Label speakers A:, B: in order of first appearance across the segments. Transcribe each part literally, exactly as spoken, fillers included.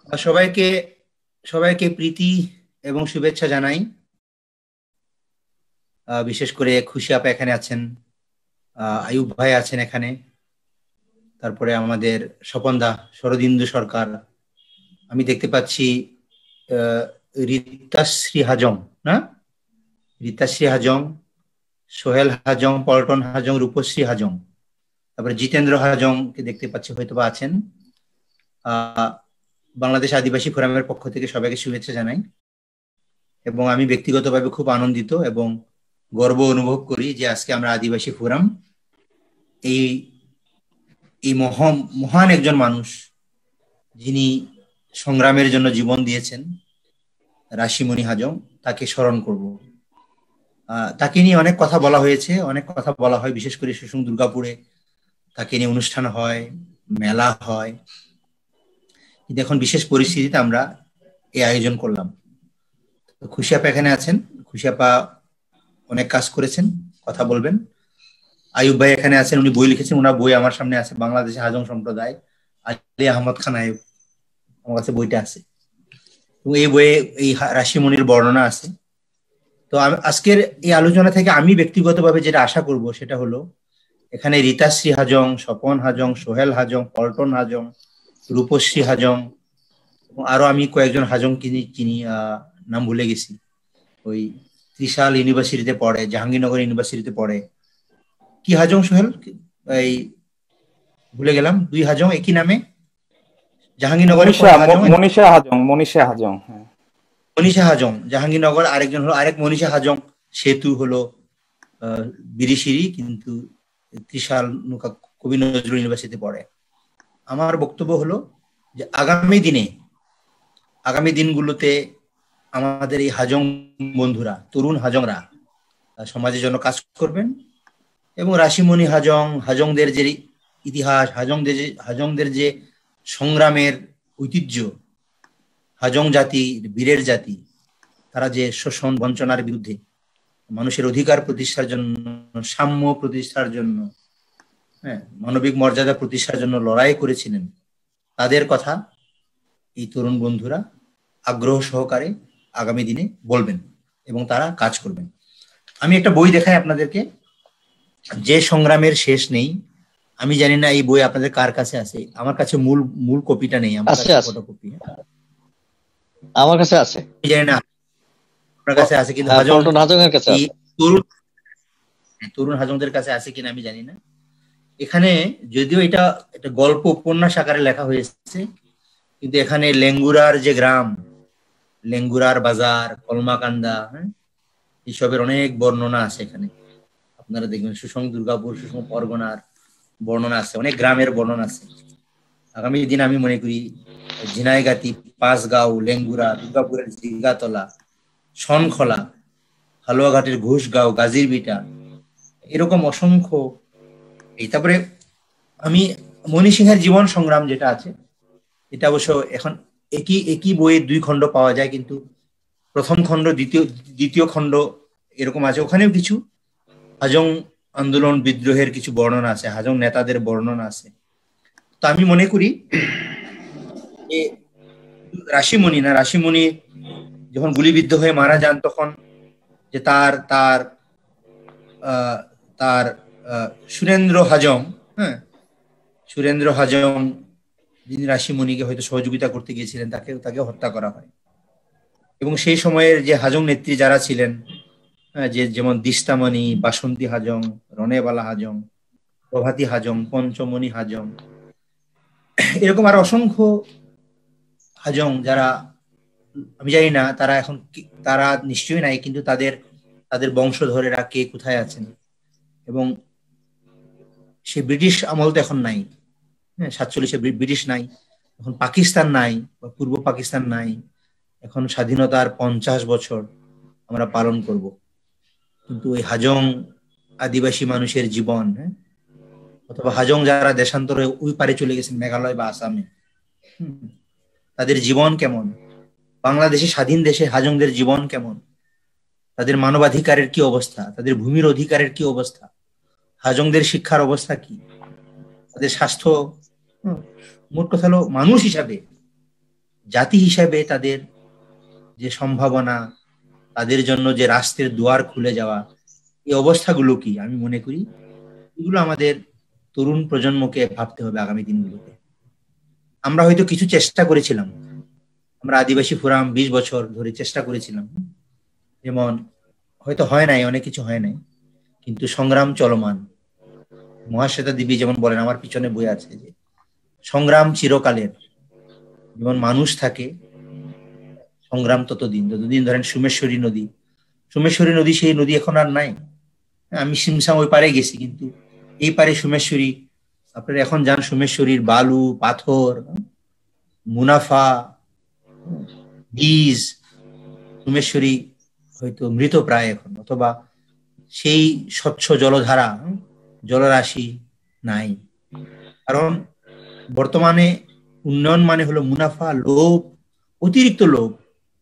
A: সবাইকে সবাইকে প্রীতি এবং শুভেচ্ছা জানাই। বিশেষ করে খুশি আপা এখানে আছেন, আয়ুব ভাই আছেন এখানে, তারপরে আমাদের স্বপন দা, শরদিন্দু সরকার, আমি দেখতে পাচ্ছি রীতাশ্রী হাজং, না রীতাশ্রী হাজং, সোহেল হাজং, পল্টন হাজং, রূপশ্রী হাজং, তারপরে জিতেন্দ্র হাজং কে দেখতে পাচ্ছি, হয়তো বা আছেন। আহ বাংলাদেশ আদিবাসী ফোরামের পক্ষ থেকে সবাইকে শুভেচ্ছা জানাই এবং আমি ব্যক্তিগতভাবে খুব আনন্দিত এবং গর্ব অনুভব করি যে আজকে আমরা আদিবাসী ফোরাম এই এই মহান মহান একজন মানুষ, যিনি সংগ্রামের জন্য জীবন দিয়েছেন, রাশিমণি হাজং, তাকে স্মরণ করব। তাকে নিয়ে অনেক কথা বলা হয়েছে, অনেক কথা বলা হয়, বিশেষ করে সুসুং দুর্গাপুরে তাকে নিয়ে অনুষ্ঠান হয়, মেলা হয়। কিন্তু এখন বিশেষ পরিস্থিতিতে আমরা এই আয়োজন করলাম। খুশি আপা এখানে আছেন, খুশি আপা অনেক কাজ করেছেন, কথা বলবেন। আয়ুব ভাই এখানে আছেন, উনি বই লিখেছেন, ওনার বই আমার সামনে আছে, বাংলাদেশে হাজং সম্প্রদায়, আলী আহমদ খান আয়ুব, আমার কাছে বইটা আছে এবং এই বইয়ে এই রাশিমণির বর্ণনা আছে। তো আজকের এই আলোচনা থেকে আমি ব্যক্তিগতভাবে যেটা আশা করব সেটা হলো, এখানে রীতাশ্রী হাজং, স্বপন হাজং, সোহেল হাজং, পল্টন হাজং, রূপশ্রী হাজং এবং আরো আমি কয়েকজন হাজং চিনি চিনি নাম ভুলে গেছি, ওই ত্রিশাল ইউনিভার্সিটিতে পড়ে, জাহাঙ্গীরনগর ইউনিভার্সিটিতে পড়ে। কি হাজং সোহেল, এই ভুলে গেলাম, দুই হাজং একই নামে জাহাঙ্গীরনগরে
B: মনীষা হাজং, মনীষা হাজং, হ্যাঁ
A: মনীষা হাজং জাহাঙ্গীরনগর, আরেকজন হলো আরেক মনীষা হাজং, সেতু হলো বিরিশিরি, কিন্তু ত্রিশাল কবি নজরুল ইউনিভার্সিটিতে পড়ে। আমার বক্তব্য হলো যে আগামী দিনে আগামী দিনগুলোতে আমাদের এই হাজং বন্ধুরা, তরুণ হাজংরা সমাজের জন্য কাজ করবেন এবং রাশিমণি হাজং, হাজংদের যে ইতিহাস, হাজংদের যে হাজংদের যে সংগ্রামের ঐতিহ্য, হাজং জাতি বীরের জাতি, তারা যে শোষণ বঞ্চনার বিরুদ্ধে, মানুষের অধিকার প্রতিষ্ঠার জন্য, সাম্য প্রতিষ্ঠার জন্য, হ্যাঁ, মানবিক মর্যাদা প্রতিষ্ঠার জন্য লড়াই করেছিলেন, তাদের কথা এই তরুণ বন্ধুরা আগ্রহ সহকারে আগামী দিনে বলবেন এবং তারা কাজ করবেন। আমি একটা বই দেখাই আপনাদেরকে, যে সংগ্রামের শেষ নেই। আমি জানি না এই বই আপনাদের কার কাছে আছে, আমার কাছে মূল মূল কপিটা নেই, আমার কাছে ফটোকপি,
C: আমার কাছে আছে,
A: আমি জানি না আপনার কাছে আছে, কিন্তু তরুণ তরুণ হাজংদের কাছে আছে কিনা আমি জানি না। এখানে যদিও এটা একটা গল্প উপন্যাস আকারে লেখা হয়েছে, কিন্তু এখানে লেঙ্গুরার যে গ্রাম, লেঙ্গুরার বাজার, কলমাকান্দা, হ্যাঁ, এসবের অনেক বর্ণনা আছে এখানে। আপনারা দেখবেন সুসং দুর্গাপুর, সুসং পরগনার বর্ণনা আছে, অনেক গ্রামের বর্ণনা আছে। আগামী দিন আমি মনে করি ঝিনাইগাতি, পাঁচগাঁও, লেঙ্গুরা, দুর্গাপুরের জিগাতলা, শনখলা, হালুয়াঘাটের ঘোষগাঁও, গাজীরবিটা, এরকম অসংখ্য। এই তারপরে আমি মণি সিংহের জীবন সংগ্রাম যেটা আছে, এটা অবশ্য এখন একই একই বইয়ের দুই খণ্ড পাওয়া যায়, কিন্তু প্রথম খণ্ড, দ্বিতীয় দ্বিতীয় খণ্ড এরকম আছে। ওখানেও কিছু হাজং আন্দোলন বিদ্রোহের কিছু বর্ণনা আছে, হাজং নেতাদের বর্ণনা আছে। তো আমি মনে করি যে রাশিমণি না রাশিমণি যখন গুলিবিদ্ধ হয়ে মারা যান, তখন যে তার তার আহ তার সুরেন্দ্র হাজং, হ্যাঁ, সুরেন্দ্র হাজং যিনি রাশিমণিকে হয়তো সহযোগিতা করতে গিয়েছিলেন, তাকে তাকে হত্যা করা হয়। এবং সেই সময়ের যে হাজং নেত্রী যারা ছিলেন, যে যেমন দিস্তামণি, বাসন্তী হাজং, রনেবালা হাজং, প্রভাতী হাজং, পঞ্চমণি হাজং, এরকম আর অসংখ্য হাজং, যারা আমি জানি না তারা এখন তারা নিশ্চয়ই নাই, কিন্তু তাদের তাদের বংশধরেরা কে কোথায় আছেন। এবং সে ব্রিটিশ আমল তো এখন নাই, হ্যাঁ, সাতচল্লিশে ব্রিটিশ নাই, এখন পাকিস্তান নাই বা পূর্ব পাকিস্তান নাই, এখন স্বাধীনতার পঞ্চাশ বছর আমরা পালন করব। কিন্তু ওই হাজং আদিবাসী মানুষের জীবন, হ্যাঁ, অথবা হাজং যারা দেশান্তরে ওই পারে চলে গেছেন মেঘালয় বা আসামে, তাদের জীবন কেমন, বাংলাদেশে স্বাধীন দেশে হাজংদের জীবন কেমন, তাদের মানবাধিকারের কি অবস্থা, তাদের ভূমির অধিকারের কি অবস্থা, হাজংদের শিক্ষার অবস্থা কি, তাদের স্বাস্থ্য, মোট কথা হলো মানুষ হিসাবে জাতি হিসাবে তাদের যে সম্ভাবনা, তাদের জন্য যে রাষ্ট্রের দুয়ার খুলে যাওয়া, এই অবস্থাগুলো কি, আমি মনে করি এগুলো আমাদের তরুণ প্রজন্মকে ভাবতে হবে আগামী দিনগুলোতে। আমরা হয়তো কিছু চেষ্টা করেছিলাম, আমরা আদিবাসী ফোরাম বিশ বছর ধরে চেষ্টা করেছিলাম, যেমন হয়তো হয় নাই, অনেক কিছু হয় নাই, কিন্তু সংগ্রাম চলমান। মহাশ্বেতা দেবী যেমন বলেন, আমার পিছনে বই আছে, যে সংগ্রাম চিরকালের, যেমন মানুষ থাকে সংগ্রাম ততদিন, যতদিন ধরেন সোমেশ্বরী নদী, সোমেশ্বরী নদী সেই নদী এখন আর নাই। আমি সিমসাম ওই পারে গেছি, কিন্তু এই পারে সোমেশ্বরী, আপনারা এখন যান সোমেশ্বরীর বালু, পাথর, মুনাফা, বীজ, সোমেশ্বরী হয়তো মৃত প্রায় এখন, অথবা সেই স্বচ্ছ জলধারা, জলরাশি নাই। কারণ বর্তমানে উন্নয়ন মানে হলো মুনাফা, লোভ, অতিরিক্ত লোভ,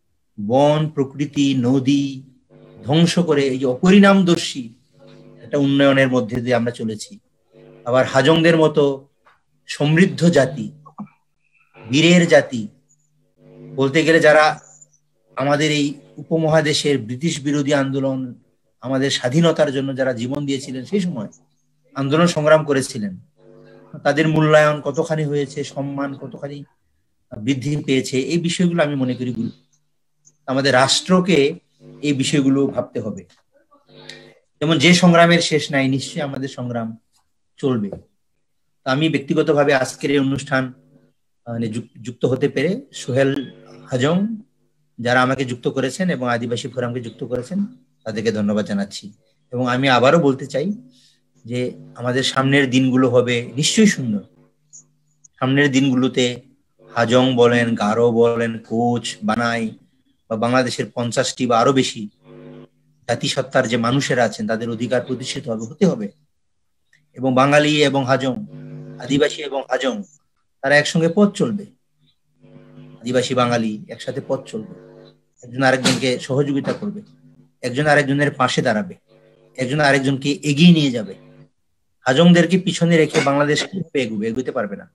A: বন, প্রকৃতি, নদী ধ্বংস করে এই যে অপরিণামদর্শী একটা উন্নয়নের মধ্যে দিয়ে আমরা চলেছি। আবার হাজংদের মতো সমৃদ্ধ জাতি, বীরের জাতি বলতে গেলে, যারা আমাদের এই উপমহাদেশের ব্রিটিশ বিরোধী আন্দোলন, আমাদের স্বাধীনতার জন্য যারা জীবন দিয়েছিলেন, সেই সময় আন্দোলন সংগ্রাম করেছিলেন, তাদের মূল্যায়ন কতখানি হয়েছে, সম্মান কতখানি বৃদ্ধি পেয়েছে, এই বিষয়গুলো আমি মনে করি আমাদের রাষ্ট্রকে এই বিষয়গুলো ভাবতে হবে। যেমন যে সংগ্রামের শেষ নাই, নিশ্চয়ই আমাদের সংগ্রাম চলবে। আমি ব্যক্তিগতভাবে আজকের এই অনুষ্ঠান যুক্ত হতে পেরে সোহেল হাজং, যারা আমাকে যুক্ত করেছেন এবং আদিবাসী ফোরামকে যুক্ত করেছেন, তাদেরকে ধন্যবাদ জানাচ্ছি। এবং আমি আবারও বলতে চাই যে আমাদের সামনের দিনগুলো হবে নিশ্চয়ই সুন্দর। সামনের দিনগুলোতে হাজং বলেন, গারো বলেন, কোচ, বানাই বা বাংলাদেশের পঞ্চাশটি বা আরো বেশি জাতিসত্তার যে মানুষেরা আছেন, তাদের অধিকার প্রতিষ্ঠিত হবে, হতে হবে। এবং বাঙালি এবং হাজং, আদিবাসী এবং হাজং, তারা একসঙ্গে পথ চলবে। আদিবাসী বাঙালি একসাথে পথ চলবে, একজন আরেকজনকে সহযোগিতা করবে, একজন আরেকজনের পাশে দাঁড়াবে, একজন আরেকজনকে এগিয়ে নিয়ে যাবে। হাজংদেরকে পিছনে রেখে বাংলাদেশ কিভাবে এগোবে? এগোতে পারবে না।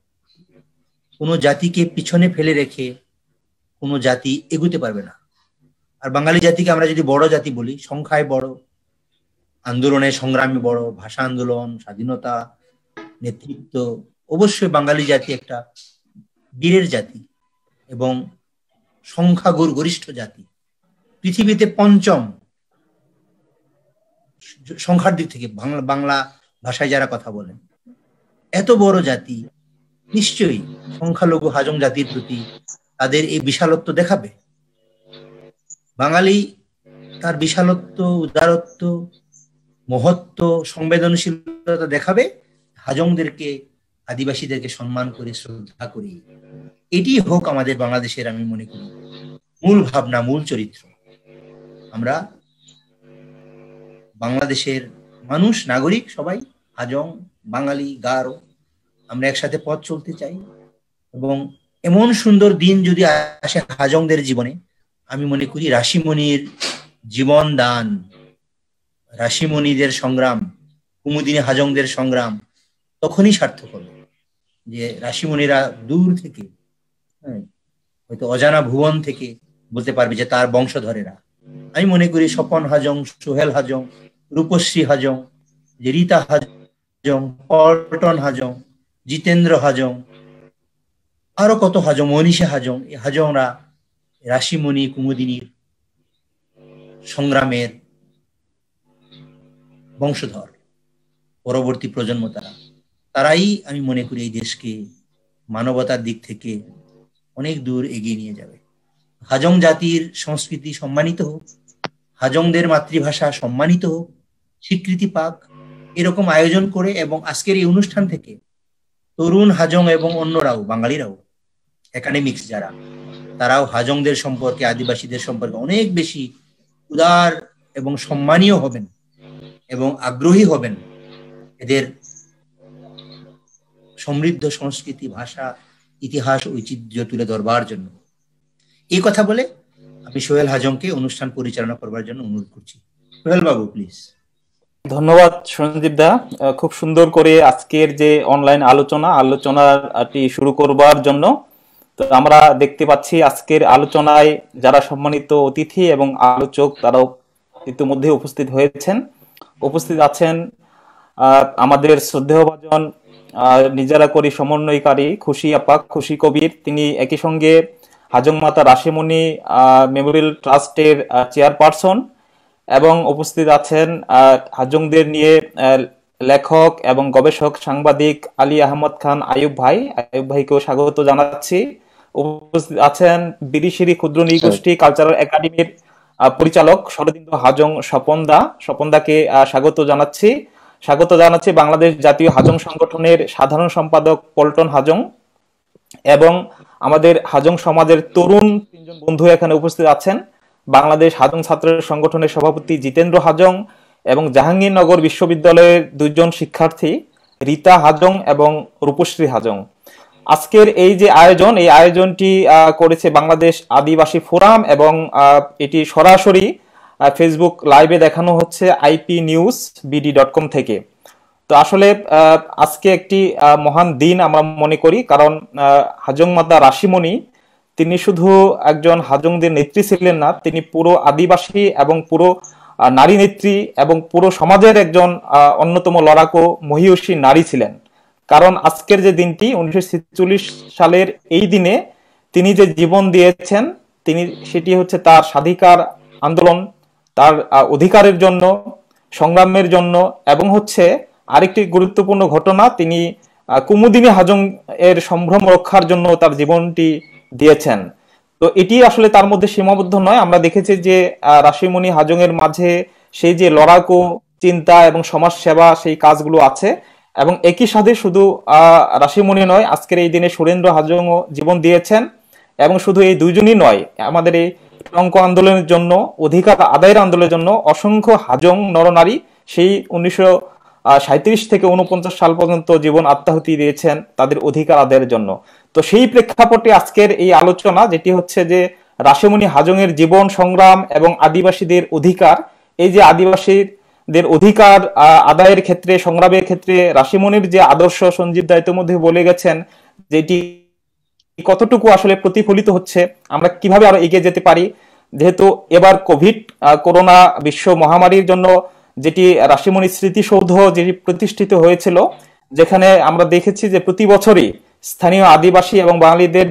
A: কোনো জাতিকে পিছনে ফেলে রেখে কোনো জাতি এগোতে পারবে না। আর বাঙালি জাতিকে আমরা যদি বড় জাতি বলি, সংখ্যায় বড়, আন্দোলনে সংগ্রামে বড়, ভাষা আন্দোলন, স্বাধীনতা, নেতৃত্ব, অবশ্যই বাঙালি জাতি একটা বীরের জাতি এবং সংখ্যাগুরু গরিষ্ঠ জাতি, পৃথিবীতে পঞ্চম সংখ্যার দিক থেকে বাংলা বাংলা ভাষায় যারা কথা বলেন, এত বড় জাতি নিশ্চয়ই সংখ্যালঘু হাজং জাতির প্রতি তাদের এই বিশালত্ব দেখাবে। বাঙালি তার বিশালত্ব, উদারত্ব, মহত্ব, সংবেদনশীলতা দেখাবে হাজংদেরকে, আদিবাসীদেরকে সম্মান করে, শ্রদ্ধা করি। এটি হোক আমাদের বাংলাদেশের, আমি মনে করি, মূল ভাবনা, মূল চরিত্র। আমরা বাংলাদেশের মানুষ, নাগরিক সবাই, হাজং, বাঙালি, গারো, আমরা একসাথে পথ চলতে চাই। এবং এমন সুন্দর দিন যদি আসে হাজংদের জীবনে, আমি মনে করি রাশিমণির জীবন দান, রাশিমণিদের সংগ্রাম, কুমুদিনী হাজংদের সংগ্রাম তখনই সার্থক হবে, যে রাশিমণিরা দূর থেকে, হয়তো অজানা ভুবন থেকে বলতে পারবে যে তার বংশধরেরা। আমি মনে করি স্বপন হাজং, সোহেল হাজং, রূপশ্রী হাজং, যে রীতা হাজং, পল্টন হাজং, জিতেন্দ্র হাজং, আরো কত হাজং, মনীষা হাজং, এই হাজংরা রাশিমণি কুমুদিনীর সংগ্রামের বংশধর, পরবর্তী প্রজন্ম তারা। তারাই আমি মনে করি এই দেশকে মানবতার দিক থেকে অনেক দূর এগিয়ে নিয়ে যাবে। হাজং জাতির সংস্কৃতি সম্মানিত হোক, হাজংদের মাতৃভাষা সম্মানিত হোক, স্বীকৃতি পাক, এরকম আয়োজন করে। এবং আজকের এই অনুষ্ঠান থেকে তরুণ হাজং এবং অন্যরাও, বাঙালিরাও, একাডেমিক্স যারা, তারাও হাজংদের সম্পর্কে, আদিবাসীদের সম্পর্কে অনেক বেশি উদার এবং সম্মানীয় হবেন এবং আগ্রহী হবেন এদের সমৃদ্ধ সংস্কৃতি, ভাষা, ইতিহাস, ঐতিহ্য তুলে ধরবার জন্য। এই কথা বলে আমি সোহেল হাজংকে অনুষ্ঠান পরিচালনা করবার জন্য অনুরোধ করছি। সোহেল বাবু, প্লিজ।
B: ধন্যবাদ সঞ্জীব দা, খুব সুন্দর করে আজকের যে অনলাইন আলোচনা আলোচনাটি শুরু করবার জন্য তো আমরা দেখতে পাচ্ছি আজকের আলোচনায় যারা সম্মানিত অতিথি এবং আলোচক তারাও ইতিমধ্যে উপস্থিত হয়েছেন। উপস্থিত আছেন আমাদের শ্রদ্ধেয়ভাজন নিজেরা করি সমন্বয়কারী খুশি আপা, খুশি কবির। তিনি একই সঙ্গে হাজং মাতা রাশিমণি মেমোরিয়াল ট্রাস্টের চেয়ারপারসন, এবং উপস্থিত আছেন হাজংদের নিয়ে লেখক এবং গবেষক সাংবাদিক আলী আহমদ খান আয়ুব ভাই। আয়ুব ভাইকেও স্বাগত জানাচ্ছি। উপস্থিত আছেন বিরিশিরি ক্ষুদ্র নৃগোষ্ঠী কালচারাল একাডেমির পরিচালক শরদিন্দু হাজং স্বপনদা। স্বপনদাকে স্বাগত জানাচ্ছি। স্বাগত জানাচ্ছি বাংলাদেশ জাতীয় হাজং সংগঠনের সাধারণ সম্পাদক পল্টন হাজং, এবং আমাদের হাজং সমাজের তরুণ তিনজন বন্ধু এখানে উপস্থিত আছেন। বাংলাদেশ হাজং ছাত্র সংগঠনের সভাপতি জিতেন্দ্র হাজং এবং জাহাঙ্গীরনগর বিশ্ববিদ্যালয়ের দুইজন শিক্ষার্থী রীতা হাজং এবং রূপশ্রী হাজং। আজকের এই যে আয়োজন, এই আয়োজনটি করেছে বাংলাদেশ আদিবাসী ফোরাম, এবং এটি সরাসরি ফেসবুক লাইভে দেখানো হচ্ছে IP news BD dot com থেকে। তো আসলে আজকে একটি মহান দিন আমরা মনে করি, কারণ হাজং মাতা রাশিমণি তিনি শুধু একজন হাজংদের নেত্রী ছিলেন না, তিনি পুরো আদিবাসী এবং পুরো নারী নেত্রী এবং পুরো সমাজের একজন অন্যতম লড়াকু মহিয়সী নারী ছিলেন। কারণ আজকের যে দিনটি উনিশশো ছেচল্লিশ সালের এই দিনে তিনি যে জীবন দিয়েছেন, তিনি সেটি হচ্ছে তার স্বাধিকার আন্দোলন, তার অধিকারের জন্য সংগ্রামের জন্য, এবং হচ্ছে আরেকটি গুরুত্বপূর্ণ ঘটনা, তিনি কুমুদিনী হাজং এর সম্ভ্রম রক্ষার জন্য তার জীবনটি দিয়েছেন। তো এটি আসলে তার মধ্যে সীমাবদ্ধ নয়। আমরা দেখেছি যে রাশিমণি হাজং এর মাঝে সেই যে লড়াকু চিন্তা এবং সমাজ সেবা সেই কাজগুলো আছে, এবং একই সাথে শুধু আহ রাশিমণি নয়, আজকের এই দিনে সুরেন্দ্র হাজং জীবন দিয়েছেন। এবং শুধু এই দুইজনই নয়, আমাদের এই টঙ্ক আন্দোলনের জন্য, অধিকার আদায়ের আন্দোলনের জন্য অসংখ্য হাজং নরনারী সেই উনিশশো সাঁত্রিশ থেকে উনপঞ্চাশ সাল পর্যন্ত জীবন আত্মাহুতি দিয়েছেন তাদের অধিকার আদায়ের জন্য। তো সেই প্রেক্ষাপটে আজকের এই আলোচনা, যেটি হচ্ছে যে রাশিমণি হাজং এর জীবন সংগ্রাম এবং আদিবাসীদের অধিকার, এই যে আদিবাসীদের অধিকার আদায়ের ক্ষেত্রে সংগ্রামের ক্ষেত্রে রাশিমণির যে আদর্শ সঞ্জীব দা ইতিমধ্যে বলে গেছেন, যেটি কতটুকু আসলে প্রতিফলিত হচ্ছে, আমরা কিভাবে আরো এগিয়ে যেতে পারি। যেহেতু এবার কোভিড করোনা বিশ্ব মহামারীর জন্য যেটি রাশিমণি স্মৃতিসৌধ যেটি প্রতিষ্ঠিত হয়েছিল, যেখানে আমরা দেখেছি যে প্রতি বছরই স্থানীয় আদিবাসী এবং বাঙালিদের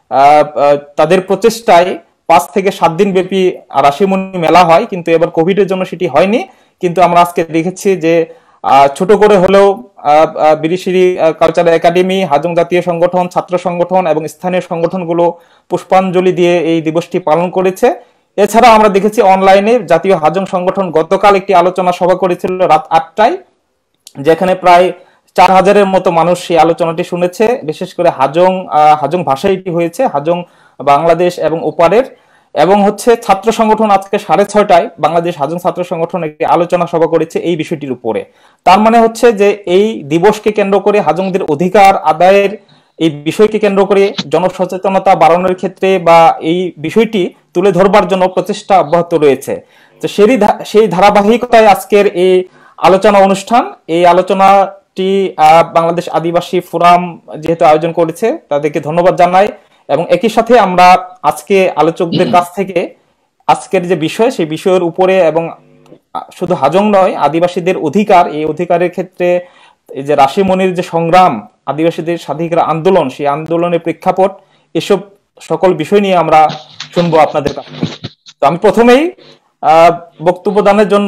B: তাদের প্রচেষ্টায় পাঁচ থেকে সাত দিন ব্যাপী রাশিমণি মেলা হয়, কিন্তু এবার কোভিডের জন্য সেটি হয়নি। কিন্তু আমরা আজকে দেখেছি যে ছোট করে হলেও বিরিশিরি কালচারাল একাডেমি, হাজং জাতীয় সংগঠন, ছাত্র সংগঠন এবং স্থানীয় সংগঠনগুলো পুষ্পাঞ্জলি দিয়ে এই দিবসটি পালন করেছে। এছাড়া আমরা দেখেছি অনলাইনে জাতীয় হাজং সংগঠন গতকাল একটি আলোচনা সভা করেছিল রাত আটটায়, যেখানে প্রায় চার হাজারের মতো মানুষ সেই আলোচনাটি শুনেছে। বিশেষ করে হাজং হাজং ভাষায় এটি হয়েছে, হাজং বাংলাদেশ এবং ওপারের। এবং হচ্ছে ছাত্র সংগঠন আজকে সাড়ে ছয়টায় বাংলাদেশ হাজং ছাত্র সংগঠন একটি আলোচনা সভা করেছে এই বিষয়টির উপরে। তার মানে হচ্ছে যে এই দিবসকে কেন্দ্র করে হাজংদের অধিকার আদায়ের এই বিষয়কে কেন্দ্র করে জনসচেতনতা বাড়ানোর ক্ষেত্রে বা এই বিষয়টি তুলে ধরবার জন্য প্রচেষ্টা অব্যাহত রয়েছে। তো সেই সেই ধারাবাহিকতায় আজকের এই আলোচনা অনুষ্ঠান, এই আলোচনাটি বাংলাদেশ আদিবাসী ফোরাম যেহেতু আয়োজন করেছে তাদেরকে ধন্যবাদ জানাই। এবং একই সাথে আমরা আজকে আলোচকদের কাছ থেকে আজকের যে বিষয় সেই বিষয়ের উপরে, এবং শুধু হাজং নয় আদিবাসীদের অধিকার, এই অধিকারের ক্ষেত্রে এই যে রাশিমণির যে সংগ্রাম, আদিবাসীদের স্বাধিকার আন্দোলন, সেই আন্দোলনের প্রেক্ষাপট, এসব সকল বিষয় নিয়ে আমরা শুনবো আপনাদের কাছ থেকে। তো আমি প্রথমেই আহ বক্তব্য দানের জন্য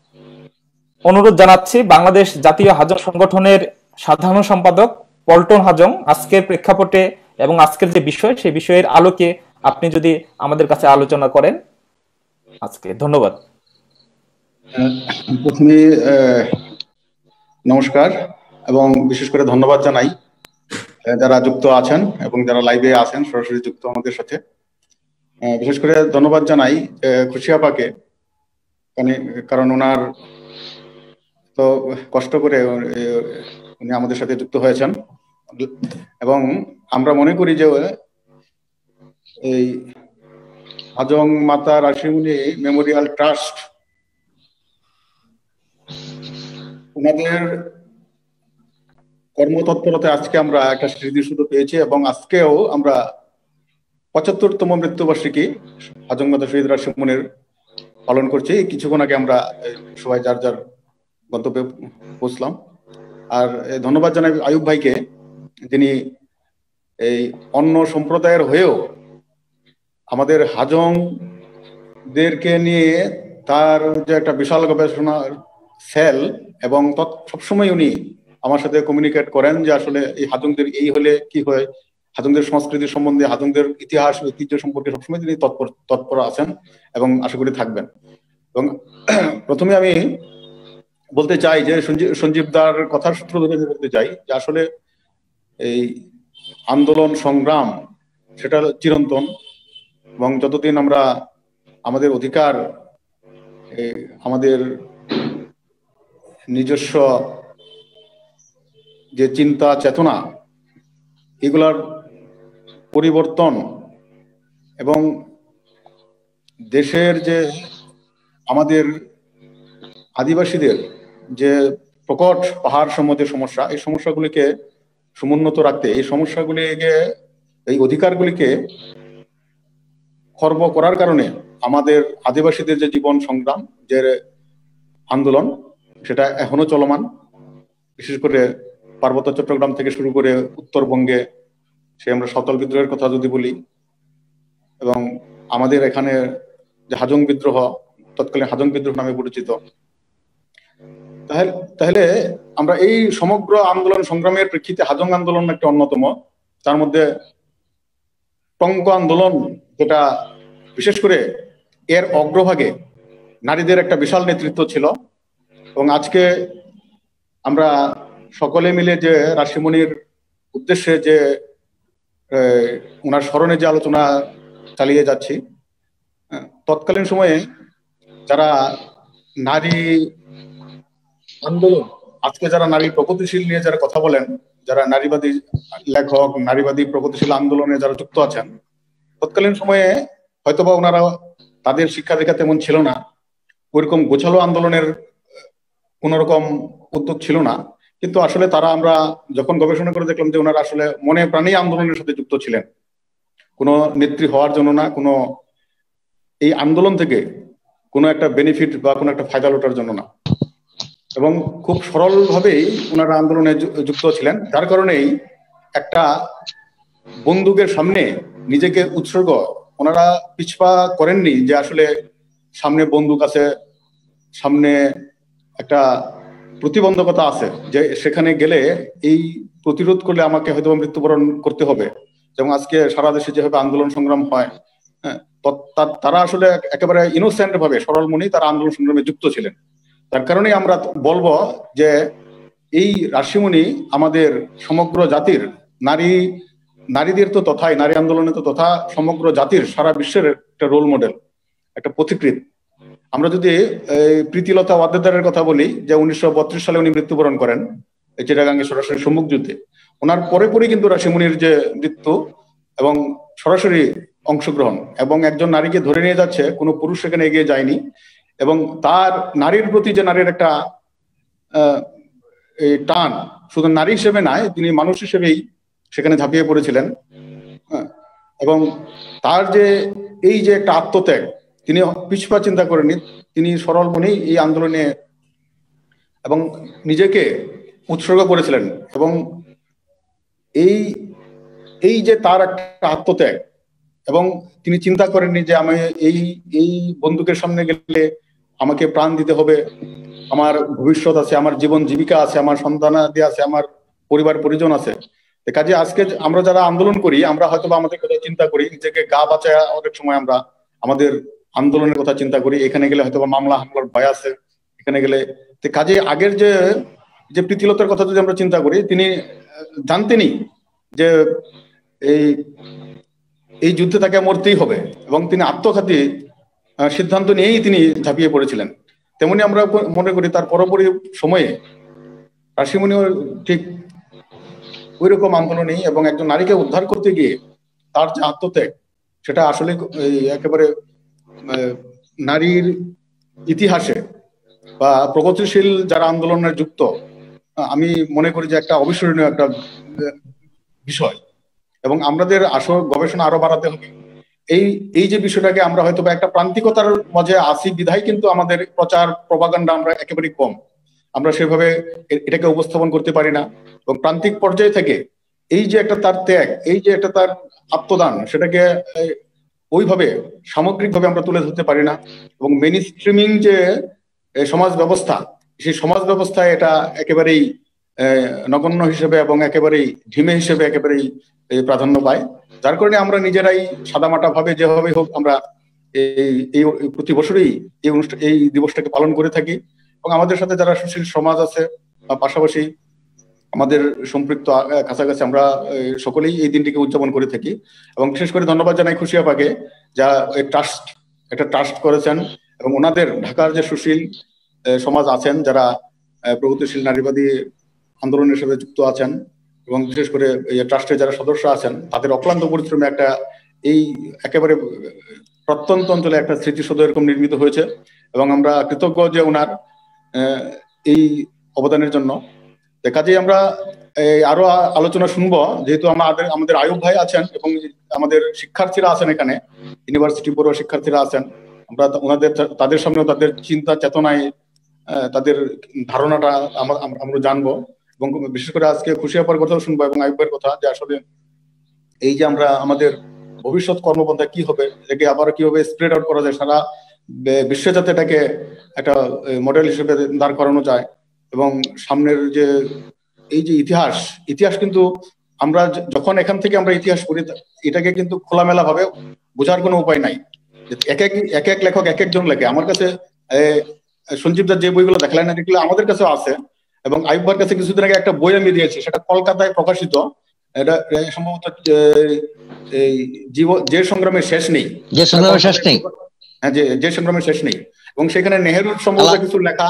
B: অনুরোধ জানাচ্ছি বাংলাদেশ জাতীয় হাজং সংগঠনের সাধারণ সম্পাদক পল্টন হাজং, আজকের প্রেক্ষাপটে এবং আজকের যে বিষয় সেই বিষয়ের আলোকে আপনি যদি আমাদের কাছে আলোচনা করেন আজকে। ধন্যবাদ।
D: প্রথমে নমস্কার এবং বিশেষ করে ধন্যবাদ জানাই যারা যুক্ত আছেন এবং যারা লাইভে আছেন সরাসরি যুক্ত আমাদের সাথে। বিশেষ করে ধন্যবাদ জানাই খুশি আপাকে, কারণ ওনার তো কষ্ট করে উনি আমাদের সাথে যুক্ত হয়েছেন। এবং আমরা মনে করি যে এই হাজং মাতা রাশিমণি মেমোরিয়াল ট্রাস্ট ওনাদের কর্মতৎপরতায় আজকে আমরা একটা স্মৃতিসৌধ পেয়েছি, এবং আজকেও আমরা পঁচাত্তরতম মৃত্যুবার্ষিকী হাজং মাতা শহীদ রাশিমণির পালন করছি। কিছুক্ষণ আগে আমরা সবাই যার যার গন্তব্যে পৌঁছলাম। আর ধন্যবাদ জানাই আয়ুব ভাইকে, তিনি এই অন্য সম্প্রদায়ের হয়েও আমাদের হাজংদেরকে নিয়ে তার যে একটা বিশাল গবেষণার সেল, এবং সবসময় উনি আমার সাথে কমিউনিকেট করেন যে আসলে এই হাজংদের এই হলে কি হয়, হাজংদের সংস্কৃতি সম্বন্ধে, হাজংদের ইতিহাস ঐতিহ্য সম্পর্কে সবসময় তিনি তৎপর তৎপর আছেন এবং আশা করি থাকবেন। এবং প্রথমে আমি বলতে চাই যে সঞ্জীব সঞ্জীব দার কথার সূত্র ধরে বলতে চাই যে আসলে এই আন্দোলন সংগ্রাম সেটা চিরন্তন, এবং যতদিন আমরা আমাদের অধিকার, আমাদের নিজস্ব যে চিন্তা চেতনা, এগুলার পরিবর্তন এবং দেশের যে আমাদের আদিবাসীদের যে প্রকট পাহাড় সম্বন্ধে সমস্যা, এই সমস্যাগুলিকে সমুন্নত রাখতে, এই সমস্যাগুলিকে, এই অধিকারগুলিকে খর্ব করার কারণে আমাদের আদিবাসীদের যে জীবন সংগ্রাম, যে আন্দোলন, সেটা এখনো চলমান। বিশেষ করে পার্বত্য চট্টগ্রাম থেকে শুরু করে উত্তরবঙ্গে সে আমরা সাঁওতাল বিদ্রোহের কথা যদি বলি, এবং আমাদের এখানে যে হাজং বিদ্রোহ, তৎকালীন হাজং বিদ্রোহ নামে পরিচিত, তাহলে তাহলে আমরা এই সমগ্র আন্দোলন সংগ্রামের প্রেক্ষিতে হাজং আন্দোলন একটা অন্যতম। তার মধ্যে টঙ্ক আন্দোলন, যেটা বিশেষ করে এর অগ্রভাগে নারীদের একটা বিশাল নেতৃত্ব ছিল। এবং আজকে আমরা সকলে মিলে যে রাশিমণির উদ্দেশ্যে যে ওনার স্মরণে যে আলোচনা চালিয়ে যাচ্ছি, তৎকালীন সময়ে যারা নারী আন্দোলন, আজকে যারা নারী প্রগতিশীল নিয়ে যারা কথা বলেন, যারা নারীবাদী লেখক, নারীবাদী প্রগতিশীল আন্দোলনে যারা যুক্ত আছেন, তৎকালীন সময়ে হয়তোবা ওনারা, তাদের শিক্ষা দীক্ষা তেমন ছিল না, ওইরকম গোছালো আন্দোলনের কোন রকম উদ্যোগ ছিল না, কিন্তু আসলে তারা, আমরা যখন গবেষণা করে দেখলাম যে ওনারা আসলে মনে প্রাণে আন্দোলনের সাথে যুক্ত ছিলেন, কোনো নেত্রী হওয়ার জন্য না, কোনো এই আন্দোলন থেকে কোনো একটা বেনিফিট বা কোনো একটা ফায়দা লোটার জন্য না, এবং খুব সরল ভাবেই ওনারা আন্দোলনে যুক্ত ছিলেন। যার কারণেই একটা বন্দুকের সামনে নিজেকে উৎসর্গ ওনারা পিছপা করেননি, যে আসলে সামনে বন্দুক আছে, সামনে একটা প্রতিবন্ধকতা আছে, যে সেখানে গেলে এই প্রতিরোধ করলে আমাকে হয়তো মৃত্যুবরণ করতে হবে। যেমন আজকে সারা দেশে যেভাবে আন্দোলন সংগ্রাম হয়, হ্যাঁ, তারা আসলে একেবারে ইনোসেন্ট ভাবে, সরল মনেই তারা আন্দোলন সংগ্রামে যুক্ত ছিলেন। তার কারণেই আমরা বলবো যে এই রাশিমণি আমাদের সমগ্র জাতির, নারী নারীদের তো তথাই, নারী আন্দোলনে তো তথা, সমগ্র জাতির, সারা বিশ্বের একটা রোল মডেল, একটা পথিকৃৎ। আমরা যদি প্রীতিলতা ওয়াদ্দেদারের কথা বলি, যে উনিশশো বত্রিশ সালে উনি মৃত্যুবরণ করেন চিটাগাঙ্গে সরাসরি সম্মুখ যুদ্ধে। ওনার পরে পরে কিন্তু রাশিমণির যে মৃত্যু এবং সরাসরি অংশগ্রহণ, এবং একজন নারীকে ধরে নিয়ে যাচ্ছে, কোনো পুরুষ সেখানে এগিয়ে যায়নি, এবং তার নারীর প্রতি যে নারীর একটা আহ টান, শুধু নারী হিসেবে নয়, তিনি মানুষ হিসেবেই সেখানে ঝাঁপিয়ে পড়েছিলেন। এবং তার যে এই যে একটা আত্মত্যাগ, তিনি পিছপা চিন্তা করেননি, তিনি সরল মনেই এই আন্দোলনে এবং নিজেকে উৎসর্গ করেছিলেন। এবং এই এই যে তার একটা আত্মত্যাগ, এবং তিনি চিন্তা করেননি যে আমি এই এই বন্দুকের সামনে গেলে আমাকে প্রাণ দিতে হবে, আমার ভবিষ্যৎ আছে, আমার জীবন জীবিকা আছে, আমার সন্তানাদি আছে, আমার পরিবার পরিজন আছে। কাজে আজকে আমরা যারা আন্দোলন করি, আমরা হয়তো আমাদের কথা চিন্তা করি, নিজেকে গা বাঁচায় অনেক সময় আমরা আমাদের আন্দোলনের কথা চিন্তা করি, এখানে গেলে হয়তো মামলা হামলার ভয় আছে, এখানে গেলে। কাজে আগের যে যে প্রীতিলতার কথা যদি আমরা চিন্তা করি, তিনি জানতেনই যে এই এই যুদ্ধে তাকে মরতেই হবে, এবং তিনি আত্মঘাতী সিদ্ধান্ত নিয়েই তিনি ঝাঁপিয়ে পড়েছিলেন। তেমনি আমরা মনে করি তার পরপরই সময়ে রাশিমণিও ঠিক ওই রকম আন্দোলনেই, এবং একজন নারীকে উদ্ধার করতে গিয়ে তার যে আত্মত্যাগ, সেটা আসলে একেবারে নারীর ইতিহাসে বা প্রগতিশীল যারা আন্দোলনে যুক্ত, আমি মনে করি যে একটা অবিস্মরণীয় একটা বিষয়। এবং আমাদের আসল গবেষণা আরো বাড়াতে হবে, এই এই যে বিষয়টাকে আমরা হয়তো বা একটা প্রান্তিকতার মাঝে আসি বিধায় কিন্তু আমাদের প্রচার প্রপাগান্ডা আমরা একেবারেই কম, আমরা সেভাবে এটাকে উপস্থাপন করতে পারি না। এবং প্রান্তিক পর্যায় থেকে এই যে একটা তার ত্যাগ, এই যে একটা তার আত্মদান, সেটাকে ওইভাবে সামগ্রিকভাবে আমরা তুলে ধরতে পারি না। এবং মেইন স্ট্রিমিং যে সমাজ ব্যবস্থা, সেই সমাজ ব্যবস্থায় এটা একেবারেই নগণ্য হিসেবে এবং একেবারেই ঢিমে হিসেবে একেবারেই প্রাধান্য পায়। যার কারণে আমরা নিজেরাই সাদামাটা ভাবে যেভাবে হোক আমরা এই এই প্রতি বছরই এই অনুষ্ঠান এই দিবসটাকে পালন করে থাকি। এবং আমাদের সাথে যারা সুশীল সমাজ আছে পাশাপাশি আমাদের সম্পৃক্ত কাছাকাছি আমরা সকলেই এই দিনটিকে উদযাপন করে থাকি। এবং বিশেষ করে ধন্যবাদ জানাই খুশি আপাকে, যা ট্রাস্ট একটা ট্রাস্ট করেছেন এবং ওনাদের ঢাকার যে সুশীল সমাজ আছেন যারা প্রগতিশীল নারীবাদী আন্দোলনের সাথে যুক্ত আছেন এবং বিশেষ করে এই ট্রাস্টের যারা সদস্য আছেন তাদের অক্লান্ত পরিশ্রমে একটা এই একেবারে প্রত্যন্ত অঞ্চলে একটা স্মৃতিসৌধ এরকম নির্মিত হয়েছে। এবং আমরা কৃতজ্ঞ যে ওনার এই অবদানের জন্য। কাজেই আমরা আরো আলোচনা শুনবো, যেহেতু আমাদের আমাদের আয়ুব ভাই আছেন এবং আমাদের শিক্ষার্থীরা আছেন, এখানে ইউনিভার্সিটি পড়ুয়া শিক্ষার্থীরা আছেন। আমরা ওনাদের তাদের সামনেও তাদের চিন্তা চেতনায় তাদের ধারণাটা আমরা জানবো। এবং বিশেষ করে আজকে খুশি আপার কথাও শুনবো এবং আয়ুব ভাইয়ের কথা, যে আসলে এই যে আমরা আমাদের ভবিষ্যৎ কর্মপন্থা কি হবে, এটাকে আবার কিভাবে স্প্রেড আউট করা যায় সারা বিশ্বে, যাতে এটাকে একটা মডেল হিসেবে দাঁড় করানো যায়। এবং সামনের যে এই যে ইতিহাস, ইতিহাস কিন্তু আমরা যখন এখান থেকে আমরা ইতিহাস পড়ি এটাকে কিন্তু খোলামেলা ভাবে বোঝার কোনো উপায় নাই। এক এক এক এক লেখক এক একজন লেখে। আমার কাছে সঞ্জীব দার যে বইগুলো দেখালেন না, যেগুলো আমাদের কাছেও আছে। এবং আয়ুব ভাইয়ের কাছে কিছুদিন আগে একটা বই আমি দিয়েছি, সেটা কলকাতায় প্রকাশিত। এটা সম্ভবত এই জীবন যে সংগ্রামের শেষ নেই,
C: যে সংগ্রামের শেষ নেই
D: হ্যাঁ যে যে সংগ্রামের শেষ নেই। এবং সেখানে নেহেরুর সম্ভবত কিছু লেখা,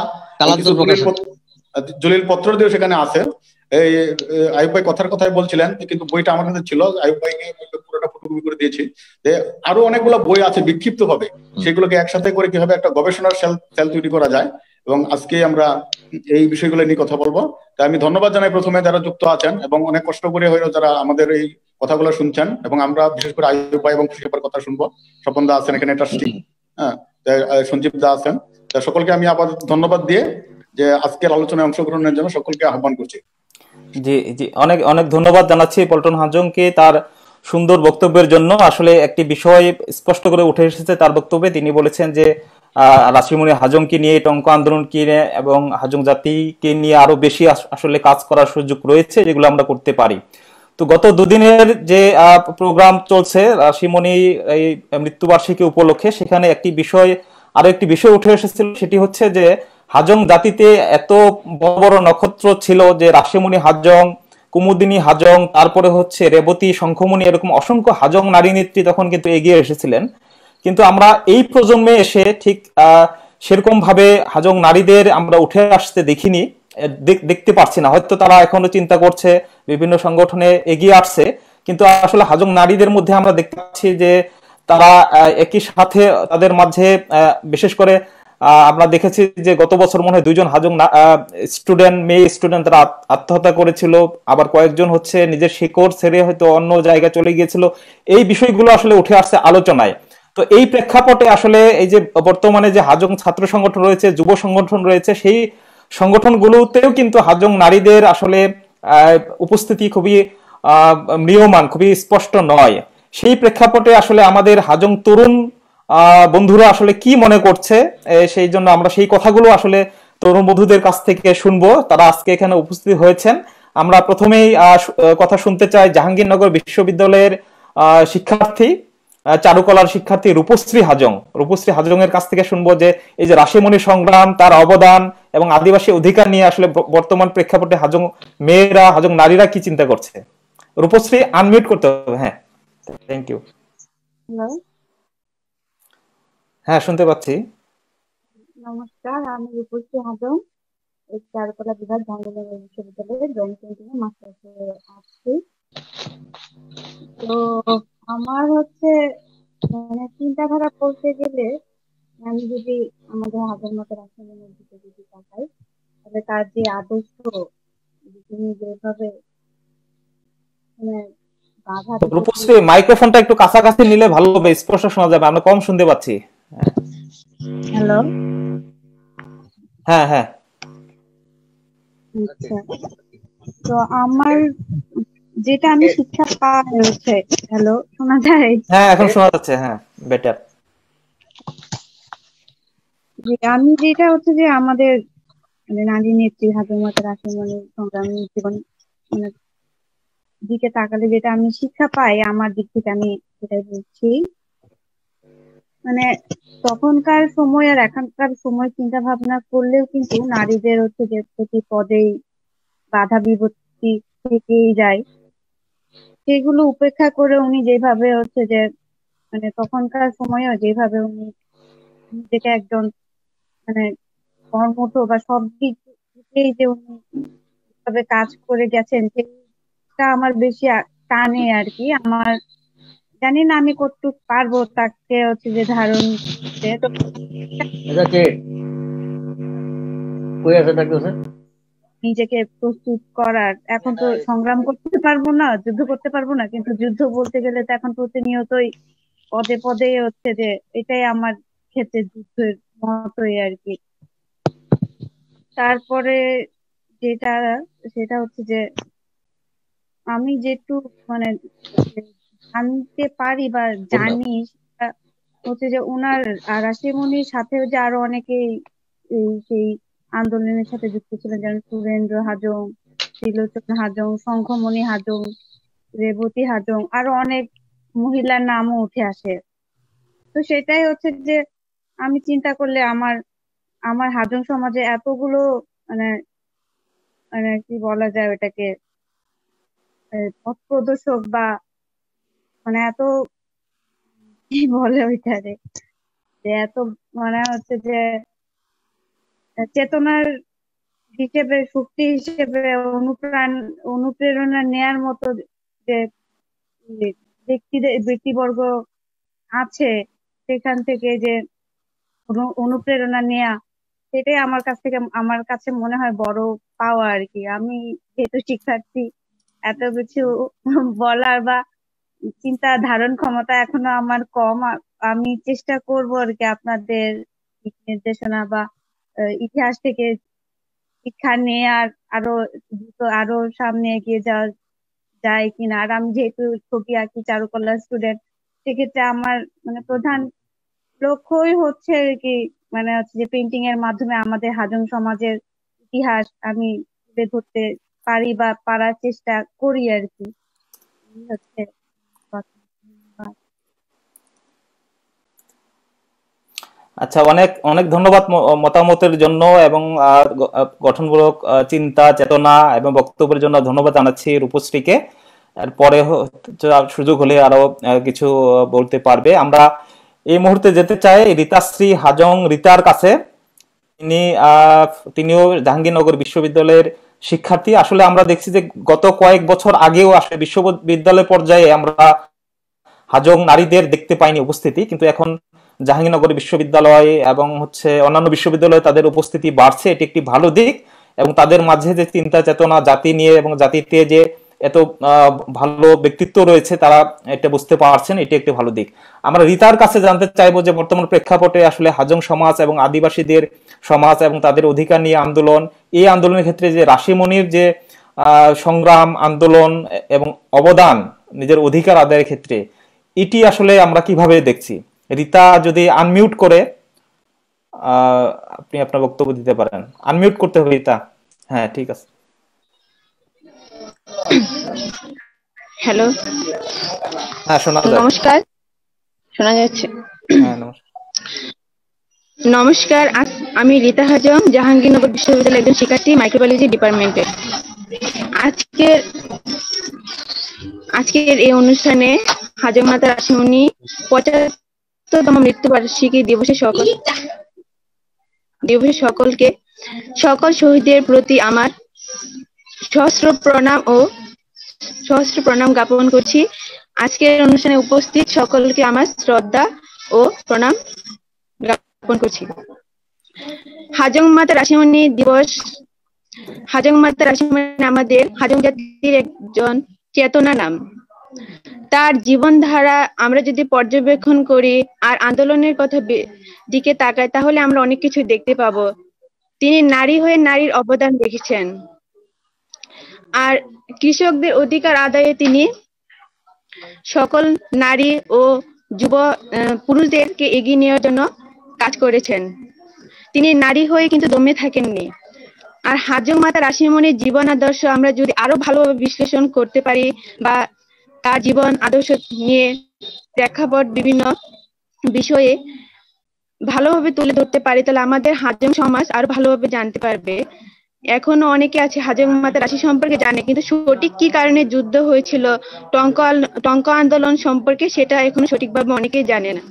D: জলিল পত্র দিয়ে সেখানে আছে। এই আয়ুব ভাই কথার কথাই বলছিলেন, কিন্তু বইটা আমার কাছে ছিল, আয়ুব ভাইকে পুরোটা ফটোকপি করে দিয়েছি। যে আরো অনেকগুলো বই আছে বিক্ষিপ্ত ভাবে, সেগুলোকে একসাথে করে কিভাবে একটা গবেষণার সেল সেল তৈরি করা যায়। এবং আজকে আমরা এই বিষয়গুলো নিয়ে কথা বলবো। তাই আমি ধন্যবাদ জানাই প্রথমে যারা যুক্ত আছেন এবং অনেক কষ্ট করে হয়তো যারা আমাদের এই কথাগুলো শুনছেন। এবং আমরা বিশেষ করে আয়ুব ভাই এবং খুশিপার কথা শুনবো। স্বপন দা আছেন এখানে ট্রাস্টি, হ্যাঁ সঞ্জীব দা আছেন। তা সকলকে আমি আবার ধন্যবাদ দিয়ে যে আজকের আলোচনায় অংশগ্রহণের জন্য সকলকে আহ্বান করছি।
B: জি জি অনেক অনেক ধন্যবাদ জানাচ্ছি পল্টন হাজংকে তার সুন্দর বক্তব্যের জন্য। আসলে একটি বিষয় স্পষ্ট করে উঠে এসেছে তার বক্তব্যে। তিনি বলেছেন যে রাশিমণি হাজংকে নিয়ে, টঙ্ক আন্দোলনকে নিয়ে এবং হাজং জাতিকে নিয়ে আরো বেশি আসলে কাজ করার সুযোগ রয়েছে, যেগুলো আমরা করতে পারি। তো গত দুদিনের যে প্রোগ্রাম চলছে রাশিমণি এই মৃত্যুবার্ষিকী উপলক্ষে, সেখানে একটি বিষয় আরো একটি বিষয় উঠে এসেছিল, সেটি হচ্ছে যে হাজং জাতিতে এত বড় বড় নক্ষত্র ছিল, যে রাশিমণি হাজং, কুমুদিনী হাজং, তারপরে হচ্ছে রেবতী, শঙ্খমণি, এরকম অসংখ্য হাজং নারী নেত্রী তখন কিন্তু এগিয়ে এসেছিলেন। কিন্তু আমরা এই প্রজন্মে এসে ঠিক আহ সেরকম ভাবে হাজং নারীদের আমরা উঠে আসতে দেখিনি, দেখতে পারছি না। হয়তো তারা এখনো চিন্তা করছে, বিভিন্ন সংগঠনে এগিয়ে আসছে, কিন্তু আসলে হাজং নারীদের মধ্যে আমরা দেখতে পাচ্ছি যে তারা একই সাথে তাদের মাঝে বিশেষ করে আমরা দেখেছি যে গত বছর মনে হয় দুইজন হাজং স্টুডেন্ট, মেয়ে স্টুডেন্ট, তারা আত্মহত্যা করেছিল। আবার কয়েকজন হচ্ছে নিজের শিকড় ছেড়ে হয়তো অন্য জায়গায় চলে গিয়েছিল। এই বিষয়গুলো আসলে উঠে আসছে আলোচনায়। তো এই প্রেক্ষাপটে আসলে এই যে বর্তমানে যে হাজং ছাত্র সংগঠন রয়েছে, যুব সংগঠন রয়েছে, সেই সংগঠনগুলোতেও কিন্তু হাজং নারীদের আসলে উপস্থিতি খুবই আহ ম্রিয়মান, খুবই স্পষ্ট নয়। সেই প্রেক্ষাপটে আসলে আমাদের হাজং তরুণ আহ বন্ধুরা আসলে কি মনে করছে, সেই জন্য আমরা সেই কথাগুলো আসলে তরুণ বন্ধুদের কাছ থেকে শুনবো। তারা আজকে এখানে উপস্থিত হয়েছেন। আমরা প্রথমেই আহ কথা শুনতে চাই জাহাঙ্গীরনগর বিশ্ববিদ্যালয়ের আহ শিক্ষার্থী, চারুকলার শিক্ষার্থী রূপশ্রী হাজং। রূপশ্রী হাজং এর কাছ থেকে শুনবো যে এই যে রাশিমণি সংগ্রাম, তার অবদান এবং আদিবাসী অধিকার নিয়ে আসলে বর্তমান প্রেক্ষাপটে হাজং মেয়েরা, হাজং নারীরা কি চিন্তা করছে। রূপশ্রী আনমিউট করতে হবে। হ্যাঁ, থ্যাংক ইউ। হ্যাঁ, শুনতে পাচ্ছি।
E: নমস্কার, আমি রূপশ্রী হাজং, এই চারুকলা বিভাগ জাহাঙ্গীরনগর বিশ্ববিদ্যালয়ের ড্রয়িং পেন্টিং এ মাস্টার্সে আসছি। তো আমার হচ্ছে মানে চিন্তাধারা বলতে গেলে, আমি যদি আমাদের হাজার মতো রাষ্ট্রের দিকে যদি তাকাই, তাহলে তার যে আদর্শ তিনি যেভাবে মানে বাধা
B: রূপশ্রী মাইক্রোফোনটা একটু কাছাকাছি নিলে ভালো হবে, স্পষ্ট শোনা যাবে, আমরা কম শুনতে পাচ্ছি।
E: হ্যালো,
B: হ্যাঁ হ্যাঁ
E: আচ্ছা, তো আমার যেটা আমি শিক্ষা পাই হচ্ছে, হ্যালো শোনা যায়?
B: হ্যাঁ এখন শোনা যাচ্ছে, হ্যাঁ বেটার।
E: যে আমি যেটা হচ্ছে যে আমাদের মানে নারী নেত্রী হাজুমাতার আশিমনির সংগ্রামী জীবন মানে দিকে তাকালে যেটা আমি শিক্ষা পাই আমার দিক থেকে আমি সেটাই বলছি। মানে তখনকার সময় আর এখনকার সময় চিন্তা ভাবনা করলেও কিন্তু নারীদের হচ্ছে যে প্রতি পদেই বাধা বিপত্তি থেকেই যায়, সেগুলো উপেক্ষা করে উনি যেভাবে হচ্ছে যে মানে তখনকার সময়ও যেভাবে উনি নিজেকে একজন মানে কর্মঠ বা সব দিক থেকেই যে উনি ভাবে কাজ করে গেছেন সেটা আমার বেশি আ- টানে আর কি। আমার জানি না আমি কতটুকু পারবো তাকে হচ্ছে যে ধারণ করতে, তো নিজেকে প্রস্তুত করার। এখন তো সংগ্রাম করতে পারবো না, যুদ্ধ করতে পারবো না, কিন্তু যুদ্ধ বলতে গেলে তো এখন প্রতিনিয়তই পদে পদে হচ্ছে যে এটাই আমার ক্ষেত্রে যুদ্ধের মতোই আর কি। তারপরে যেটা সেটা হচ্ছে যে আমি যেটু মানে জানতে পারি বা জানি সেটা হচ্ছে যে ওনার আর রাশিমণির সাথেও যে আরো অনেকেই এই সেই আন্দোলনের সাথে যুক্ত ছিলেন, যেমন সুরেন্দ্র হাজং, ত্রিলোচন হাজং, শঙ্খমণি হাজং, রেবতী হাজং, আরো অনেক মহিলার নামও উঠে আসে। তো সেটাই হচ্ছে যে আমি চিন্তা করলে আমার আমার হাজং সমাজে এতগুলো মানে মানে কি বলা যায় ওটাকে আহ, পথ প্রদর্শক বা মানে এত কি বলে ওইটারে, যে এত মানে হচ্ছে যে চেতনার হিসেবে শক্তি হিসেবে অনুপ্রাণ অনুপ্রেরণা নেয়ার মতো যে ব্যক্তিদের ব্যক্তিবর্গ আছে, সেখান থেকে যে অনু- অনুপ্রেরণা নেয়া, সেটাই আমার কাছ থেকে আমার কাছে মনে হয় বড় পাওয়া আর কি। আমি যেহেতু শিক্ষার্থী, এত কিছু বলার বা চিন্তা ধারণ ক্ষমতা এখনো আমার কম। আ- আমি চেষ্টা করব আর কি আপনাদের দিক নির্দেশনা বা আহ, ইতিহাস থেকে শিক্ষা নিয়ে আর আরো দ্রুত আরো সামনে এগিয়ে যাওয়া যায় কিনা। আর আমি যেহেতু ছবি আঁকি, চারুকলা স্টুডেন্ট, সেক্ষেত্রে আমার মানে প্রধান লক্ষ্যই হচ্ছে আর কি মানে হচ্ছে যে পেন্টিং এর মাধ্যমে আমাদের হাজং সমাজের ইতিহাস আমি তুলে ধরতে পারি বা পারার চেষ্টা করি আর কি। এই হচ্ছে কথা। ধন্যবাদ।
B: আচ্ছা, অনেক অনেক ধন্যবাদ ম- মতামতের জন্য এবং আহ, গ- আহ, গঠনমূলক আহ, চিন্তা চেতনা এবং বক্তব্যের জন্য ধন্যবাদ জানাচ্ছি রূপশ্রীকে। এরপরে হচ্ছে আর সুযোগ হলে আরো আহ, কিছু আহ, বলতে পারবে। আমরা এই মুহূর্তে যেতে চাই রীতাশ্রী হাজং রীতার কাছে। তিনি আহ তিনিও জাহাঙ্গীরনগর বিশ্ববিদ্যালয়ের শিক্ষার্থী। আসলে আমরা দেখছি যে গত কয়েক বছর আগেও আসলে বিশ্ববিদ্যালয় পর্যায়ে আমরা হাজং নারীদের দেখতে পাইনি উপস্থিতি, কিন্তু এখন জাহাঙ্গীরনগর বিশ্ববিদ্যালয় এবং হচ্ছে অন্যান্য বিশ্ববিদ্যালয়ে তাদের উপস্থিতি বাড়ছে, এটি একটি ভালো দিক। এবং তাদের মাঝে যে চিন্তা চেতনা জাতি নিয়ে এবং জাতিতে যে এত আহ, ভালো ব্যক্তিত্ব রয়েছে তারা এটা বুঝতে পারছেন, এটি একটি ভালো দিক। আমরা রীতার কাছে জানতে চাইবো যে বর্তমান প্রেক্ষাপটে আসলে হাজং সমাজ এবং আদিবাসীদের সমাজ এবং তাদের অধিকার নিয়ে আন্দোলন, এই আন্দোলনের ক্ষেত্রে যে রাশিমণির যে আহ সংগ্রাম আন্দোলন এবং অবদান নিজের অধিকার আদায়ের ক্ষেত্রে, এটি আসলে আমরা কিভাবে দেখছি। রিতা যদি আনমিউট করে আহ আপনি আপনার বক্তব্য দিতে পারেন। আনমিউট করতে হবে রিতা। হ্যাঁ ঠিক আছে।
F: হ্যালো,
B: হ্যাঁ শোনা যায়।
F: নমস্কার, শোনা যাচ্ছে?
B: হ্যাঁ নমস্কার।
F: নমস্কার, আজ- আমি রীতা হাজং, জাহাঙ্গীরনগর বিশ্ববিদ্যালয়ের একজন শিক্ষার্থী, মাইক্রোবায়োলজি ডিপার্টমেন্টে। আজকের আজকের এই অনুষ্ঠানে হাজং মাতা রাসমণি পঁচাত্তরতম মৃত্যুবার্ষিকী দিবসে সকল দিবসে সকলকে সকল শহীদদের প্রতি আমার সহস্র প্রণাম ও সহস্র প্রণাম জ্ঞাপন করছি। আজকের অনুষ্ঠানে উপস্থিত সকলকে আমার শ্রদ্ধা ও প্রণাম জ্ঞাপন করছি। হাজং মাতা রাসমণি দিবস হাজং মাতা রাসমণি আমাদের হাজং জাতির একজন চেতনা নাম। তার জীবনধারা আমরা যদি পর্যবেক্ষণ করি আর আন্দোলনের কথা দিকে তাকাই তাহলে আমরা অনেক কিছু দেখতে পাবো। তিনি নারী হয়ে নারীর অবদান রেখেছেন, আর কৃষকদের অধিকার আদায়ে তিনি সকল নারী ও যুব পুরুষদেরকে এগিয়ে নেওয়ার জন্য কাজ করেছেন। তিনি নারী হয়ে কিন্তু দমে থাকেননি। আর হাজং মাতা রাশিমণির জীবন আদর্শ আমরা যদি আরো ভালোভাবে বিশ্লেষণ করতে পারি বা তার জীবন আদর্শ নিয়ে প্রেক্ষাপট বিভিন্ন বিষয়ে ভালোভাবে তুলে ধরতে পারি তাহলে আমাদের হাজং সমাজ আরো ভালোভাবে জানতে পারবে। এখনো অনেকে আছে হাজং মাতা রাশি সম্পর্কে জানে কিন্তু সঠিক কি কারণে যুদ্ধ হয়েছিল, টঙ্ক টঙ্ক আন্দোলন সম্পর্কে সেটা এখনো সঠিকভাবে অনেকেই জানে না।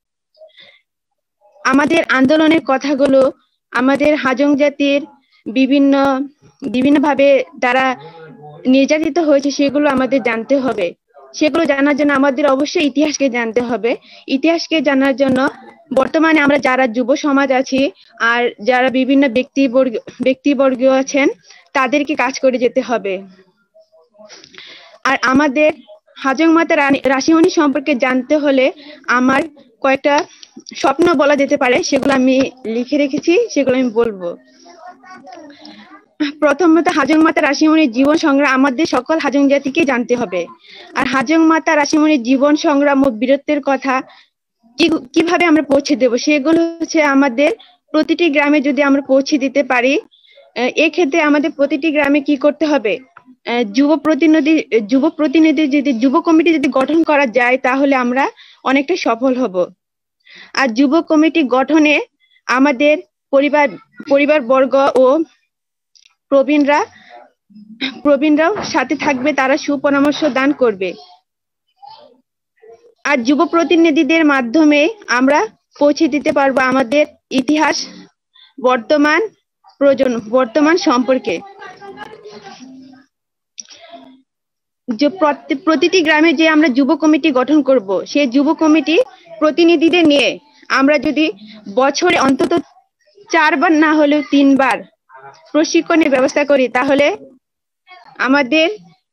F: আমাদের আন্দোলনের কথাগুলো আমাদের হাজং জাতির বিভিন্ন বিভিন্ন ভাবে তারা নির্যাতিত হয়েছে সেগুলো আমাদের জানতে হবে। সেগুলো জানার জন্য আমাদের অবশ্যই ইতিহাসকে জানতে হবে। ইতিহাসকে জানার জন্য বর্তমানে আমরা যারা যুব সমাজ আছি আর যারা বিভিন্ন ব্যক্তিবর্গ ব্যক্তিবর্গ আছেন তাদেরকে কাজ করে যেতে হবে। আর আমাদের হাজং মাতা রাশিমণি সম্পর্কে জানতে হলে আমার কয়েকটা স্বপ্ন বলা যেতে পারে, সেগুলো আমি লিখে রেখেছি, সেগুলো আমি বলবো। প্রথমত হাজং মাতা রাশিমণির জীবন সংগ্রাম আমাদের সকল হাজং জাতিকে জানতে হবে। আর হাজং মাতা রাশিমণির জীবন সংগ্রাম ও বীরত্বের কথা কিভাবে আমরা পৌঁছে দেব সেগুলো হচ্ছে আমাদের প্রতিটি গ্রামে যদি আমরা পৌঁছে দিতে পারি। এক্ষেত্রে আমাদের প্রতিটি গ্রামে কি করতে হবে, যুব প্রতিনিধি যুব প্রতিনিধি যদি যুব কমিটি যদি গঠন করা যায় তাহলে আমরা অনেকটা সফল হব। আর যুব কমিটি গঠনে আমাদের পরিবার পরিবার বর্গ ও প্রবীণরা প্রবীণরাও সাথে থাকবে, তারা সুপরামর্শ দান করবে। আর যুব প্রতিনিধিদের মাধ্যমে আমরা পৌঁছে দিতে পারবো আমাদের ইতিহাস বর্তমান প্রয়োজন বর্তমান সম্পর্কে। যে প্রতিটি গ্রামে যে আমরা যুব কমিটি গঠন করব সেই যুব কমিটি প্রতিনিধিদের নিয়ে আমরা যদি বছরে অন্তত চারবার না হলেও তিনবার প্রশিক্ষণের ব্যবস্থা করি তাহলে আমাদের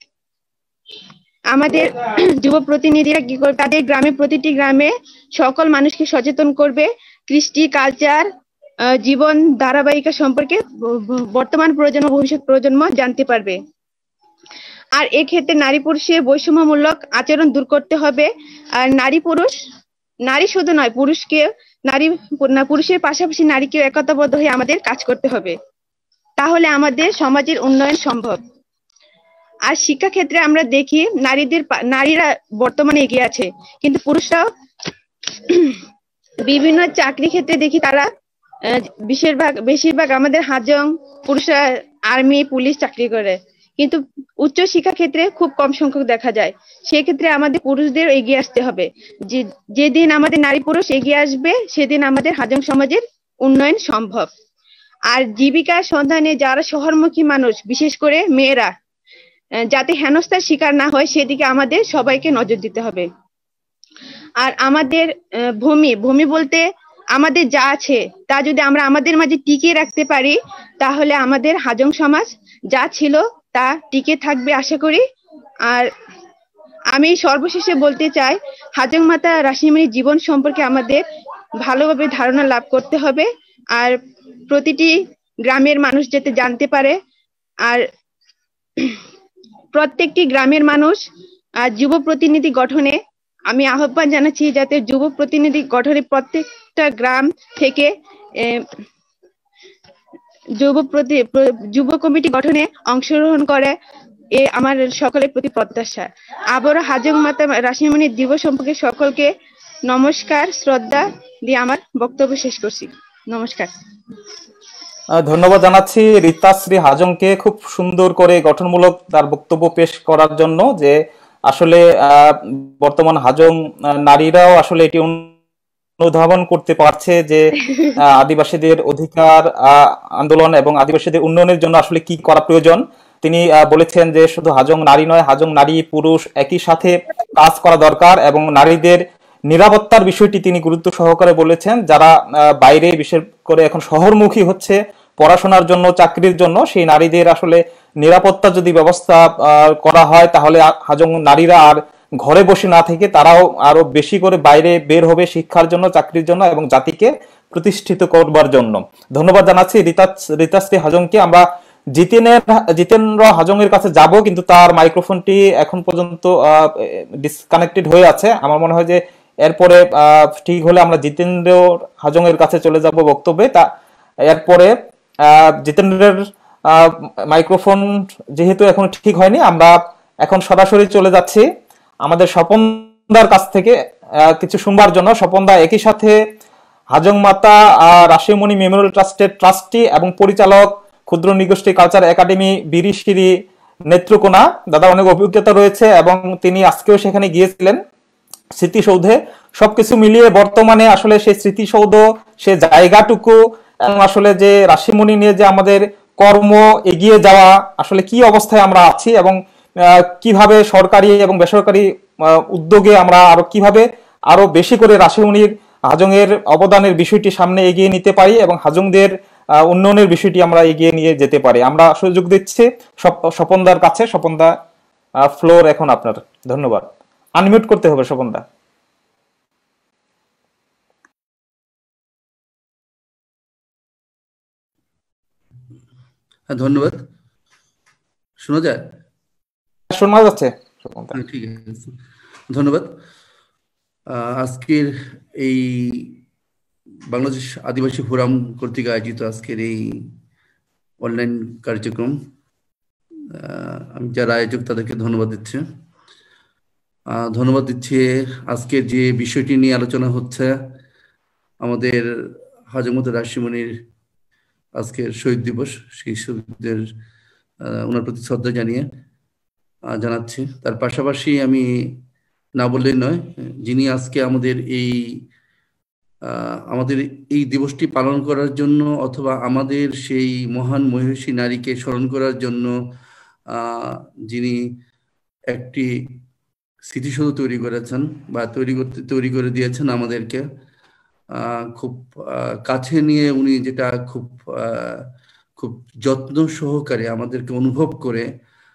F: আমাদের যুব প্রতিনিধিরা কি করবে, তাদের গ্রামে প্রতিটি গ্রামে সকল মানুষকে সচেতন করবে কৃষ্টি কালচার জীবন ধারাবাহিকা সম্পর্কে বর্তমান প্রজন্ম ভবিষ্যৎ প্রজন্ম জানতে পারবে। আর এক্ষেত্রে নারী পুরুষের বৈষম্যমূলক আচরণ দূর করতে হবে। আর নারী পুরুষ নারী শুধু নয় পুরুষকে নারী পুরুষের পাশাপাশি নারীকে একতাবদ্ধ হয়ে আমাদের কাজ করতে হবে, তাহলে আমাদের সমাজের উন্নয়ন সম্ভব। আর শিক্ষা ক্ষেত্রে আমরা দেখি নারীদের নারীরা বর্তমানে এগিয়ে আছে কিন্তু পুরুষরাও বিভিন্ন চাকরি ক্ষেত্রে দেখি তারা বেশিরভাগ বেশিরভাগ আমাদের হাজং পুরুষরা আর্মি পুলিশ চাকরি করে কিন্তু উচ্চ শিক্ষা ক্ষেত্রে খুব কম সংখ্যক দেখা যায়। সেক্ষেত্রে আমাদের পুরুষদের এগিয়ে আসতে হবে। যে যেদিন আমাদের নারী পুরুষ এগিয়ে আসবে সেদিন আমাদের হাজং সমাজের উন্নয়ন সম্ভব। আর জীবিকার সন্ধানে যারা শহরমুখী মানুষ বিশেষ করে মেয়েরা যাতে হেনস্থার শিকার না হয় সেদিকে আমাদের সবাইকে নজর দিতে হবে। আর আমাদের ভূমি ভূমি বলতে আমাদের যা আছে তা যদি আমরা আমাদের মাঝে টিকিয়ে রাখতে পারি তাহলে আমাদের হাজং সমাজ যা ছিল তা টিকে থাকবে আশা করি। আর আমি সর্বশেষে বলতে চাই হাজং মাতা রাশিমণির জীবন সম্পর্কে আমাদের ভালোভাবে ধারণা লাভ করতে হবে আর প্রতিটি গ্রামের মানুষ যাতে জানতে পারে। আর প্রত্যেকটি গ্রামের মানুষ আর যুব প্রতিনিধি গঠনে আমি আহ্বান জানাচ্ছি যাতে যুব প্রতিনিধি গঠনে প্রত্যেকটা গ্রাম থেকে যুব প্রতি যুব কমিটি গঠনে অংশগ্রহণ করে, এ আমার সকলের প্রতি প্রত্যাশা। আবারও হাজং মাতা রাশিমণির দিবস সম্পর্কে সকলকে নমস্কার শ্রদ্ধা দিয়ে আমার বক্তব্য শেষ করছি। নমস্কার।
B: ধন্যবাদ জানাচ্ছি রীতাশ্রী হাজংকে খুব সুন্দর করে গঠনমূলক তার বক্তব্য পেশ করার জন্য, যে আসলে বর্তমান হাজং নারীরাও আসলে এটি অনুধাবন করতে পারছে যে আদিবাসীদের অধিকার আন্দোলন এবং আদিবাসীদের উন্নয়নের জন্য আসলে কি করা প্রয়োজন। তিনি বলেছেন যে শুধু হাজং নারী নয়, হাজং নারী পুরুষ একই সাথে কাজ করা দরকার এবং নারীদের নিরাপত্তার বিষয়টি তিনি গুরুত্ব সহকারে বলেছেন। যারা বাইরে বিশেষ করে এখন শহরমুখী হচ্ছে পড়াশোনার জন্য চাকরির জন্য, সেই নারীদের আসলে নিরাপত্তা যদি ব্যবস্থা করা হয় তাহলে হাজং নারীরা আর ঘরে বসে না থেকে তারাও আরো বেশি করে বাইরে বের হবে শিক্ষার জন্য, চাকরির জন্য এবং জাতিকে প্রতিষ্ঠিত করবার জন্য। ধন্যবাদ জানাচ্ছি রীতাশ্রী হাজংকে। আমরা জিতেনের জিতেন্দ্র হাজংয়ের কাছে যাব, কিন্তু তার মাইক্রোফোনটি এখন পর্যন্ত ডিসকানেক্টেড হয়ে আছে। আমার মনে হয় যে এরপরে ঠিক হলে আমরা জিতেন্দ্র হাজংয়ের কাছে চলে যাব বক্তব্যে। তা এরপরে জিতেন্দ্রের মাইক্রোফোন যেহেতু এখন ঠিক হয়নি, আমরা এখন সরাসরি চলে যাচ্ছি আমাদের স্বপনদার কাছ থেকে কিছু শুনবার জন্য। স্বপনদা একই সাথে হাজং মাতা রাশিমণি মেমোরিয়াল ট্রাস্টের ট্রাস্টি এবং পরিচালক ক্ষুদ্র নৃগোষ্ঠী কালচার একাডেমি বিরিশিরি নেত্রকোনা। দাদা অনেক অভিজ্ঞতা রয়েছে এবং তিনি আজকেও সেখানে গিয়েছিলেন স্মৃতিসৌধে। সবকিছু মিলিয়ে বর্তমানে আসলে সেই স্মৃতিসৌধ, সে জায়গাটুকু এবং আসলে যে রাশিমণি নিয়ে যে আমাদের কর্ম এগিয়ে যাওয়া, আসলে কি অবস্থায় আমরা আছি এবং কিভাবে সরকারি এবং বেসরকারি উদ্যোগে আমরা আরো কিভাবে আরো বেশি করে রাশিমণির হাজংয়ের অবদানের বিষয়টি সামনে এগিয়ে নিতে পারি এবং হাজংদের উন্নয়নের বিষয়টি আমরা এগিয়ে নিয়ে যেতে পারি। আমরা সুযোগ দিচ্ছি স্বপনদার কাছে। স্বপনদা, ফ্লোর এখন আপনার। ধন্যবাদ। আনমিউট করতে হবে স্বপনদা।
G: হ্যাঁ, ধন্যবাদ। শোনা যায়?
B: শোনা যাচ্ছে।
G: ঠিক আছে, ধন্যবাদ। আজকের এই বাংলাদেশ আদিবাসী ফোরাম কর্তৃক আয়োজিত আজকের এই অনলাইন কার্যক্রম, আমি যারা আয়োজক তাদেরকে ধন্যবাদ দিচ্ছি। ধন্যবাদ দিচ্ছি আজকের যে বিষয়টি নিয়ে আলোচনা হচ্ছে, আমাদের হাজং মাতা রাশিমণির আজকের শহীদ দিবস, সেই শহীদদের ওনার প্রতি শ্রদ্ধা জানিয়ে জানাচ্ছি। তার পাশাপাশি আমি না বললেই নয়, যিনি আজকে আমাদের এই আমাদের এই দিবসটি পালন করার জন্য অথবা আমাদের সেই মহান মহিষী নারীকে স্মরণ করার জন্য যিনি একটি স্মৃতিসৌধ তৈরি করেছেন বা তৈরি করতে তৈরি করে দিয়েছেন আমাদেরকে, খুব কাছে নিয়ে উনি যেটা খুব খুব যত্ন সহকারে আমাদেরকে অনুভব করে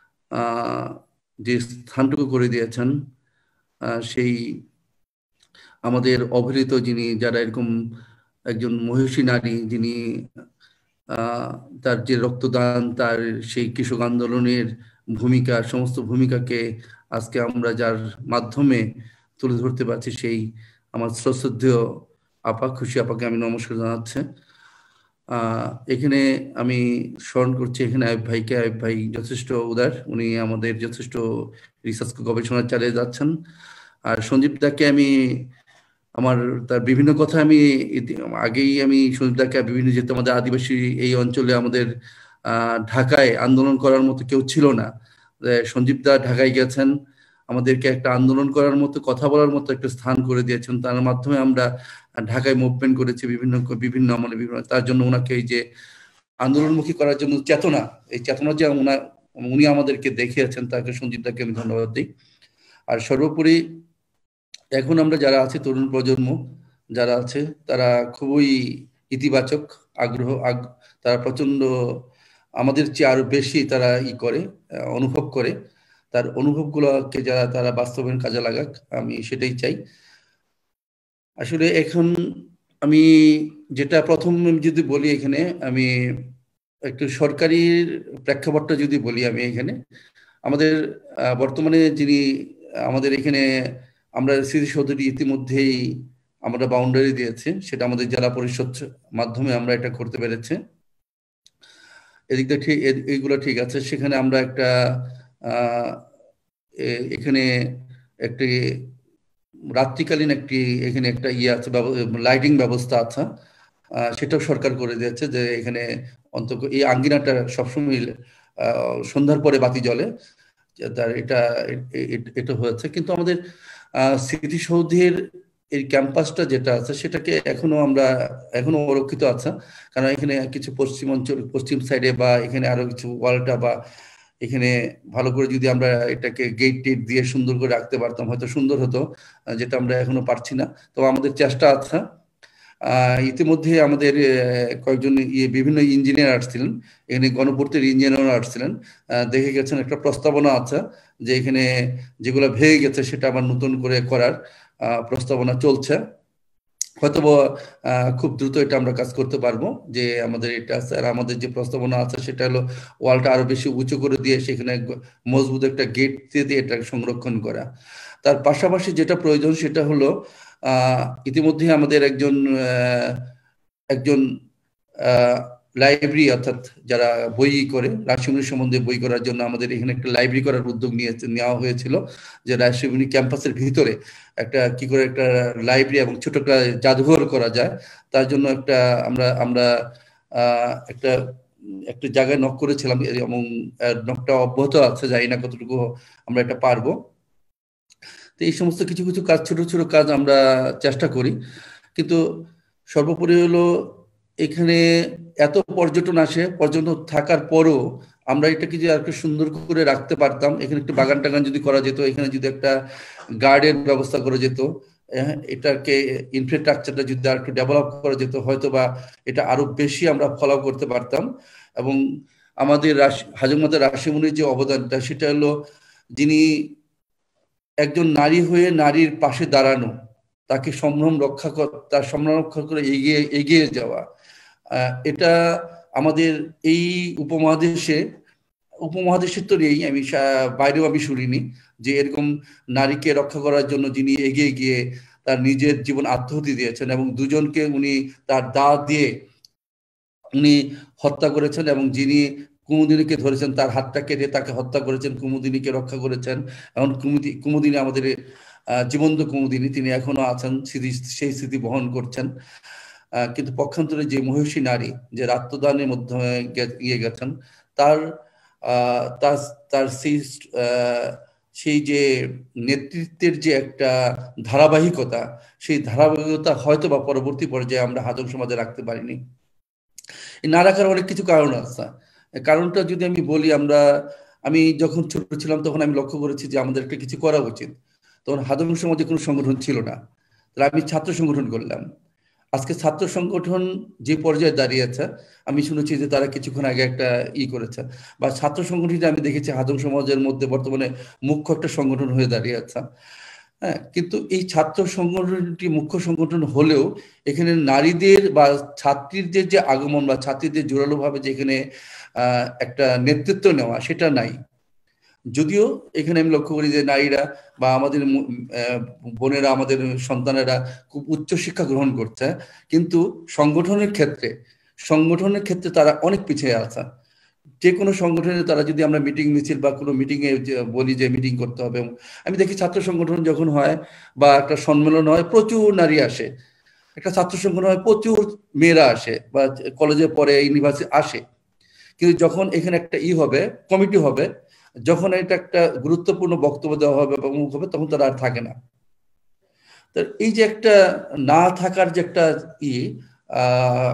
G: যে স্থানটুকু করে দিয়েছেন, সেই আমাদের অবহেলিত যিনি, যারা এরকম একজন মহিষী নারী, যিনি তার যে রক্তদান, তার সেই কৃষক আন্দোলনের ভূমিকা, সমস্ত ভূমিকাকে আজকে আমরা যার মাধ্যমে তুলে ধরতে পারছি, সেই আমার শ্রদ্ধেয় আপা, খুশি আপাকে আমি নমস্কার জানাচ্ছি। এখানে আমি স্মরণ করছি এখানে আয়ুব ভাইকে। আয়ুব ভাই যথেষ্ট উদার, উনি আমাদের যথেষ্ট রিসার্চ গবেষণা চালিয়ে যাচ্ছেন। আর সঞ্জীব দাকে আমি আমার তার বিভিন্ন কথা আমি আগেই আমি সঞ্জীব দাকে বিভিন্ন, যেহেতু আমাদের আদিবাসী এই অঞ্চলে আমাদের ঢাকায় আন্দোলন করার মতো কেউ ছিল না, সঞ্জীব দা ঢাকায় গেছেন, আমাদেরকে একটা আন্দোলন করার মতো, কথা বলার মতো একটা স্থান করে দিয়েছেন। তার মাধ্যমে আমরা ঢাকায় মুভমেন্ট করেছি বিভিন্ন বিভিন্ন আমলে বিভিন্ন। তার জন্য ওনাকে এই যে আন্দোলনমুখী করার জন্য চেতনা, এই চেতনা যে উনি আমাদেরকে দেখিয়েছেন, তাকে সঞ্জীব দাকে আমি ধন্যবাদ দিই। আর সর্বোপরি এখন আমরা যারা আছি, তরুণ প্রজন্ম যারা আছে, তারা খুবই ইতিবাচক, আগ্রহ, তারা প্রচন্ড আমাদের চেয়ে আরো বেশি তারা ই করে, অনুভব করে। তার অনুভবগুলোকে যারা তারা বাস্তবায়ন কাজে লাগাক, আমি সেটাই চাই। আসলে এখন আমি যেটা প্রথম যদি বলি, এখানে আমি একটু সরকারি প্রেক্ষাপটটা যদি বলি, আমি এখানে আমাদের বর্তমানে যিনি আমাদের এখানে আমরা স্মৃতিসৌধটি ইতিমধ্যেই আমরা বাউন্ডারি দিয়েছি, সেটা আমাদের জেলা পরিষদ মাধ্যমে আমরা এটা করতে পেরেছি। এদিকটা ঠিক, এইগুলো ঠিক আছে। সেখানে আমরা একটা এখানে একটি রাত্রিকালীন একটি এখানে একটা ইয়ে আছে, লাইটিং ব্যবস্থা আছে, সেটাও সরকার করে দিয়েছে, যে এখানে অন্তত এই আঙ্গিনাটা সবসময় সন্ধ্যার পরে বাতি জ্বলে, তার এটা এটা হয়েছে। কিন্তু আমাদের স্মৃতিসৌধের এই ক্যাম্পাসটা যেটা আছে, সেটাকে এখনো আমরা এখনো অরক্ষিত আছে, কারণ এখানে কিছু পশ্চিম অঞ্চল, পশ্চিম সাইডে বা এখানে আরো কিছু ওয়ালটা বা এখানে ভালো করে যদি আমরা এটাকে গেট টেট দিয়ে সুন্দর করে রাখতে পারতাম, হয়তো সুন্দর হতো, যেটা আমরা এখনো পারছি না। তো আমাদের চেষ্টা আছে। ইতিমধ্যে আমাদের কয়েকজন বিভিন্ন ইঞ্জিনিয়ার আসছিলেন, এখানে গণপূর্তের ইঞ্জিনিয়ার আসছিলেন, দেখে গেছেন একটা প্রস্তাবনা আছে যে এখানে যেগুলো ভেঙে গেছে সেটা আবার নতুন করে করার প্রস্তাবনা চলছে। হয়তো খুব দ্রুত এটা আমরা কাজ করতে পারবো, যে আমাদের এটা আছে। আর আমাদের যে প্রস্তাবনা আছে সেটা হলো ওয়ালটা আরো বেশি উঁচু করে দিয়ে সেখানে মজবুত একটা গেট দিয়ে দিয়ে এটা সংরক্ষণ করা। তার পাশাপাশি যেটা প্রয়োজন সেটা হলো আহ ইতিমধ্যে আমাদের একজন একজন লাইব্রেরি, অর্থাৎ যারা বই করে রাজশাহী সম্বন্ধে বই করার জন্য আমাদের এখানে একটা লাইব্রেরি করার উদ্যোগ নিয়ে নেওয়া হয়েছিল, যে রাজশাহী ক্যাম্পাসের ভিতরে একটা কি করে একটা লাইব্রেরি এবং ছোট একটা জাদুঘর করা যায়, তার জন্য একটা আমরা আমরা আহ একটা একটা জায়গায় নক করেছিলাম এবং নকটা অব্যাহত আছে, জানি না কতটুকু আমরা এটা পারবো। তো এই সমস্ত কিছু কিছু কাজ, ছোট ছোট কাজ আমরা চেষ্টা করি। কিন্তু সর্বোপরি হলো এখানে এত পর্যটন আসে, পর্যটন থাকার পরও আমরা এটাকে যে আর একটু সুন্দর করে রাখতে পারতাম, এখানে একটু বাগান টাগান যদি করা যেত, এখানে যদি একটা গার্ডেন ব্যবস্থা করা যেত, এটাকে ইনফ্রাস্ট্রাকচারটা যদি আর একটু ডেভেলপ করা যেত, হয়তো বা এটা আরো বেশি আমরা ফলো করতে পারতাম। এবং আমাদের হাজং রাশি মুনির যে অবদানটা সেটা হলো যিনি একজন নারী হয়ে নারীর পাশে দাঁড়ানো, তাকে সম্ভ্রম রক্ষা কর তার সম্ভ্রম রক্ষা করে এগিয়ে এগিয়ে যাওয়া, এটা আমাদের এই উপমহাদেশে উপমহাদেশের তো নেই, আমি বাইরেও আমি শুনিনি যে এরকম নারীকে রক্ষা করার জন্য যিনি এগিয়ে গিয়ে তার নিজের জীবন আত্মহতি দিয়েছেন এবং দুজনকে উনি তার দা দিয়ে উনি হত্যা করেছেন, এবং যিনি কুমুদিনীকে ধরেছেন তার হাতটা কেটে তাকে হত্যা করেছেন, কুমুদিনীকে রক্ষা করেছেন। এখন কুমুদি কুমুদিনী আমাদের জীবন্ত কুমুদিনী, তিনি এখনো আছেন, স্মৃতি সেই স্মৃতি বহন করছেন। কিন্তু পক্ষান্তরে যে মহিষী নারী যে আত্মদানের মাধ্যমে গিয়ে গেছেন, তার আহ তার তার সেই সেই যে নেতৃত্বের যে একটা ধারাবাহিকতা, সেই ধারাবাহিকতা হয়তো বা পরবর্তী পর্যায়ে আমরা হাজং সমাজে রাখতে পারিনি। না রাখার অনেক কিছু কারণ আছে। কারণটা যদি আমি বলি, আমরা আমি যখন ছোট ছিলাম তখন আমি লক্ষ্য করেছি যে আমাদের একটা কিছু করা উচিত। তখন হাজং সমাজে কোনো সংগঠন ছিল না, তাহলে আমি ছাত্র সংগঠন করলাম। আজকে ছাত্র সংগঠন যে পর্যায়ে দাঁড়িয়েছে, আমি শুনেছি যে তারা কিছুক্ষণ আগে একটা ই করেছে, বা ছাত্র সংগঠনটা আমি দেখেছি হাজং সমাজের মধ্যে বর্তমানে মুখ্য একটা সংগঠন হয়ে দাঁড়িয়েছে। হ্যাঁ, কিন্তু এই ছাত্র সংগঠনটি মুখ্য সংগঠন হলেও এখানে নারীদের বা ছাত্রীদের যে আগমন বা ছাত্রীদের জোরালো ভাবে যেখানে আহ একটা নেতৃত্ব নেওয়া, সেটা নাই। যদিও এখানে আমি লক্ষ্য করি যে নারীরা বা আমাদের বোনেরা, আমাদের সন্তানেরা খুব উচ্চ শিক্ষা গ্রহণ করছে, কিন্তু সংগঠনের ক্ষেত্রে সংগঠনের ক্ষেত্রে তারা অনেক পিছিয়ে আছে। যে কোনো সংগঠনে তারা যদি আমরা মিটিং মিছিল বা কোনো মিটিং এ বলি যে মিটিং করতে হবে, আমি দেখি ছাত্র সংগঠন যখন হয় বা একটা সম্মেলন হয় প্রচুর নারী আসে, একটা ছাত্র সংগঠন হয় প্রচুর মেয়েরা আসে বা কলেজে পড়ে ইউনিভার্সিটি আসে, কিন্তু যখন এখানে একটা ই হবে, কমিটি হবে, যখন এটা একটা গুরুত্বপূর্ণ বক্তব্য দেওয়া হবে বা মুখ হবে, তখন তারা আর থাকে না। তো এই যে একটা না থাকার যে একটা ই আহ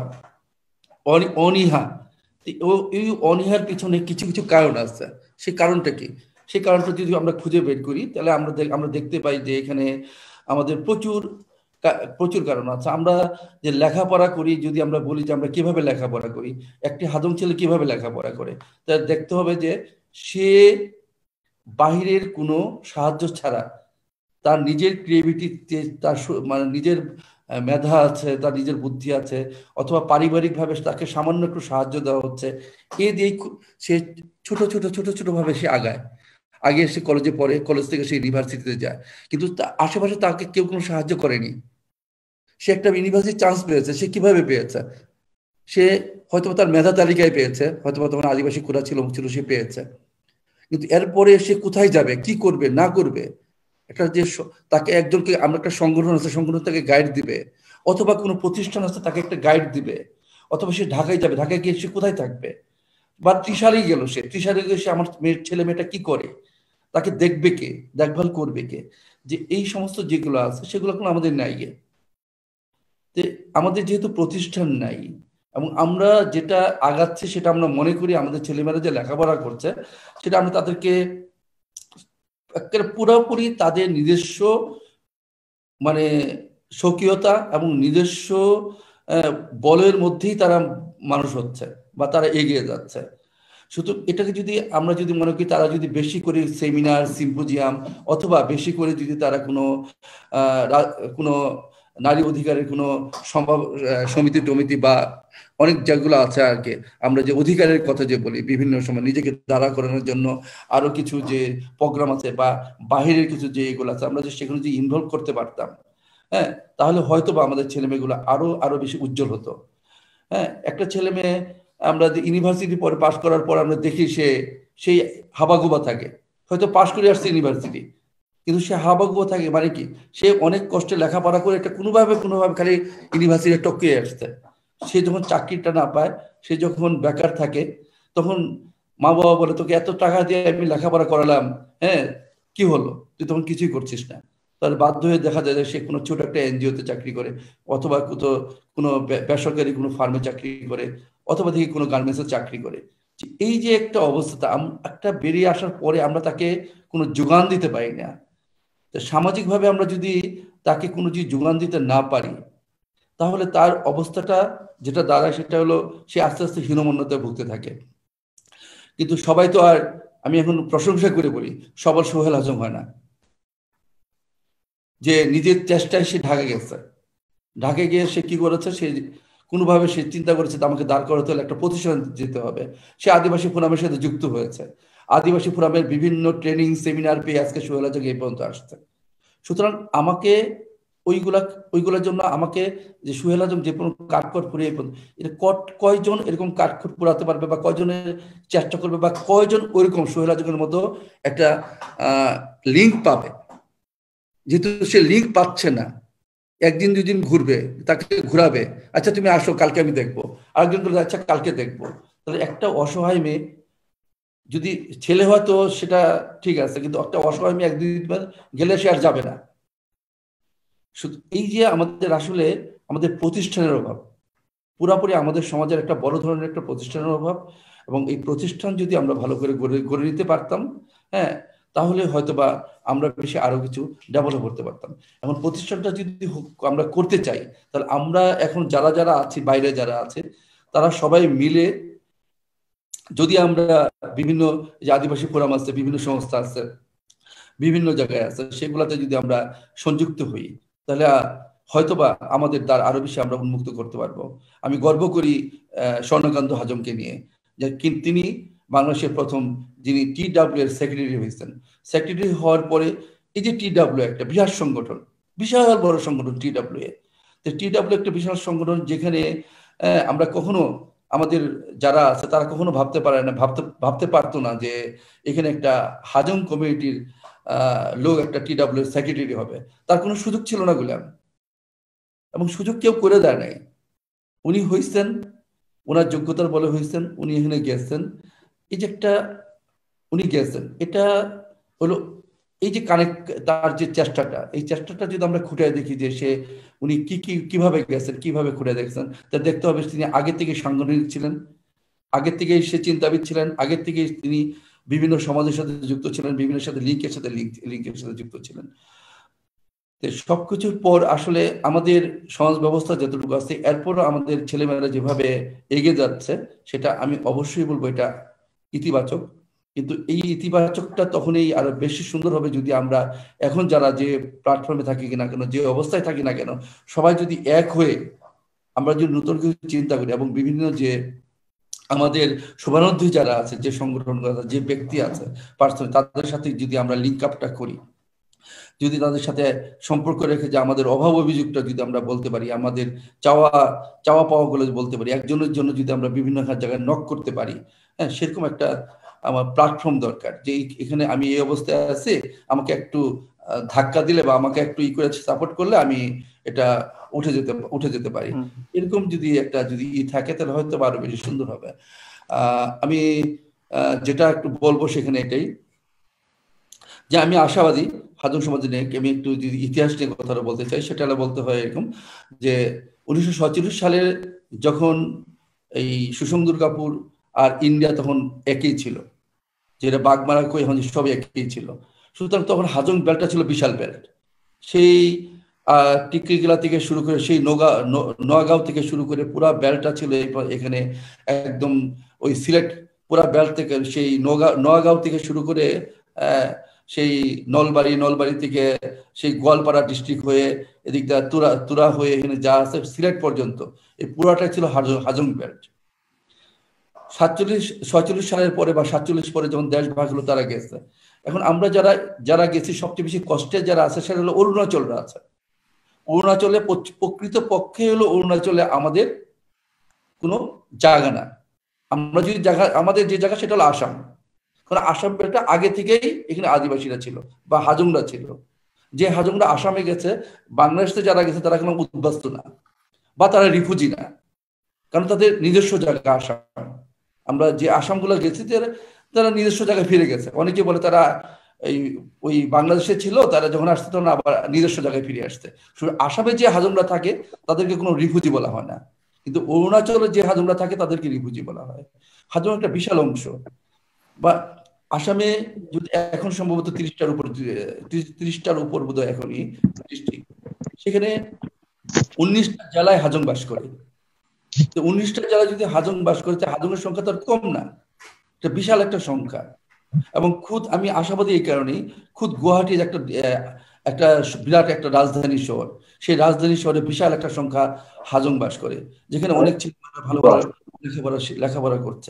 G: অনীহা, এই অনীহার পিছনে কিছু কিছু কারণ আছে। সেই কারণটা কি? সেই কারণটা যদি আমরা খুঁজে বের করি, তাহলে আমরা আমরা দেখতে পাই যে এখানে আমাদের প্রচুর প্রচুর কারণ আছে। আমরা যে লেখাপড়া করি, যদি আমরা বলি যে আমরা কিভাবে লেখাপড়া করি, একটি হাজং ছেলে কিভাবে লেখাপড়া করে, তা দেখতে হবে যে সে বাহিরের কোনো সাহায্য ছাড়া তার নিজের ক্রিয়েটিভিটিতে, তার মানে নিজের মেধা আছে, তার নিজের বুদ্ধি আছে, অথবা পারিবারিকভাবে তাকে সামান্য একটু সাহায্য দেওয়া হচ্ছে, এ দিয়ে সে ছোট ছোট ছোট ছোট ভাবে সে আগায়। আগে সে কলেজে পড়ে, কলেজ থেকে সে ইউনিভার্সিটিতে যায়, কিন্তু আশেপাশে তাকে কেউ কোনো সাহায্য করেনি। সে একটা ইউনিভার্সিটি চান্স পেয়েছে, সে কিভাবে পেয়েছে? সে হয়তো তার মেধা তালিকায় পেয়েছে, হয়তো তখন আদিবাসী কোটা ছিল ছিল সে পেয়েছে, কিন্তু এরপরে সে কোথায় যাবে, কি করবে না করবে, একটা যে তাকে একজনকে, আমরা একটা সংগঠন আছে, সংগঠন তাকে গাইড দিবে, অথবা কোনো প্রতিষ্ঠান আছে তাকে একটা গাইড দিবে, অথবা সে ঢাকায় যাবে, ঢাকায় গিয়ে সে কোথায় থাকবে, বা ত্রিশালেই গেল, সে ত্রিশালে গিয়ে সে আমার মেয়ের ছেলে মেয়েটা কি করে, তাকে দেখবে কে, দেখভাল করবে কে, যে এই সমস্ত যেগুলো আছে সেগুলো কোনো আমাদের নাই। আমাদের যেহেতু প্রতিষ্ঠান নাই এবং আমরা যেটা আগাচ্ছি সেটা আমরা মনে করি আমাদের ছেলেমেয়েরা যে লেখাপড়া করছে সেটা আমরা তাদেরকে পুরোপুরি তাদের নিজস্ব মানে স্বকীয়তা এবং নিজস্ব বলের মধ্যেই তারা মানুষ হচ্ছে বা তারা এগিয়ে যাচ্ছে। শুধু এটাকে যদি আমরা যদি মনে করি তারা যদি বেশি করে সেমিনার, সিম্পোজিয়াম অথবা বেশি করে যদি তারা কোনো কোনো নারী অধিকারের কোনো সম্ভব সমিতি টমিতি বা অনেক যেগুলো আছে আর কি, আমরা যে অধিকারের কথা যে বলি বিভিন্ন সময় নিজেকে দাঁড়া করানোর জন্য আরো কিছু যে প্রোগ্রাম আছে বা বাহিরের কিছু যে এগুলো আছে, আমরা যে সেখানে যে ইনভলভ করতে পারতাম, হ্যাঁ, তাহলে হয়তো বা আমাদের ছেলে মেয়েগুলো আরো আরো বেশি উজ্জ্বল হতো। হ্যাঁ, একটা ছেলে মেয়ে আমরা ইউনিভার্সিটি পরে পাশ করার পর আমরা দেখি সে সেই হাবাগুবা থাকে, হয়তো পাশ করে আসছে ইউনিভার্সিটি, কিন্তু সে হাবাগুবা থাকে মানে কি, সে অনেক কষ্টে লেখাপড়া করে একটা কোনোভাবে কোনোভাবে খালি ইউনিভার্সিটি টপকে আসছে। সে যখন চাকরিটা না পায়, সে যখন বেকার থাকে, তখন মা বাবা বলে তোকে এত টাকা দিয়ে আমি লেখাপড়া করালাম, হ্যাঁ কি হলো, তুই তখন কিছুই করছিস না। তাহলে বাধ্য হয়ে দেখা যায় যে সে কোনো ছোট একটা এনজিওতে চাকরি করে, অথবা কোনো বেসরকারি কোনো ফার্মে চাকরি করে, অথবা দেখি কোনো গার্মেন্টসে চাকরি করে। এই যে একটা অবস্থা, একটা বেরিয়ে আসার পরে আমরা তাকে কোনো যোগান দিতে পারি না। সামাজিকভাবে আমরা যদি তাকে কোনো যদি যোগান দিতে না পারি, তাহলে তার অবস্থাটা যেটা দাঁড়ায় সেটা হলো সে আস্তে আস্তে হীনমন্যতায় ভুগতে থাকে। কিন্তু সবাই তো আর, আমি এখন প্রশংসা করে বলি, সবার সোহেল আজম হয় না যে নিজের চেষ্টায় সে ঢাকা গেছে। ঢাকা গিয়ে সে কি করেছে, সে কোনোভাবে সে চিন্তা করেছে আমাকে দাঁড় করাতে হলে একটা প্রতিষ্ঠান যেতে হবে। সে আদিবাসী ফোরামের সাথে যুক্ত হয়েছে, আদিবাসী ফোরামের বিভিন্ন ট্রেনিং সেমিনার পেয়ে আজকে সোহেল আজম এই পর্যন্ত আসছে। সুতরাং আমাকে ওইগুলা ওইগুলোর জন্য আমাকে যে সোহেল আজম যে কোনো কাঠখড় পুড়িয়ে কয়জন এরকম কাঠখড় পুরাতে পারবে বা কয়জনের চেষ্টা করবে বা কয়জন ওইরকম সোহেল আজমের মতো একটা লিঙ্ক পাবে। যেহেতু সে লিঙ্ক পাচ্ছে না, একদিন দুই দিন ঘুরবে, তাকে ঘুরাবে, আচ্ছা তুমি আসো কালকে আমি দেখবো, আরেকজন বলে আচ্ছা কালকে দেখবো। তাহলে একটা অসহায় মেয়ে যদি ছেলে হয় তো সেটা ঠিক আছে, কিন্তু একটা অসহায় মেয়ে একদিন গেলে সে আর যাবে না। এই যে আমাদের আসলে আমাদের প্রতিষ্ঠানের অভাব, পুরাপুরি আমাদের সমাজের একটা বড় ধরনের একটা প্রতিষ্ঠানের অভাব, এবং এই প্রতিষ্ঠান যদি আমরা ভালো করে গড়ে গড়ে নিতে পারতাম, হ্যাঁ, তাহলে হয়তো বা আমরা বেশি আরো কিছু ডেভেলপ করতে পারতাম। এখন প্রতিষ্ঠানটা যদি আমরা করতে চাই, তাহলে আমরা এখন যারা যারা আছি, বাইরে যারা আছে, তারা সবাই মিলে যদি আমরা বিভিন্ন যে আদিবাসী ফোরাম আছে, বিভিন্ন সংস্থা আছে, বিভিন্ন জায়গায় আছে, সেগুলাতে যদি আমরা সংযুক্ত হই, তাহলে হয়তোবা আমাদের দ্বার আরো বেশি আমরা উন্মুক্ত করতে পারবো। আমি গর্ব করি স্বর্ণকান্ত হাজমকে নিয়ে, যে তিনি বাংলাদেশের প্রথম যিনি টি ডাব্লিউ এর সেক্রেটারি হয়েছেন। সেক্রেটারি হওয়ার পরে এই যে টি ডাব্লিউ একটা বিশাল সংগঠন, বিশাল বড় সংগঠন টি ডাব্লিউ এ, তো টি ডাব্লিউ একটা বিশাল সংগঠন, যেখানে আমরা কখনো আমাদের যারা আছে তারা কখনো ভাবতে পারে না, ভাবতে ভাবতে পারতো না যে এখানে একটা হাজং কমিউনিটির আহ লোক একটা টি ডাব্লিউ এর সেক্রেটারি হবে। তার কোনো সুযোগ ছিল না গুলাম, এবং সুযোগ কেউ করে দেয় নাই। উনি হয়েছেন, ওনার যোগ্যতার বলে হয়েছেন, উনি এখানে গেছেন। এই যে একটা উনি গেছেন, এটা হলো এই যে কানেক্ট, তার যে চেষ্টাটা, এই চেষ্টাটা যদি আমরা খুঁটে দেখি যে সে উনি কি কি কিভাবে গেছেন, কিভাবে খুঁটে দেখছেন, তা দেখতে হবে তিনি আগে থেকে সাংগঠনিক ছিলেন, আগের থেকেই সে চিন্তাবিদ ছিলেন, আগের থেকে তিনি বিভিন্ন সমাজের সাথে যুক্ত ছিলেন, বিভিন্ন সাথে লিঙ্কের সাথে লিঙ্কের সাথে যুক্ত ছিলেন। সবকিছুর পর আসলে আমাদের সমাজ ব্যবস্থা যতটুকু আছে, এরপরও আমাদের ছেলেমেয়েরা যেভাবে এগিয়ে যাচ্ছে, সেটা আমি অবশ্যই বলবো এটা ইতিবাচক। কিন্তু এই ইতিবাচকটা তখনই আরো বেশি সুন্দর হবে যদি আমরা এখন যারা যে প্ল্যাটফর্মে থাকি কিনা কেন, যে অবস্থায় থাকি না কেন, সবাই যদি এক হয়ে আমরা যদি নতুন কিছু চিন্তা করি, এবং বিভিন্ন যে আমাদের শুভানুধ্যায়ী যারা আছে, যে সংগঠন, যে ব্যক্তি আছে পার্সোনাল, তাদের সাথে যদি আমরা লিঙ্ক আপটা করি, যদি তাদের সাথে সম্পর্ক রেখে যে আমাদের অভাব অভিযোগটা যদি আমরা বলতে পারি, আমাদের চাওয়া চাওয়া পাওয়া গুলো বলতে পারি, একজনের জন্য যদি আমরা বিভিন্ন জায়গায় নক করতে পারি, হ্যাঁ, সেরকম একটা আমার প্ল্যাটফর্ম দরকার, যে এখানে আমি এই অবস্থায় আছি, আমাকে একটু ধাক্কা দিলে বা আমাকে একটু ই করে সাপোর্ট করলে আমি এটা উঠে যেতে উঠে যেতে পারি। এরকম যদি একটা যদি ই থাকে, তাহলে হয়তো আরো বেশি সুন্দর হবে। আহ আমি যেটা একটু বলবো সেখানে এটাই, যে আমি আশাবাদী হাজং সমাজ নিয়ে, আমি একটু যদি ইতিহাস নিয়ে কথাটা বলতে চাই, সেটা বলতে হয় এরকম যে উনিশশো সচল্লিশ সালে যখন এই সুসংদুর কাপুর আর ইন্ডিয়া তখন একই ছিল, যেটা বাগমারা কই এখন সব একই ছিল। সুতরাং তখন হাজং বেল্টটা ছিল বিশাল বেল্ট। সেই আহ টিকরিগিলা থেকে শুরু করে সেই নগা নোয়াগাঁও থেকে শুরু করে পুরা বেলটা ছিল এখানে একদম ওই সিলেট পুরা বেল থেকে সেই নগা নোয়াগাঁও থেকে শুরু করে আহ সেই নলবাড়ি নলবাড়ি থেকে সেই গোয়ালপাড়া ডিস্ট্রিক্ট হয়ে এদিকটা তুরা তুরা হয়ে এখানে যা আছে সিলেট পর্যন্ত এই পুরাটাই ছিল হাজং বেল্ট। সাতচল্লিশ ছয়চল্লিশ সালের পরে বা সাতচল্লিশ পরে যখন দেশ ভাগ হলো তারা গেছে। এখন আমরা যারা যারা গেছি সবচেয়ে বেশি কষ্টে যারা আছে সেটা হলো অরুণাচলরা আছে। অরুণাচলে প্রকৃত পক্ষে হলো অরুণাচলে আমাদের কোনো জায়গা না। আমরা যদি জায়গা আমাদের যে জায়গা সেটা হলো আসাম, কারণ আসাম বেলটা আগে থেকেই এখানে আদিবাসীরা ছিল বা হাজংরা ছিল। যে হাজংরা আসামে গেছে, বাংলাদেশে যারা গেছে তারা কোনো উদ্বাস্তু না বা তারা রিফিউজি না, কারণ তাদের নিজস্ব জায়গা আসাম। আমরা যে আসামগুলো গেছি তারা নিজস্ব জায়গায় ফিরে গেছে। অনেকে বলে তারা এই ওই বাংলাদেশে ছিল, তারা যখন আসছে তখন আবার নিজস্ব জায়গায় ফিরে আসছে। আসামে যে হাজংরা থাকে তাদেরকে কোনো রিফিউজি বলা হয় না, কিন্তু অরুণাচলে যে হাজংরা থাকে তাদেরকে রিফিউজি বলা হয়। হাজং একটা বিশাল অংশ। বা আসামে যদি এখন সম্ভবত তিরিশটার উপর তিরিশটার উপর বোধ হয় এখনই ডিস্ট্রিক্ট, সেখানে উনিশটা জেলায় হাজং বাস করে। উনিশটা জেলায় যদি হাজং বাস করে, হাজংয়ের সংখ্যা তো আর কম না, এটা বিশাল একটা সংখ্যা। এবং খুদ আমি আশাবাদী এই কারণেই, খুদ গুয়াহাটি একটা একটা বিরাট একটা রাজধানী শহর, সেই রাজধানী শহরে বিশাল একটা সংখ্যা হাজং বাস করে, যেখানে অনেক ছেলেমেয়েরা ভালো ভালো লেখাপড়া লেখাপড়া করছে।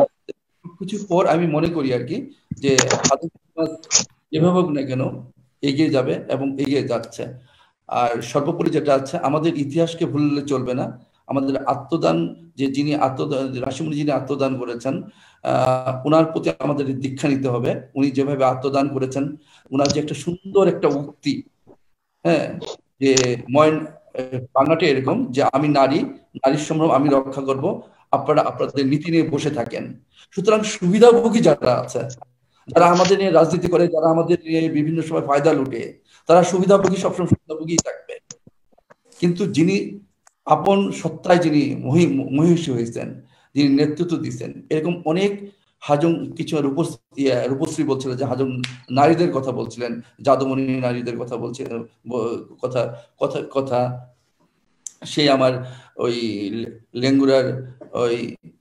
G: কিছু পর আমি মনে করি আর কি যে হাজং সমাজ যেভাবে হোক না কেন এগিয়ে যাবে এবং এগিয়ে যাচ্ছে। আর সর্বোপরি যেটা আছে, আমাদের ইতিহাসকে ভুললে চলবে না। আমাদের আত্মদান, যে যিনি আত্মদান রাশিমণি যিনি আত্মদান করেছেন, আহ ওনার প্রতি আমাদের দীক্ষা নিতে হবে। উনি যেভাবে আত্মদান করেছেন, ওনার যে একটা সুন্দর একটা উক্তি, হ্যাঁ, যে ময়ন বাংলাটা এরকম যে আমি নারী, নারীর সম্ভ্রম আমি রক্ষা করব, আপনারা আপনাদের নীতি নিয়ে বসে থাকেন। সুতরাং সুবিধাভোগী যারা আছে, যারা আমাদের নিয়ে রাজনীতি করে, যারা আমাদের নিয়ে বিভিন্ন সময় ফায়দা লুটে, তারা সুবিধাভোগী সবসময় সুবিধাভোগী থাকবে। কিন্তু যিনি আপন সত্তায় যিনি মহিষী হয়েছেন, যিনি নেতৃত্ব দিচ্ছেন, এরকম অনেক হাজং কিছু রূপশ্রী রূপশ্রী বলছিলেন যে হাজং নারীদের কথা বলছিলেন, যাদবমণি নারীদের কথা বলছিলেন কথা কথা কথা সেই আমার ওই লেঙ্গুরার ওই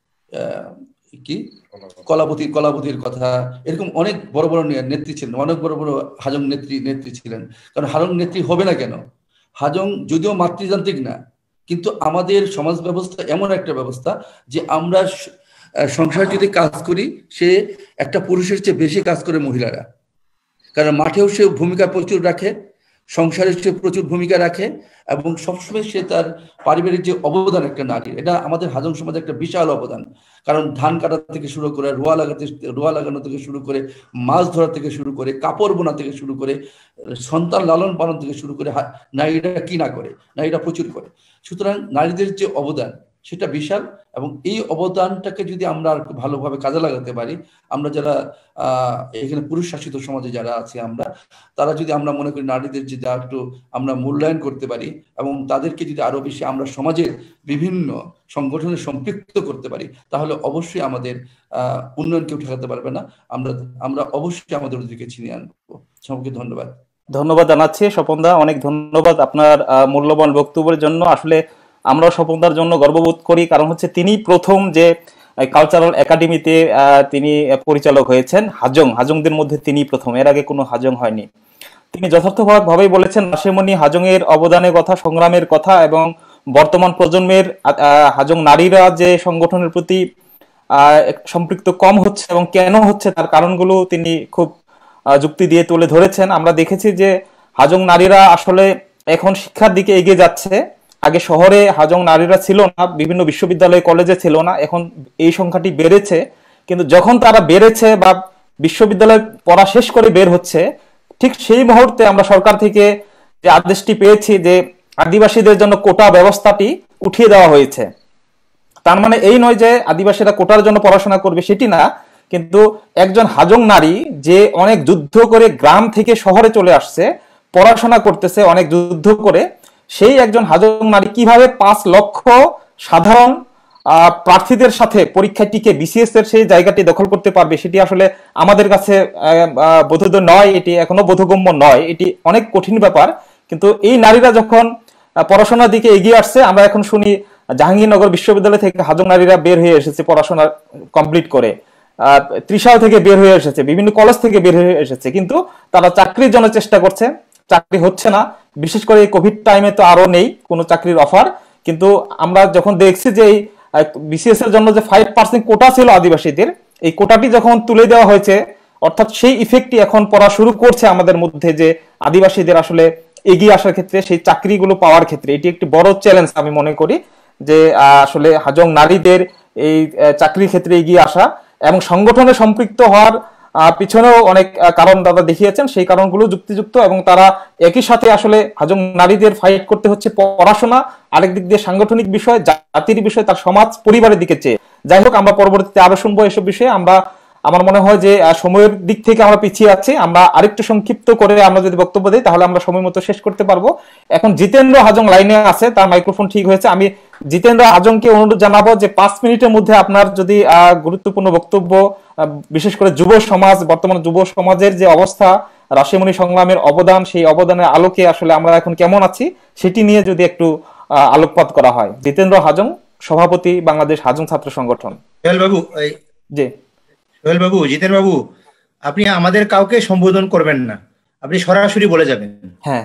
G: কি কলাবতী কলাবতীর কথা, এরকম অনেক বড় বড় নেত্রী ছিলেন, অনেক বড় বড় হাজং নেত্রী নেত্রী ছিলেন। কারণ হাজং নেত্রী হবে না কেন? হাজং যদিও মাতৃতান্ত্রিক না, কিন্তু আমাদের সমাজ ব্যবস্থা এমন একটা ব্যবস্থা যে আমরা সংসার যদি কাজ করি, সে একটা পুরুষের চেয়ে বেশি কাজ করে মহিলারা। কারণ মাঠেও সে ভূমিকা প্রচুর রাখে, সংসারে সে প্রচুর ভূমিকা রাখে, এবং সবসময় সে তার পারিবারিক যে অবদান একটা নারী, এটা আমাদের হাজং সমাজে একটা বিশাল অবদান। কারণ ধান কাটা থেকে শুরু করে, রোয়া লাগাতে রোয়া লাগানো থেকে শুরু করে, মাছ ধরা থেকে শুরু করে, কাপড় বোনা থেকে শুরু করে, সন্তান লালন পালন থেকে শুরু করে, নারীরা কি না করে, নারীরা প্রচুর করে। সুতরাং নারীদের যে অবদান সেটা বিশাল, এবং এই অবদানটাকে যদি আমরা আর ভালোভাবে কাজে লাগাতে পারি, আমরা যারা আহ এখানে পুরুষ শাসিত সমাজে যারা আছি আমরা, তারা যদি আমরা মনে করি নারীদের যদি একটু আমরা মূল্যায়ন করতে পারি এবং তাদেরকে যদি আরো বেশি আমরা সমাজের বিভিন্ন সংগঠনে সম্পৃক্ত করতে পারি, তাহলে অবশ্যই আমাদের আহ উন্নয়ন কেউ ঠেকাতে পারবে না। আমরা আমরা অবশ্যই আমাদের ওদিকে ছিনিয়ে আনবো। সবাইকে ধন্যবাদ।
B: ধন্যবাদ জানাচ্ছি স্বপনদা, অনেক ধন্যবাদ আপনার মূল্যবান বক্তব্যের জন্য। আসলে আমরা স্বপনদার জন্য গর্ববোধ করি, কারণ হচ্ছে তিনি প্রথম যে কালচারাল একাডেমিতে তিনি পরিচালক হয়েছেন, হাজং হাজংদের মধ্যে তিনি প্রথম, এর আগে কোনো হাজং হয়নি। তিনি যথার্থভাবেই বলেছেন রাশিমণি হাজং এর অবদানের কথা, সংগ্রামের কথা, এবং বর্তমান প্রজন্মের হাজং নারীরা যে সংগঠনের প্রতি সম্পৃক্ত কম হচ্ছে এবং কেন হচ্ছে তার কারণগুলো তিনি খুব যুক্তি দিয়ে তুলে ধরেছেন। আমরা দেখেছি যে হাজং নারীরা আসলে এখন শিক্ষার দিকে এগিয়ে যাচ্ছে। আগে শহরে হাজং নারীরা ছিল না, বিভিন্ন বিশ্ববিদ্যালয় কলেজে ছিল না, এখন এই সংখ্যাটি বেড়েছে। কিন্তু যখন তারা বেড়েছে বা বিশ্ববিদ্যালয় পড়া শেষ করে বের হচ্ছে, ঠিক সেই মুহূর্তে আমরা সরকার থেকে যে আদেশটি পেয়েছি যে আদিবাসীদের জন্য কোটা ব্যবস্থাটি উঠিয়ে দেওয়া হয়েছে। তার মানে এই নয় যে আদিবাসীরা কোটার জন্য পড়াশোনা করবে, সেটি না, কিন্তু একজন হাজং নারী যে অনেক যুদ্ধ করে গ্রাম থেকে শহরে চলে আসছে, পড়াশোনা করতেছে অনেক যুদ্ধ করে, সেই একজন হাজং নারী কিভাবে পাঁচ লক্ষ সাধারণ প্রার্থীদের সাথে পরীক্ষায় টিকে বিসিএস এর সেই জায়গাটি দখল করতে পারবে, সেটি আসলে আমাদের কাছে বোধগম্য নয়, এটি এখনো বোধগম্য নয়, এটি অনেক কঠিন ব্যাপার। কিন্তু এই নারীরা যখন পড়াশোনার দিকে এগিয়ে আসছে, আমরা এখন শুনি জাহাঙ্গীরনগর বিশ্ববিদ্যালয় থেকে হাজং নারীরা বের হয়ে এসেছে পড়াশোনা কমপ্লিট করে, ত্রিশাল থেকে বের হয়ে এসেছে, বিভিন্ন কলেজ থেকে বের হয়ে এসেছে, কিন্তু তারা চাকরির জন্য চেষ্টা করছে, চাকরি হচ্ছে না। বিশেষ করে এই কোভিড টাইমে তো আরো নেই কোনো চাকরির অফার। কিন্তু আমরা যখন দেখছি যে এই বিসিএস এর জন্য যে ফাইভ পার্সেন্ট কোটা ছিল আদিবাসীদের, এই কোটাটি যখন তুলে দেওয়া হয়েছে, অর্থাৎ সেই ইফেক্টটি এখন পড়া শুরু করছে আমাদের মধ্যে, যে আদিবাসীদের আসলে এগিয়ে আসার ক্ষেত্রে, সেই চাকরিগুলো পাওয়ার ক্ষেত্রে এটি একটি বড় চ্যালেঞ্জ আমি মনে করি, যে আসলে হাজং নারীদের এই চাকরির ক্ষেত্রে এগিয়ে আসা এবং সংগঠনে সম্পৃক্ত হওয়ার পিছনেও অনেক কারণ তারা দেখিয়েছেন। সেই কারণগুলো যুক্তিযুক্ত এবং তারা একই সাথে আসলে হাজং নারীদের ফাইট করতে হচ্ছে পড়াশোনা, আরেক দিক দিয়ে সাংগঠনিক বিষয়, জাতির বিষয়, তার সমাজ পরিবারের দিকে চেয়ে। যাই হোক, আমরা পরবর্তীতে আরো শুনবো এসব বিষয়ে। আমরা আমার মনে হয় যে সময়ের দিক থেকে আমরা পিছিয়ে আছি, আমরা আরেকটু সংক্ষিপ্ত করে আমরা যদি বক্তব্য দিই তাহলে আমরা সময় মতো শেষ করতে পারবো। এখন জিতেন্দ্র হাজং লাইনে আছে, তার মাইক্রোফোন ঠিক হয়েছে। আমি জিতেন্দ্র হাজংকে অনুরোধ জানাবো যে পাঁচ মিনিটের মধ্যে আপনার যদি গুরুত্বপূর্ণ বক্তব্য, বিশেষ করে যুব সমাজ, বর্তমান যুব সমাজের যে অবস্থা, রাশিমণি সংগ্রামের অবদান, সেই অবদানের আলোকে আসলে আমরা এখন কেমন আছি সেটি নিয়ে যদি একটু আলোকপাত করা হয়। জিতেন্দ্র হাজং, সভাপতি বাংলাদেশ হাজং ছাত্র সংগঠন।
A: বাবু, জি সোহেল বাবু, জিতেন বাবু, আপনি আমাদের কাউকে সম্বোধন করবেন না, আপনি সরাসরি বলে যাবেন।
B: হ্যাঁ,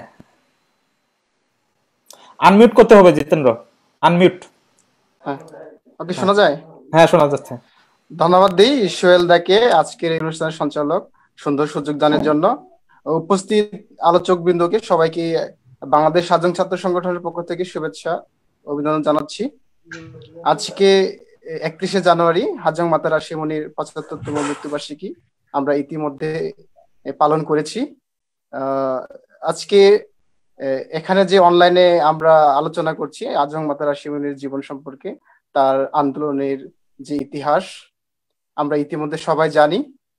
B: আনমিউট করতে হবে জিতেন্দ্র, আনমিউট।
H: হ্যাঁ, আপনি শোনা যায়?
B: হ্যাঁ, শোনা যাচ্ছে।
H: ধন্যবাদ দিই সোহেল দাকে আজকের এই অনুষ্ঠানের সঞ্চালক সুন্দর সুযোগ দানের জন্য। উপস্থিত আলোচক বৃন্দকে সবাইকে বাংলাদেশ হাজং ছাত্র সংগঠনের পক্ষ থেকে শুভেচ্ছা অভিনন্দন জানাচ্ছি। আজকে একত্রিশে জানুয়ারি হাজং মাতা রাশিমণির পঁচাত্তরতম মৃত্যুবার্ষিকী আমরা ইতিমধ্যে পালন করেছি। আহ আজকে এখানে যে অনলাইনে আমরা আলোচনা করছি হাজং মাতা রাশিমণির জীবন সম্পর্কে, তার আন্দোলনের যে ইতিহাস আমরা ইতিমধ্যে সবাই জানি।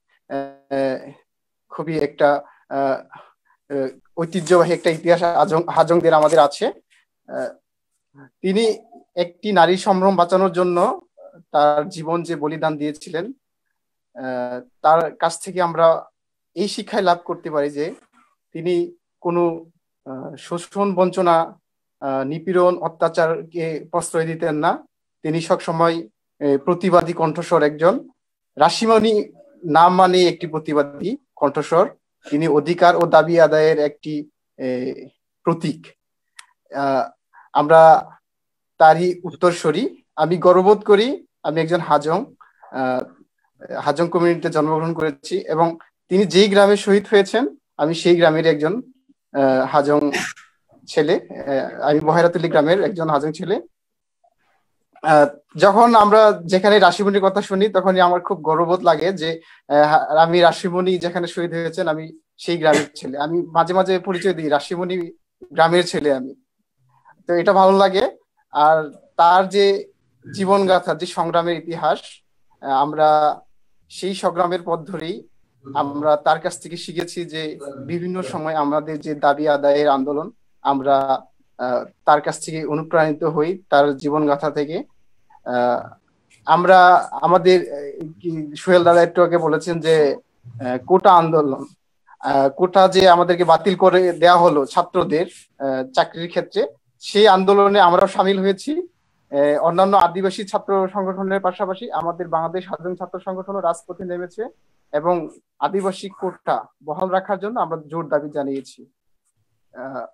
H: খুবই একটা আহ ঐতিহ্যবাহী একটা ইতিহাস হাজং হাজংদের আমাদের আছে। তিনি একটি নারী সম্ভ্রম বাঁচানোর জন্য তার জীবন যে বলিদান দিয়েছিলেন, তার কাছ থেকে আমরা এই শিক্ষায় লাভ করতে পারি যে তিনি কোনো শোষণ, বঞ্চনা, নিপীড়ন, অত্যাচারকে প্রশ্রয় দিতেন না। তিনি সবসময় প্রতিবাদী কণ্ঠস্বর একজন। রাশিমণি নাম মানে একটি প্রতিবাদী কণ্ঠস্বর, তিনি অধিকার ও দাবি আদায়ের একটি প্রতীক। আহ আমরা তারই উত্তরসূরি। আমি গর্ববোধ করি আমি একজন হাজং, আহ হাজং কমিউনিটিতে জন্মগ্রহণ করেছি এবং তিনি যেই গ্রামে শহীদ হয়েছেন আমি সেই গ্রামের একজন আহ হাজং ছেলে। আমি বহেরাতলি গ্রামের একজন হাজং ছেলে। আহ যখন আমরা যেখানে রাশিমণির কথা শুনি তখনই আমার খুব গর্ববোধ লাগে যে আমি রাশিমণি যেখানে শহীদ হয়েছেন আমি সেই গ্রামের ছেলে। আমি মাঝে মাঝে পরিচয় দিই রাশিমণি গ্রামের ছেলে আমি, তো এটা ভালো লাগে। আর তার যে জীবন গাথা, যে সংগ্রামের ইতিহাস, আমরা সেই সংগ্রামের পথ ধরেই আমরা তার কাছ থেকে শিখেছি যে বিভিন্ন সময় আমাদের যে দাবি আদায়ের আন্দোলন, আমরা তার কাছ থেকে অনুপ্রাণিত হই, তার জীবন গাথা থেকে। আহ আমরা আমাদের সোহেল দাদা একটু আগে বলেছেন যে কোটা আন্দোলন, কোটা যে আমাদেরকে বাতিল করে দেয়া হলো ছাত্রদের চাকরির ক্ষেত্রে, সেই আন্দোলনে আমরাও সামিল হয়েছি। অন্যান্য আদিবাসী ছাত্র সংগঠনের পাশাপাশি আমাদের বাংলাদেশ হাজং ছাত্র সংগঠনও রাজপথে নেমেছে এবং আদিবাসী কোটা বহাল রাখার জন্য আমরা জোর দাবি জানিয়েছি। আহ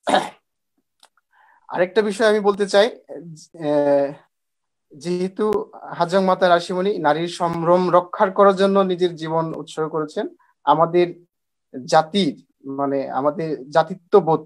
H: আরেকটা বিষয় আমি বলতে চাই, যেহেতু হাজং মাতা রাশিমণি নারীর সম্ভ্রম রক্ষার করার জন্য নিজের জীবন উৎসর্গ করেছেন, আমাদের জাতির মানে আমাদের জাতিত্ববোধ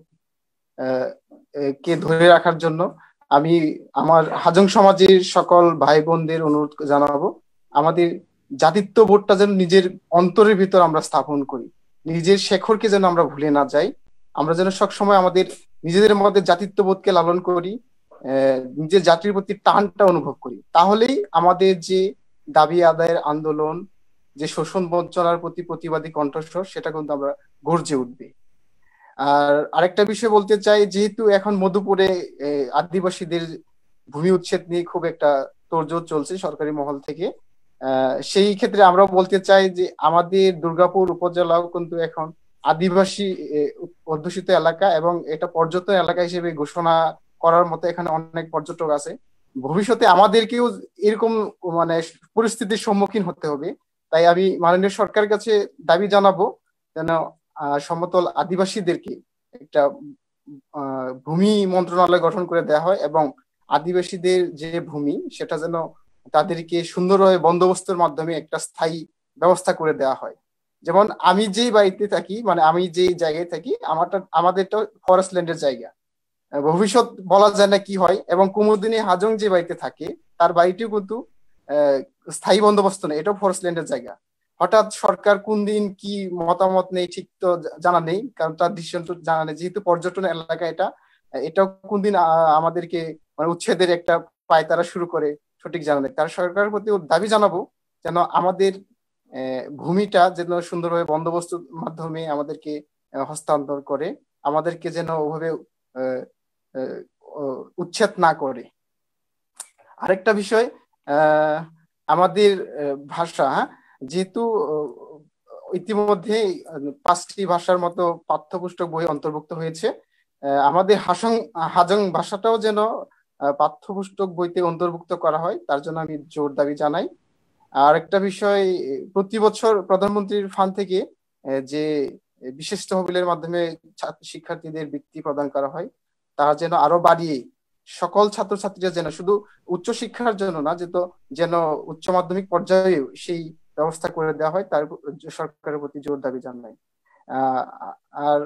H: কে ধরে রাখার জন্য আমি আমার হাজং সমাজের সকল ভাই বোনদের অনুরোধ জানাবো, আমাদের জাতিত্ববোধটা যেন নিজের অন্তরের ভিতর আমরা স্থাপন করি, নিজের শেখরকে যেন আমরা ভুলে না যাই, আমরা যেন সবসময় আমাদের নিজেদের মধ্যে জাতিত্ববোধকে লালন করি, নিজের জাতির প্রতি টানটা অনুভব করি। তাহলেই আমাদের যে দাবি আদায়ের আন্দোলন, যে শোষণ বঞ্চনার প্রতি প্রতিবাদী কণ্ঠস্বর, সেটা কিন্তু আমরা গর্জে উঠবে। আর আরেকটা বিষয় বলতে চাই, যেহেতু এখন মধুপুরে আদিবাসীদের ভূমি উচ্ছেদ নিয়ে খুব একটা তোড়জোড় চলছে সরকারি মহল থেকে, আহ সেই ক্ষেত্রে আমরাও বলতে চাই যে আমাদের দুর্গাপুর উপজেলাও কিন্তু এখন আদিবাসী অধ্যুষিত এলাকা এবং এটা পর্যটন এলাকা হিসেবে ঘোষণা করার মতো এখানে অনেক পর্যটক আছে। ভবিষ্যতে আমাদেরকেও এরকম মানে পরিস্থিতির সম্মুখীন হতে হবে। তাই আমি মাননীয় সরকারের কাছে দাবি জানাবো যেন সমতল আদিবাসীদেরকে একটা ভূমি মন্ত্রণালয় গঠন করে দেওয়া হয় এবং আদিবাসীদের যে ভূমি সেটা যেন তাদেরকে সুন্দরভাবে বন্দোবস্তের মাধ্যমে একটা স্থায়ী ব্যবস্থা করে দেওয়া হয়। যেমন আমি যেই বাড়িতে থাকি, মানে আমি যেই জায়গায় থাকি, আমারটা আমাদেরটা ফরেস্ট ল্যান্ডের জায়গা। ভবিষ্যৎ বলা যায় না কি হয়। এবং কুমুদিনী হাজং যে বাড়িতে থাকে তার বাড়িটিও কিন্তু আহ স্থায়ী বন্দোবস্ত নেই, এটাও ফরেস্ট ল্যান্ডের জায়গা। হঠাৎ সরকার কোন দিন কি মতামত নেই ঠিক তো জানা নেই, কারণ তার ডিসিশন তো জানা নেই, যেহেতু পর্যটন এলাকা এটা এটাও কোন দিন আমাদেরকে মানে উচ্ছেদের একটা পায়তারা শুরু করে সঠিক জানা নেই। তার সরকারের প্রতি দাবি জানাবো যেন আমাদের ভূমিটা যেন সুন্দরভাবে বন্দোবস্তের মাধ্যমে আমাদেরকে হস্তান্তর করে, আমাদেরকে যেন ওভাবে উচ্ছেদ না করে। আরেকটা বিষয়, আহ আমাদের ভাষা, যেহেতু ইতিমধ্যে পাঁচটি ভাষার মতো পাঠ্যপুস্তক বই অন্তর্ভুক্ত হয়েছে, আমাদের হাসং হাজং ভাষাটাও যেন পাঠ্যপুস্তক বইতে অন্তর্ভুক্ত করা হয়, তার জন্য আমি জোর দাবি জানাই। আর একটা বিষয়, প্রতি বছর প্রধানমন্ত্রীর ফান্ড থেকে যে বিশেষ তহবিলের মাধ্যমে শিক্ষার্থীদের বৃত্তি প্রদান করা হয়, তা যেন আরো বাড়িয়ে সকল ছাত্রছাত্রীরা যেন শুধু উচ্চ শিক্ষার জন্য না, যেহেতু যেন উচ্চ মাধ্যমিক পর্যায়ে সেই ব্যবস্থা করে দেওয়া হয়, তার সরকারের প্রতি জোর দাবি জানাই। আহ আর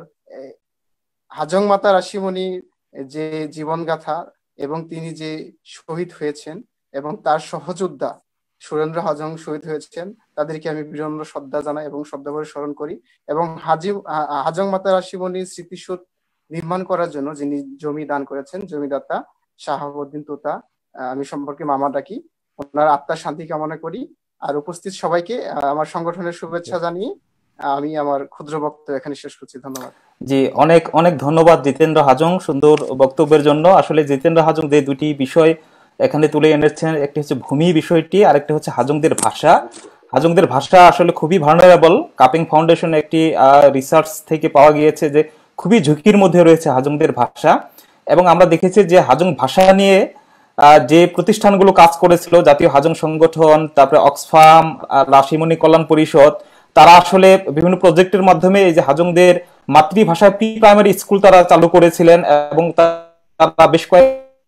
H: হাজং মাতা রাশিমণির যে জীবনগাথা এবং তিনি যে শহীদ হয়েছেন এবং তার সহযোদ্ধা সুরেন্দ্র হাজং শহীদ হয়েছেন, তাদেরকে আমি বিনম্র শ্রদ্ধা জানাই এবং শ্রদ্ধাভরে স্মরণ করি। এবং হাজি হাজং মাতা রাশিমণির স্মৃতিসৌধ নির্মাণ করার জন্য যিনি জমি দান করেছেন, জমিদাতা শাহাবুদ্দিন তোতা, আমি সম্পর্কে মামা ডাকি, ওনার আত্মার শান্তি কামনা করি। আর উপস্থিত সবাইকে আমার সংগঠনের শুভেচ্ছা জানিয়ে আমি আমার ক্ষুদ্র বক্তব্য এখানে শেষ করছি। ধন্যবাদ।
B: জি, অনেক অনেক ধন্যবাদ জিতেন্দ্র হাজং সুন্দর বক্তব্যের জন্য। আসলে জিতেন্দ্র হাজং যে দুটি বিষয় এখানে তুলে এনেছেন, একটি হচ্ছে ভূমি বিষয়টি আর একটা হচ্ছে হাজংদের ভাষা। হাজংদের ভাষা আসলে খুবই ভালনারেবল। কাপিং ফাউন্ডেশন একটি রিসার্চ থেকে পাওয়া গিয়েছে যে খুবই ঝুঁকির মধ্যে রয়েছে হাজংদের ভাষা। এবং আমরা দেখেছি যে হাজং ভাষা নিয়ে যে প্রতিষ্ঠানগুলো কাজ করেছিল, জাতীয় হাজং সংগঠন, তারপরে অক্সফাম, রাশিমণি কল্যাণ পরিষদ, তারা আসলে বিভিন্ন প্রজেক্টের মাধ্যমে এই যে হাজংদের মাতৃভাষায় প্রি প্রাইমারি স্কুল তারা চালু করেছিলেন এবং তারা বেশ কয়েক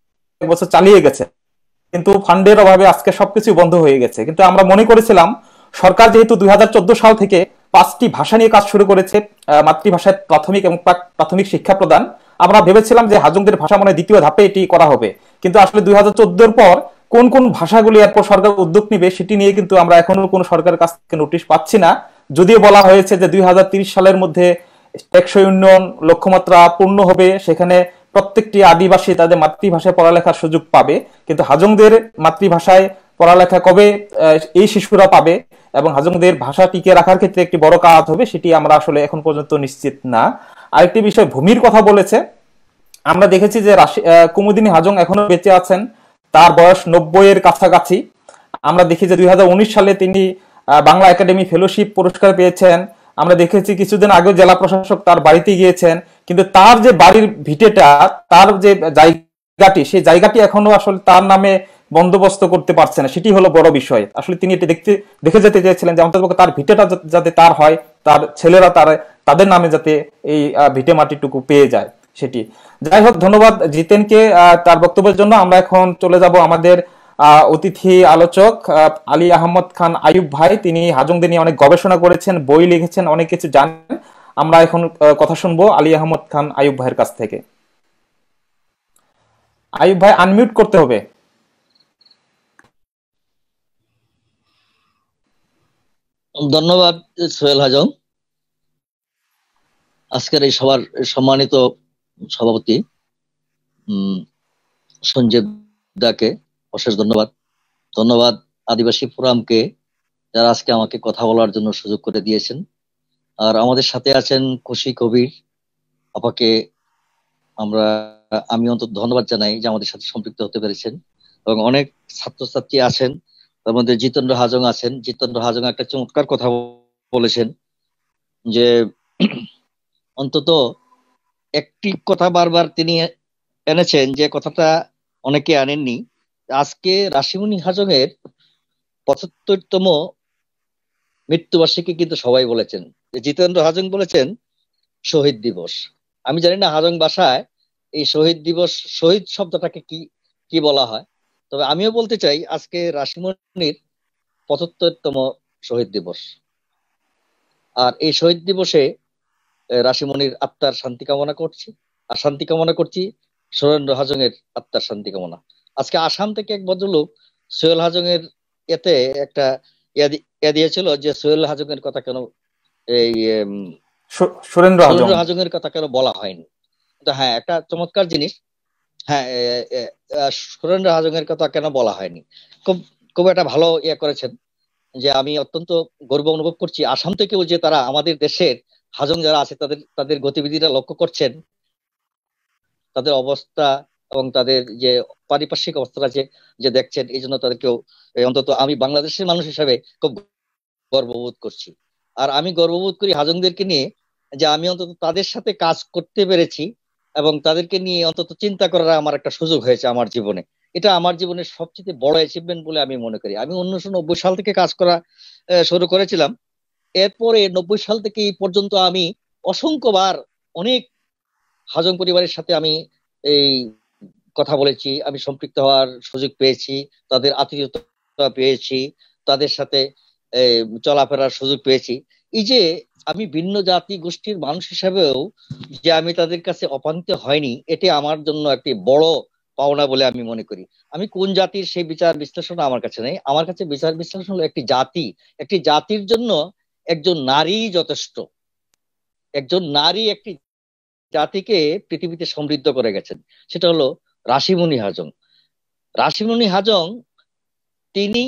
B: বছর চালিয়ে গেছে। কিন্তু ফান্ডের অভাবে আজকে সবকিছু বন্ধ হয়ে গেছে। কিন্তু আমরা মনে করেছিলাম সরকার যেহেতু দুই হাজার চোদ্দ সাল থেকে পাঁচটি ভাষা নিয়ে কাজ শুরু করেছে, মাতৃভাষায় প্রাথমিক এবং প্রাথমিক শিক্ষা প্রদান, আমরা ভেবেছিলাম যে হাজংদের ভাষা মনে দ্বিতীয় ধাপে এটি করা হবে। কিন্তু আসলে দুই হাজার চোদ্দোর পর কোন কোন ভাষাগুলি এরপর সরকার উদ্যোগ নিবে সেটি নিয়ে কিন্তু আমরা এখনো কোনো সরকারের কাছ থেকে নোটিশ পাচ্ছি না। যদিও বলা হয়েছে যে দুই হাজার তিরিশ সালের মধ্যে টেকসই উন্নয়ন লক্ষ্যমাত্রা পূর্ণ হবে, সেখানে প্রত্যেকটি আদিবাসী তাদের মাতৃভাষায় পড়ালেখার সুযোগ পাবে। কিন্তু হাজংদের মাতৃভাষায় পড়ালেখা কবে এই শিশুরা পাবে এবং হাজংদের ভাষা টিকে রাখার ক্ষেত্রে একটি বড় কাজ হবে, সেটি আমরা আসলে এখন পর্যন্ত নিশ্চিত না। আরেকটি বিষয় ভূমির কথা বলেছে, আমরা দেখেছি যে কুমুদিনী হাজং এখনো বেঁচে আছেন, তার বয়স নব্বই এর কাছাকাছি। আমরা দেখি যে দুই হাজার উনিশ সালে তিনি বাংলা একাডেমি ফেলোশিপ পুরস্কার পেয়েছেন। আমরা দেখেছি কিছুদিন আগে জেলা প্রশাসক তার বাড়িতে গিয়েছেন, কিন্তু তার যে বাড়ির ভিটেটা, তার যে জায়গাটি, সেই জায়গাটি এখনো আসলে তার নামে বন্দোবস্ত করতে পারছে না, সেটি হলো বড় বিষয়। আসলে তিনি এটি দেখতে দেখে যেতে চেয়েছিলেন যে অন্তত তার ভিটেটা যাতে তার হয়, তার ছেলেরা তার তাদের নামে যাতে এই ভিটে মাটিটুকু পেয়ে যায় সেটি। যাই হোক, ধন্যবাদ জিতেনকে তার বক্তব্যের জন্য। আমরা এখন চলে যাব আমাদের অতিথি আলোচক আলী আহমদ খান আয়ুব ভাই। তিনি হাজংদের নিয়ে অনেক গবেষণা করেছেন, বই লিখেছেন, অনেক কিছু জানেন। আমরা এখন কথা শুনবো আলী আহমদ খান আয়ুব ভাইয়ের কাছ থেকে। আয়ুব ভাই, আনমিউট করতে হবে।
C: ধন্যবাদ সোহেল হাজং। আজকের এই সবার সম্মানিত সভাপতি সঞ্জীব দাকে অশেষ ধন্যবাদ। ধন্যবাদ আদিবাসী ফোরামকে, যারা আজকে আমাকে কথা বলার জন্য সুযোগ করে দিয়েছেন। আর আমাদের সাথে আছেন খুশি কবির আপাকে আমরা আমি অন্তত ধন্যবাদ জানাই যে আমাদের সাথে সম্পৃক্ত হতে পেরেছেন। এবং অনেক ছাত্রছাত্রী আছেন, তার মধ্যে জিতেন্দ্র হাজং আছেন। জিতেন্দ্র হাজং একটা চমৎকার কথা বলেছেন যে অন্তত একটি কথা বারবার তিনি এনেছেন, যে কথাটা অনেকে আনেননি। আজকে রাশিমণি হাজংয়ের পঁচাত্তরতম মৃত্যুবার্ষিকী কিন্তু সবাই বলেছেন। জিতেন্দ্র হাজং বলেছেন শহীদ দিবস। আমি জানি না হাজং ভাষায় এই শহীদ দিবস, শহীদ শব্দটাকে কি কি বলা হয়, তবে আমিও বলতে চাই আজকে রাশিমণির পঁচাত্তরতম শহীদ দিবস। আর এই শহীদ দিবসে রাশিমণির আত্মার শান্তি কামনা করছি, আর শান্তি কামনা করছি সুরেন্দ্র হাজং এর আত্মার শান্তি কামনা। আজকে আসাম থেকে এক ভদ্রলোক সোহেল হাজং এর এতে একটা ইয়া দিয়েছিল যে সোহেল হাজং এর কথা কেন, এই
B: সুরেন্দ্র
C: হাজং এর কথা কেন বলা হয়নি। তো হ্যাঁ, একটা চমৎকার জিনিস। হ্যাঁ, সুরেন্দ্র হাজং এর কথা কেন বলা হয়নি, খুব খুব একটা ভালো ইয়ে করেছেন। যে আমি অত্যন্ত গর্ব অনুভব করছি আসাম থেকেও যে তারা আমাদের দেশের হাজং যারা আছে তাদের তাদের গতিবিধিটা লক্ষ্য করছেন, তাদের অবস্থা এবং তাদের যে পারিপার্শ্বিক অবস্থা আছে যে দেখছেন, এই জন্য তাদেরকেও অন্তত আমি বাংলাদেশের মানুষ হিসাবে খুব গর্ববোধ করছি। আর আমি গর্ববোধ করি হাজংদেরকে নিয়ে, যে আমি অন্তত তাদের সাথে কাজ করতে পেরেছি এবং তাদেরকে নিয়ে অন্তত চিন্তা করার আমার একটা সুযোগ হয়েছে আমার জীবনে। এটা আমার জীবনের সবচেয়ে বড় অ্যাচিভমেন্ট বলে আমি মনে করি। আমি উনিশশো নব্বই সাল থেকে কাজ করা শুরু করেছিলাম। এরপরে নব্বই সাল থেকে এই পর্যন্ত আমি অসংখ্যবার অনেক হাজং পরিবারের সাথে আমি এই কথা বলেছি, আমি সম্পৃক্ত হওয়ার সুযোগ পেয়েছি, তাদের আত্মীয়তা পেয়েছি, তাদের সাথে চলাফেরার সুযোগ পেয়েছি। এই যে আমি ভিন্ন জাতি গোষ্ঠীর মানুষ হিসাবেও যে আমি তাদের কাছে অপান্ত হয়নি, এটি আমার জন্য একটি বড় পাওনা বলে আমি মনে করি। আমি কোন জাতির সেই বিচার বিশ্লেষণ আমার কাছে নেই। আমার কাছে বিচার বিশ্লেষণ হলো একটি জাতি, একটি জাতির জন্য একজন নারী যথেষ্ট। একজন নারী একটি জাতিকে পৃথিবীতে সমৃদ্ধ করে গেছেন, সেটা হলো রাশিমণি হাজং। রাশিমণি হাজং তিনি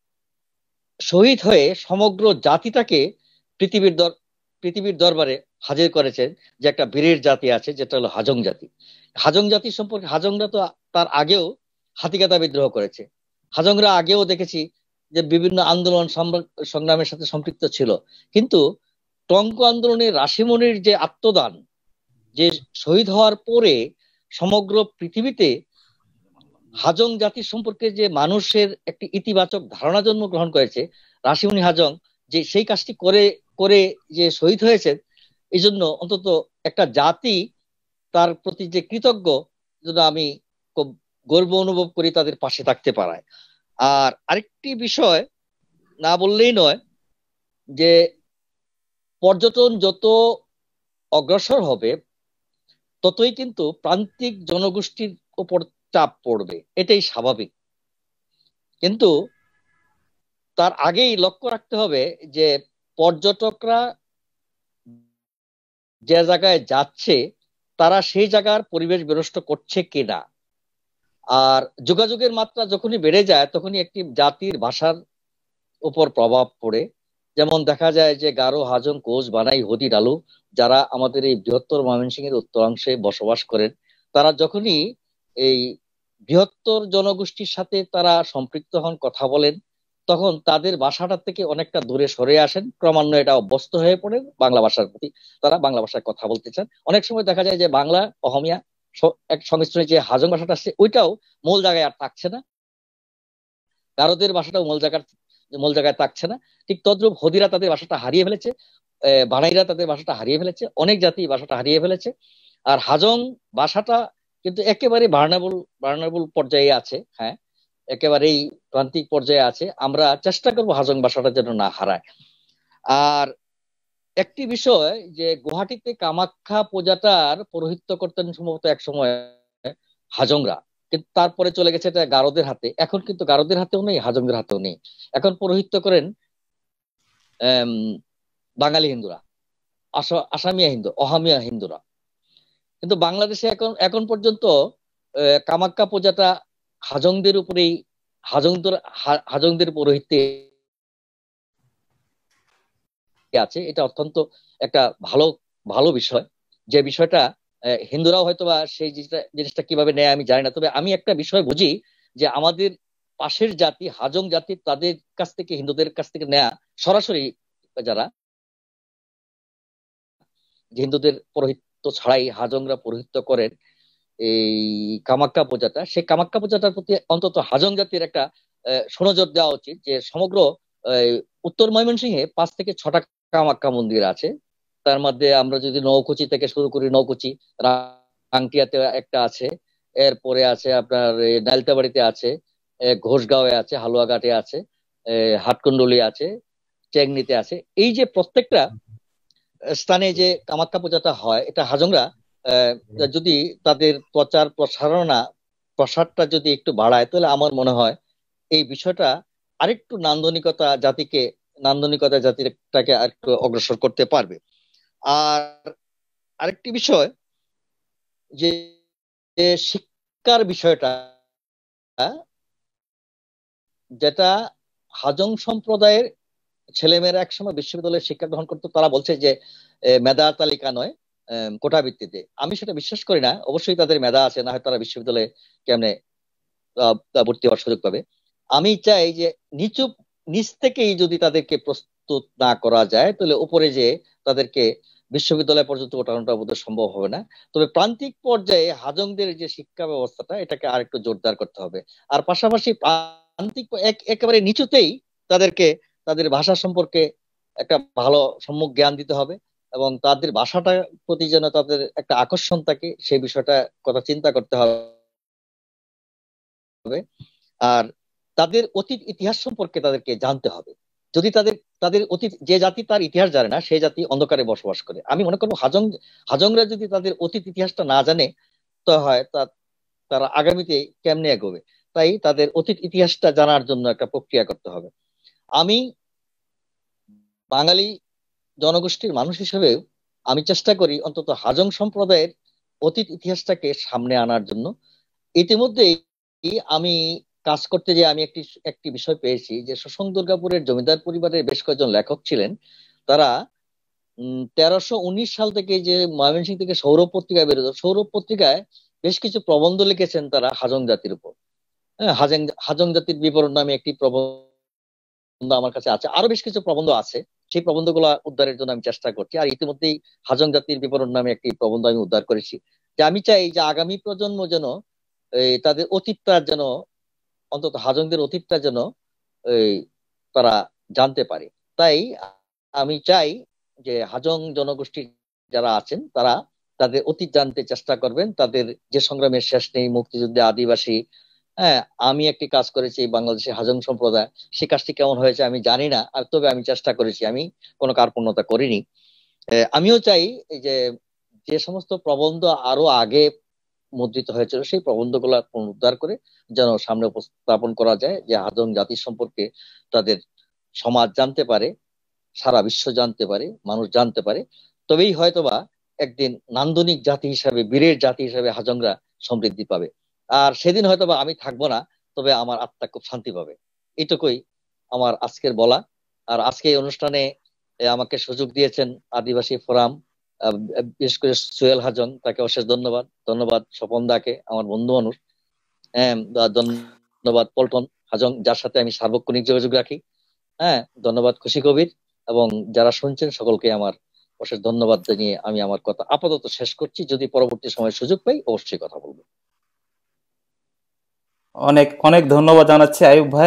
C: শহীদ হয়ে সমগ্র জাতিটাকে পৃথিবীর দর পৃথিবীর দরবারে হাজির করেছেন যে একটা বীরের জাতি আছে, যেটা হলো হাজং জাতি। হাজং জাতি সম্পর্কে হাজংরা তো তার আগেও হাতিগাদা বিদ্রোহ করেছে। হাজংরা আগেও দেখেছি যে বিভিন্ন আন্দোলন সংগ্রামের সাথে সম্পৃক্ত ছিল, কিন্তু টঙ্ক আন্দোলনে রাশিমণির যে আত্মদান, যে শহীদ হওয়ার পরে সমগ্র পৃথিবীতে হাজং জাতি সম্পর্কে যে মানুষের একটি ইতিবাচক ধারণা জন্মগ্রহণ করেছে, রাশিমণি হাজং যে সেই কাজটি করে করে যে শহীদ হয়েছেন, এই জন্য অন্তত একটা জাতি তার প্রতি যে কৃতজ্ঞ, জন্য আমি খুব গর্ব অনুভব করি তাদের পাশে থাকতে পারায়। আর আরেকটি বিষয় না বললেই নয়, যে পর্যটন যত অগ্রসর হবে ততই কিন্তু প্রান্তিক জনগোষ্ঠীর উপর চাপ পড়বে, এটাই স্বাভাবিক। কিন্তু তার আগেই লক্ষ্য রাখতে হবে যে পর্যটকরা যে জায়গায় যাচ্ছে তারা সেই জায়গার পরিবেশ বিনষ্ট করছে কিনা। আর যোগাযোগের মাত্রা যখনই বেড়ে যায় তখনই একটি জাতির ভাষার উপর প্রভাব পড়ে। যেমন দেখা যায় যে গারো, হাজং, কোচ, বানাই, হদি, ডালু যারা আমাদের এই বৃহত্তর ময়মনসিংহের উত্তরাংশে বসবাস করেন, তারা যখনই এই বৃহত্তর জনগোষ্ঠীর সাথে তারা সম্পৃক্ত হন, কথা বলেন, তখন তাদের ভাষাটার থেকে অনেকটা দূরে সরে আসেন। ক্রমান্বয়ে এটা অভ্যস্ত হয়ে পড়ে বাংলা ভাষার প্রতি, তারা বাংলা ভাষায় কথা বলতে চান। অনেক সময় দেখা যায় যে বাংলা অহমিয়া এক সংমিশ্রণে যে হাজং ভাষাটা আসছে ওইটাও মূল জায়গায় আর থাকছে না, গারোদের ভাষাটাও মূল জায়গার মূল জায়গায় থাকছে না। ঠিক তদ্রুপ হদিরা তাদের ভাষাটা হারিয়ে ফেলেছে, বানাইরা তাদের ভাষাটা হারিয়ে ফেলেছে, অনেক জাতি ভাষাটা হারিয়ে ফেলেছে। আর হাজং ভাষাটা কিন্তু একেবারে ভার্নাবল ভার্নাবল পর্যায়ে আছে, হ্যাঁ একেবারেই প্রান্তিক পর্যায়ে আছে। আমরা চেষ্টা করবো হাজং ভাষাটা যেন না হারায়। আর একটি বিষয় যে গুয়াহাটিতে কামাখ্যা পূজাটার পৌরোহিত্য করতেন সম্ভবত এক সময় হাজংরা, কিন্তু তারপরে চলে গেছে এটা গারোদের হাতে। এখন কিন্তু গারোদের হাতেও নেই, হাজংদের হাতেও নেই, এখন পৌরোহিত্য করেন আহ বাঙালি হিন্দুরা, আসামিয়া হিন্দু, অহামিয়া হিন্দুরা। কিন্তু বাংলাদেশে এখন এখন পর্যন্ত কামাখ্যা পূজাটা হাজংদের উপরেই, হাজংদের হাজংদের পৌরোহিত্যে আছে। এটা অত্যন্ত একটা ভালো ভালো বিষয়, যে বিষয়টা হিন্দুরাও হয়তো বা সেই জিনিসটা জিনিসটা কিভাবে নেয় আমি জানি না। তবে আমি একটা বিষয় বুঝি যে আমাদের পাশের জাতি হাজং জাতি, তাদের কাছ থেকে হিন্দুদের কাছ থেকে নেয়া সরাসরি যারা যে হিন্দুদের পৌরোহিত্য ছাড়াই হাজংরা পৌরোহিত্য করেন এই কামাক্কা পূজাটা, সেই কামাক্কা পূজাটার প্রতি অন্তত হাজং জাতির একটা সুনজর দেওয়া উচিত। যে সমগ্র উত্তর ময়মনসিংহে পাঁচ থেকে ছটা কামাক্কা মন্দির আছে। তার মধ্যে আমরা যদি নৌকুচি থেকে শুরু করি, নৌকুচি রাংটিয়াতে একটা আছে, এরপরে আছে আপনার নাইলতাবাড়িতে আছে, ঘোষগাঁওয়ে আছে, হালুয়াঘাটে আছে, হাটকুন্ডলি আছে, চেংনিতে আছে। এই যে প্রত্যেকটা স্থানে যে কামাক্কা পূজাটা হয়, এটা হাজংরা যদি তাদের প্রচার প্রসারণা প্রসারটা যদি একটু বাড়ায়, তাহলে আমার মনে হয় এই বিষয়টা আরেকটু নান্দনিকতা জাতিকে নান্দনিকতা জাতিটাকে আরেকটু অগ্রসর করতে পারবে। আর আরেকটি বিষয় যে শিক্ষার বিষয়টা, যেটা হাজং সম্প্রদায়ের ছেলেমেয়েরা একসময় বিশ্ববিদ্যালয়ে শিক্ষা গ্রহণ করতো, তারা বলছে যে মেধা তালিকা নয়, কোটা ভিত্তিতে। আমি সেটা বিশ্বাস করি না। অবশ্যই তাদের মেধা আছে, না হয় তারা বিশ্ববিদ্যালয়ে কেমনে ভর্তি হওয়ার সুযোগ পাবে। আমি চাই যে নিচু নিচ থেকেই যদি তাদেরকে প্রস্তুত না করা যায়, তাহলে উপরে যে তাদেরকে বিশ্ববিদ্যালয় পর্যন্ত ওঠানোটা বোধহয় সম্ভব হবে না। তবে প্রান্তিক পর্যায়ে হাজংদের যে শিক্ষা ব্যবস্থাটা, এটাকে আরেকটু জোরদার করতে হবে। আর পাশাপাশি প্রান্তিক একেবারে নিচুতেই তাদেরকে তাদের ভাষা সম্পর্কে একটা ভালো সম্যক জ্ঞান দিতে হবে, এবং তাদের ভাষাটার প্রতি যেন তাদের একটা আকর্ষণ থাকে, সেই বিষয়টা কথা চিন্তা করতে হবে। আর তাদের অতীত ইতিহাস সম্পর্কে তাদেরকে জানতে হবে। যদি তাদের তাদের অতীত, যে জাতি তার ইতিহাস জানে না, সেই জাতি অন্ধকারে বসবাস করে। আমি মনে করবো হাজং হাজংরা যদি তাদের অতীত ইতিহাসটা না জানে, তো হয় তা তারা আগামীতে কেমনে এগোবে। তাই তাদের অতীত ইতিহাসটা জানার জন্য একটা প্রক্রিয়া করতে হবে। আমি বাঙালি জনগোষ্ঠীর মানুষ হিসেবে আমি চেষ্টা করি অন্তত হাজং সম্প্রদায়ের অতীত ইতিহাসটাকে সামনে আনার জন্য। ইতিমধ্যেই আমি কাজ করতে যে আমি একটি একটি বিষয় পেয়েছি যে শোষণ দুর্গাপুরের জমিদার পরিবারের বেশ কয়েকজন লেখক ছিলেন। তারা উম তেরোশো উনিশ সাল থেকে যে ময়মনসিংহ থেকে সৌরভ পত্রিকা বেরোতো, সৌরভ পত্রিকায় বেশ কিছু প্রবন্ধ লিখেছেন তারা হাজং জাতির উপর। হ্যাঁ, হাজং হাজং জাতির বিবরণ নামে একটি প্রবন্ধ আমার কাছে আছে, আরো বেশ কিছু প্রবন্ধ আছে। সেই প্রবন্ধগুলো উদ্ধারের জন্য আমি চেষ্টা করছি। আর ইতিমধ্যেই হাজং জাতির বিবরণ নামে একটি প্রবন্ধ আমি উদ্ধার করেছি। যে আমি চাই যে আগামী প্রজন্ম যেন তাদের অতীতটা যেন অন্তত হাজংদের অতীতটা যেন তারা জানতে পারে। তাই আমি চাই যে হাজং জনগোষ্ঠীর যারা আছেন তারা তাদের অতীত জানতে চেষ্টা করবেন। তাদের যে সংগ্রামের শেষ নেই, মুক্তিযুদ্ধে আদিবাসী, হ্যাঁ আমি একটি কাজ করেছি বাংলাদেশের হাজং সম্প্রদায়, সে কাজটি কেমন হয়েছে আমি জানি না, আর তবে আমি চেষ্টা করেছি, আমি কোনো কার্পণ্যতা করিনি। আমিও চাই যে যে সমস্ত প্রবন্ধ আরো আগে মুদ্রিত হয়েছিল সেই প্রবন্ধগুলো পুনরুদ্ধার করে যেন সামনে উপস্থাপন করা যায়, যে হাজং জাতি সম্পর্কে তাদের সমাজ জানতে পারে, সারা বিশ্ব জানতে পারে, মানুষ জানতে পারে। তবেই হয়তোবা একদিন নান্দনিক জাতি হিসাবে, বীরের জাতি হিসাবে হাজংরা সমৃদ্ধি পাবে। আর সেদিন হয়তোবা আমি থাকবো না, তবে আমার আত্মা খুব শান্তি পাবে। এটুকুই আমার আজকের বলা। আর আজকে এই অনুষ্ঠানে আমাকে সুযোগ দিয়েছেন আদিবাসী ফোরাম, বিশেষ করে সোহেল হাজং, তাকে অশেষ ধন্যবাদ। ধন্যবাদ স্বপন দাকে, আমার বন্ধু মানুষ। হ্যাঁ, ধন্যবাদ পল্টন হাজং, যার সাথে আমি সার্বক্ষণিক যোগাযোগ রাখি। হ্যাঁ, ধন্যবাদ খুশি কবির, এবং যারা শুনছেন সকলকে আমার অশেষ ধন্যবাদ জানিয়ে আমি আমার কথা আপাতত শেষ করছি। যদি পরবর্তী সময় সুযোগ পাই অবশ্যই কথা বলবো।
B: অনেক অনেক ধন্যবাদ জানাচ্ছি আয়ুব ভাই।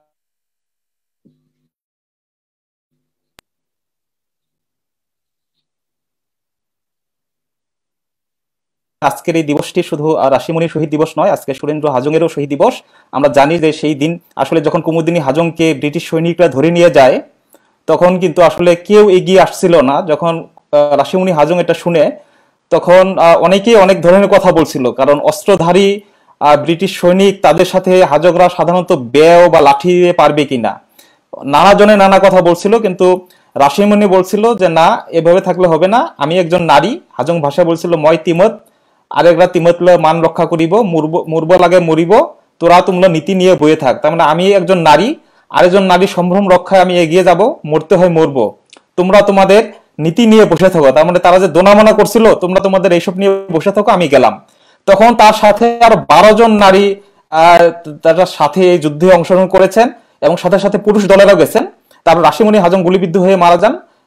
B: আজকের এই দিবসটি শুধু রাশিমণি শহীদ দিবস নয়, আজকে সুরেন্দ্র হাজংয়েরও শহীদ দিবস। আমরা জানি যে সেই দিন আসলে যখন কুমুদিনী হাজংকে ব্রিটিশ সৈনিকরা ধরে নিয়ে যায়, তখন কিন্তু আসলে কেউ এগিয়ে আসছিল না। যখন রাশিমণি হাজং এটা শুনে, তখন অনেকেই অনেক ধরনের কথা বলছিল, কারণ অস্ত্রধারী ব্রিটিশ সৈনিক, তাদের সাথে হাজংরা সাধারণত বেও বা লাঠি দিয়ে পারবে কিনা, নানা জনে নানা কথা বলছিল। কিন্তু রাশিমণি বলছিল যে না, এভাবে থাকলে হবে না, আমি একজন নারী। হাজং ভাষা বলছিল মই তিমত, আরেকরা তিমত মান রক্ষা করিব, মরব লাগে মরিব, তোরা তোমরা নীতি নিয়ে বয়ে থাক। তার মানে আমি একজন নারী, আরেকজন নারী সম্ভ্রম রক্ষায় আমি এগিয়ে যাব, মরতে হয় মরবো, তোমরা তোমাদের নীতি নিয়ে বসে থাকো। তার মানে তারা যে দোনামনা করছিল, তোমরা তোমাদের এইসব নিয়ে বসে থাকো, আমি গেলাম। তখন তার সাথে আর বারো জন নারী তার সাথে এই যুদ্ধে অংশগ্রহণ করেছেন, এবং সাথে সাথে পুরুষ দলেরাও গেছেন। তারপর রাশিমণি হাজং গুলিবিদ্ধ হয়ে মারা যান,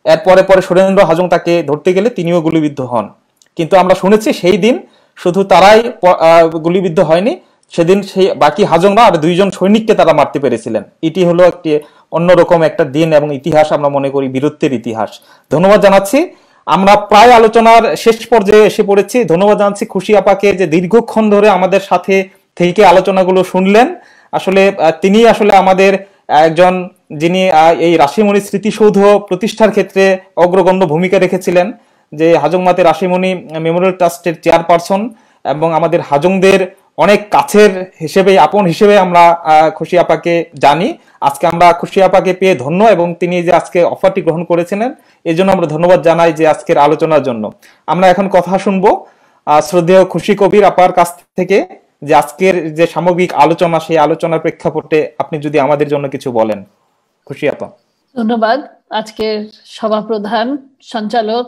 B: এরপরে পরে সুরেন্দ্র হাজং তাকে ধরতে গেলে তিনিও গুলিবিদ্ধ হন। কিন্তু আমরা শুনেছি সেই দিন শুধু তারাই গুলিবিদ্ধ হয়নি, সেদিন সেই বাকি হাজংরা আর দুইজন সৈনিককে তারা মারতে পেরেছিলেন। এটি হলো একটি অন্যরকম একটা দিন এবং ইতিহাস, আমরা মনে করি বীরত্বের ইতিহাস। ধন্যবাদ জানাচ্ছি। আমরা প্রায় আলোচনার শেষ পর্যায়ে এসে পড়েছি। ধন্যবাদ জানাচ্ছি খুশি আপাকে যে দীর্ঘক্ষণ ধরে আমাদের সাথে থেকে আলোচনাগুলো শুনলেন। আসলে তিনি আসলে আমাদের একজন যিনি এই রাশিমণি স্মৃতিসৌধ প্রতিষ্ঠার ক্ষেত্রে অগ্রগণ্য ভূমিকা রেখেছিলেন, যে হাজংমাতে রাশিমণি মেমোরিয়াল ট্রাস্টের চেয়ারপারসন এবং আমাদের হাজংদের অনেক কাছের হিসেবে, আপন হিসেবে আমরা খুশি আপাকে জানি। আজকে আমরা খুশি আপাকে পেয়ে ধন্য এবং তিনি যে আজকে অফারটি গ্রহণ করেছিলেন এই জন্য আমরা ধন্যবাদ জানাই যে আজকের আলোচনার জন্য। আমরা এখন কথা শুনবো শ্রদ্ধেয় খুশি কবির আপার কাছ থেকে, যে আজকের যে সামগ্রিক আলোচনা সেই আলোচনার প্রেক্ষাপটে আপনি যদি আমাদের জন্য কিছু বলেন। খুশি আপা।
I: ধন্যবাদ। আজকের সভাপ্রধান, সঞ্চালক,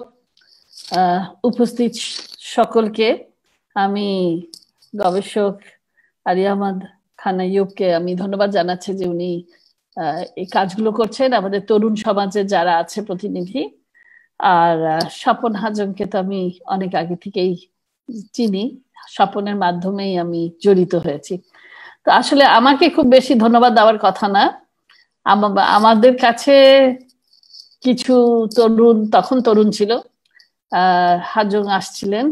I: উপস্থিত সকলকে, আমি গবেষক আলী আহমদ খান আইয়ুবকে আমি ধন্যবাদ জানাচ্ছি যে উনি এই কাজগুলো করছেন, আমাদের তরুণ সমাজে যারা আছে প্রতিনিধি। আর স্বপন হাজংকে তো আমি অনেক আগে থেকেই চিনি, স্বপনের মাধ্যমেই আমি জড়িত হয়েছি। তো আসলে আমাকে খুব বেশি ধন্যবাদ দেওয়ার কথা না, আমাদের কাছে কিছু তরুণ, তখন তরুণ ছিল, আহ হাজং আসছিলেন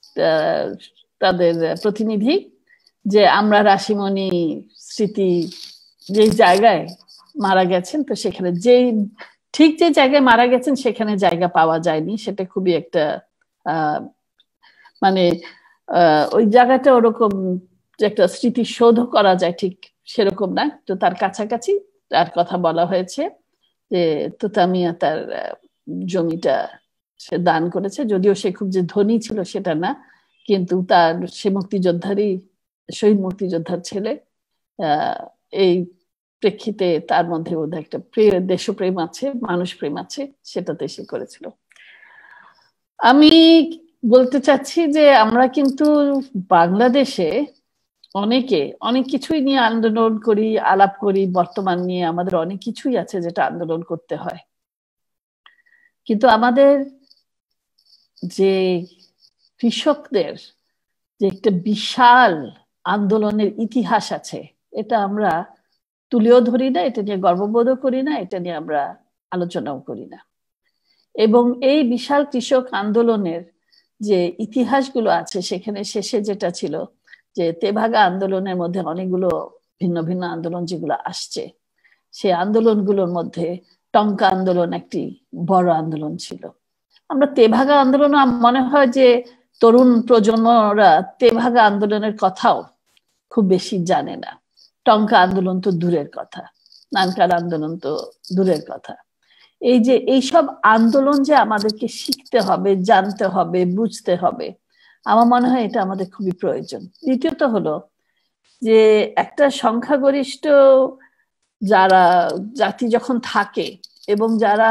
I: তাদের প্রতিনিধি, যে আমরা রাশিমণি স্মৃতি যে জায়গায় মারা গেছেন, তো সেখানে যেই ঠিক যে জায়গায় মারা গেছেন সেখানে জায়গা পাওয়া যায়নি। সেটা খুবই একটা আহ মানে আহ ওই জায়গাটা ওরকম যে একটা স্মৃতিসৌধ করা যায় ঠিক সেরকম না, তো তার কাছাকাছি তার কথা বলা হয়েছে যে তোতামিয়া তার জমিটা সে দান করেছে, যদিও সে খুব যে ধনী ছিল সেটা না, কিন্তু তার সে মুক্তিযোদ্ধারই, শহীদ মুক্তিযোদ্ধার ছেলে। আহ এই প্রেক্ষিতে তার মধ্যে বোধহয় একটা প্রিয় দেশপ্রেম আছে, মানুষ প্রেম আছে, সেটাতে সে করেছিল। আমি বলতে চাচ্ছি যে আমরা কিন্তু বাংলাদেশে অনেকে অনেক কিছুই নিয়ে আন্দোলন করি, আলাপ করি, বর্তমান নিয়ে আমাদের অনেক কিছুই আছে যেটা আন্দোলন করতে হয়, কিন্তু আমাদের যে কৃষকদের যে একটা বিশাল আন্দোলনের ইতিহাস আছে, এটা আমরা তুলেও ধরি না, এটা নিয়ে গর্ববোধও করি না, এটা নিয়ে আমরা আলোচনাও করি না। এবং এই বিশাল কৃষক আন্দোলনের যে ইতিহাসগুলো আছে সেখানে শেষে যেটা ছিল যে তেভাগা আন্দোলনের মধ্যে অনেকগুলো ভিন্ন ভিন্ন আন্দোলন যেগুলো আসছে, সেই আন্দোলনগুলোর মধ্যে টঙ্কা আন্দোলন একটি বড় আন্দোলন ছিল। আমরা তেভাগা আন্দোলন, মনে হয় যে তরুণ প্রজন্মরা তেভাগা আন্দোলনের কথাও খুব বেশি জানে না। টঙ্কা আন্দোলন তো দূরের কথা, নানকার আন্দোলন তো দূরের কথা। এই যে এইসব আন্দোলন যে আমাদেরকে শিখতে হবে, জানতে হবে, বুঝতে হবে, আমার মনে হয় এটা আমাদের খুবই প্রয়োজন। দ্বিতীয়ত হলো যে একটা সংখ্যাগরিষ্ঠ যারা জাতি যখন থাকে এবং যারা,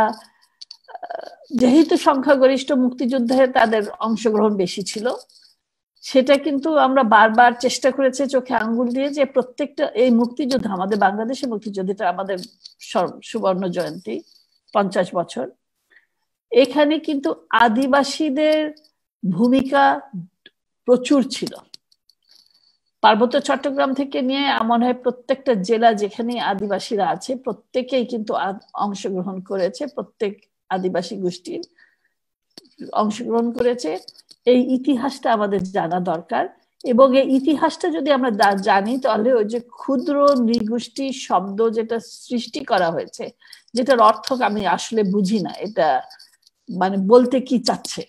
I: যেহেতু সংখ্যাগরিষ্ঠ মুক্তিযুদ্ধে তাদের অংশগ্রহণ বেশি ছিল, সেটা কিন্তু আমরা বারবার চেষ্টা করেছি চোখে আঙ্গুল দিয়ে যে প্রত্যেকটা এই মুক্তিযুদ্ধ, আমাদের বাংলাদেশের মুক্তিযুদ্ধটা আমাদের সুবর্ণ জয়ন্তী পঞ্চাশ বছর, এখানে কিন্তু আদিবাসীদের ভূমিকা প্রচুর ছিল। পার্বত্য চট্টগ্রাম থেকে নিয়ে মনে হয় প্রত্যেকটা জেলা যেখানে আদিবাসীরা আছে প্রত্যেকেই কিন্তু অংশগ্রহণ করেছে, প্রত্যেক আদিবাসী গোষ্ঠীর অংশগ্রহণ করেছে। এই ইতিহাসটা আমাদের জানা দরকার, এবং এই ইতিহাসটা যদি আমরা জানি তাহলে ওই যে ক্ষুদ্র নৃগোষ্ঠী শব্দ যেটা সৃষ্টি করা হয়েছে, যেটার অর্থ আমি আসলে বুঝি না, এটা মানে বলতে কি চাচ্ছে,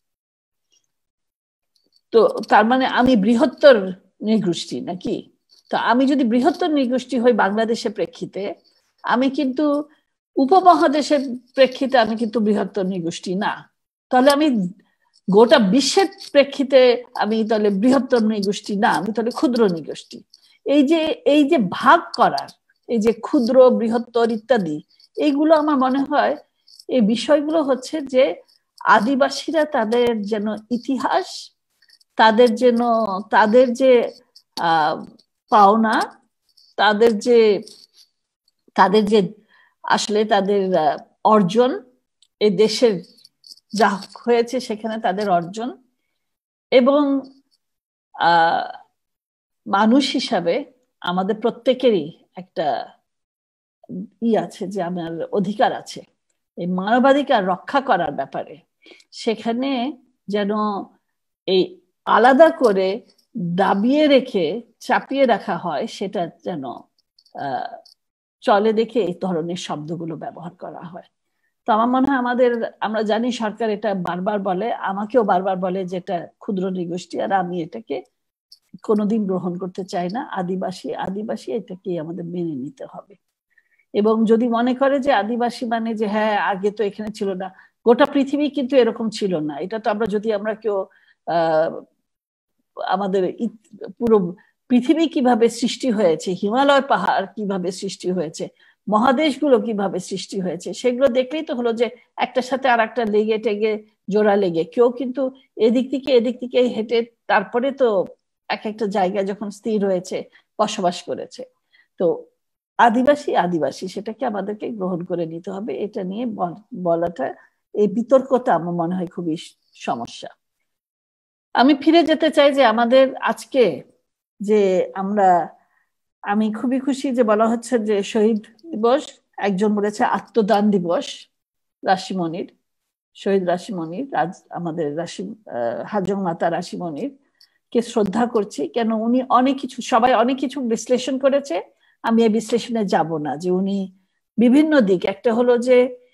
I: তো তার মানে আমি বৃহত্তর নৃগোষ্ঠী নাকি? তো আমি যদি বৃহত্তর নৃগোষ্ঠী হই বাংলাদেশের প্রেক্ষিতে, আমি কিন্তু উপমহাদেশের প্রেক্ষিতে আমি কিন্তু বৃহত্তর নৃগোষ্ঠী না, তাহলে আমি গোটা বিশ্বের প্রেক্ষিতে আমি তাহলে বৃহত্তর নৃগোষ্ঠী না, আমি তাহলে ক্ষুদ্র নৃগোষ্ঠী। এই যে এই যে ভাগ করার, এই যে ক্ষুদ্র বৃহত্তর ইত্যাদি, এইগুলো আমার মনে হয় এই বিষয়গুলো হচ্ছে যে আদিবাসীরা তাদের যেন ইতিহাস, তাদের যেন তাদের যে আহ পাওনা, তাদের যে তাদের যে আসলে তাদের অর্জন, এই দেশের যা হয়েছে সেখানে তাদের অর্জন, এবং আহ মানুষ হিসাবে আমাদের প্রত্যেকেরই একটা ই আছে যে আমার অধিকার আছে এই মানবাধিকার রক্ষা করার ব্যাপারে। সেখানে যেন এই আলাদা করে দাবিয়ে রেখে চাপিয়ে রাখা হয়, সেটা যেন আহ চলে দেখে এই ধরনের শব্দগুলো ব্যবহার করা হয়। তো আমার মনে হয় আমাদের, আমরা জানি সরকার এটা বারবার বলে, আমাকেও বারবার বলে যে এটা ক্ষুদ্র নৃগোষ্ঠী, আর আমি এটাকে কোনোদিন গ্রহণ করতে চাই না। আদিবাসী আদিবাসী এটাকে আমাদের মেনে নিতে হবে। এবং যদি মনে করে যে আদিবাসী মানে যে হ্যাঁ আগে তো এখানে ছিল না, গোটা পৃথিবী কিন্তু এরকম ছিল না। এটা তো আমরা যদি আমরা কেউ আহ আমাদের পুরো পৃথিবী কিভাবে সৃষ্টি হয়েছে, হিমালয় পাহাড় কিভাবে সৃষ্টি হয়েছে, মহাদেশগুলো কিভাবে সৃষ্টি হয়েছে, সেগুলো দেখলেই তো হলো যে একটার সাথে আর একটা লেগে টেগে জোড়া লেগে কেউ কিন্তু এদিক থেকে এদিক থেকে হেঁটে তারপরে তো এক একটা জায়গায় যখন স্থির হয়েছে বসবাস করেছে। তো আদিবাসী আদিবাসী সেটাকে আমাদেরকে গ্রহণ করে নিতে হবে। এটা নিয়ে বলাটা, এই বিতর্কটা আমার মনে হয় খুবই সমস্যা। আমি ফিরে যেতে চাই যে আমাদের আজকে যে আমরা, আমি খুবই খুশি যে বলা হচ্ছে যে শহীদ দিবস, একজন বলেছে আত্মদান দিবস, রাশিমণির, শহীদ রাশিমণির, আমাদের রাশি হাজং মাতা রাশিমণির কে শ্রদ্ধা করছি। কেন উনি অনেক কিছু, সবাই অনেক কিছু বিশ্লেষণ করেছে, আমি এই বিশ্লেষণে যাব না। যে উনি বিভিন্ন দিক, একটা হলো যে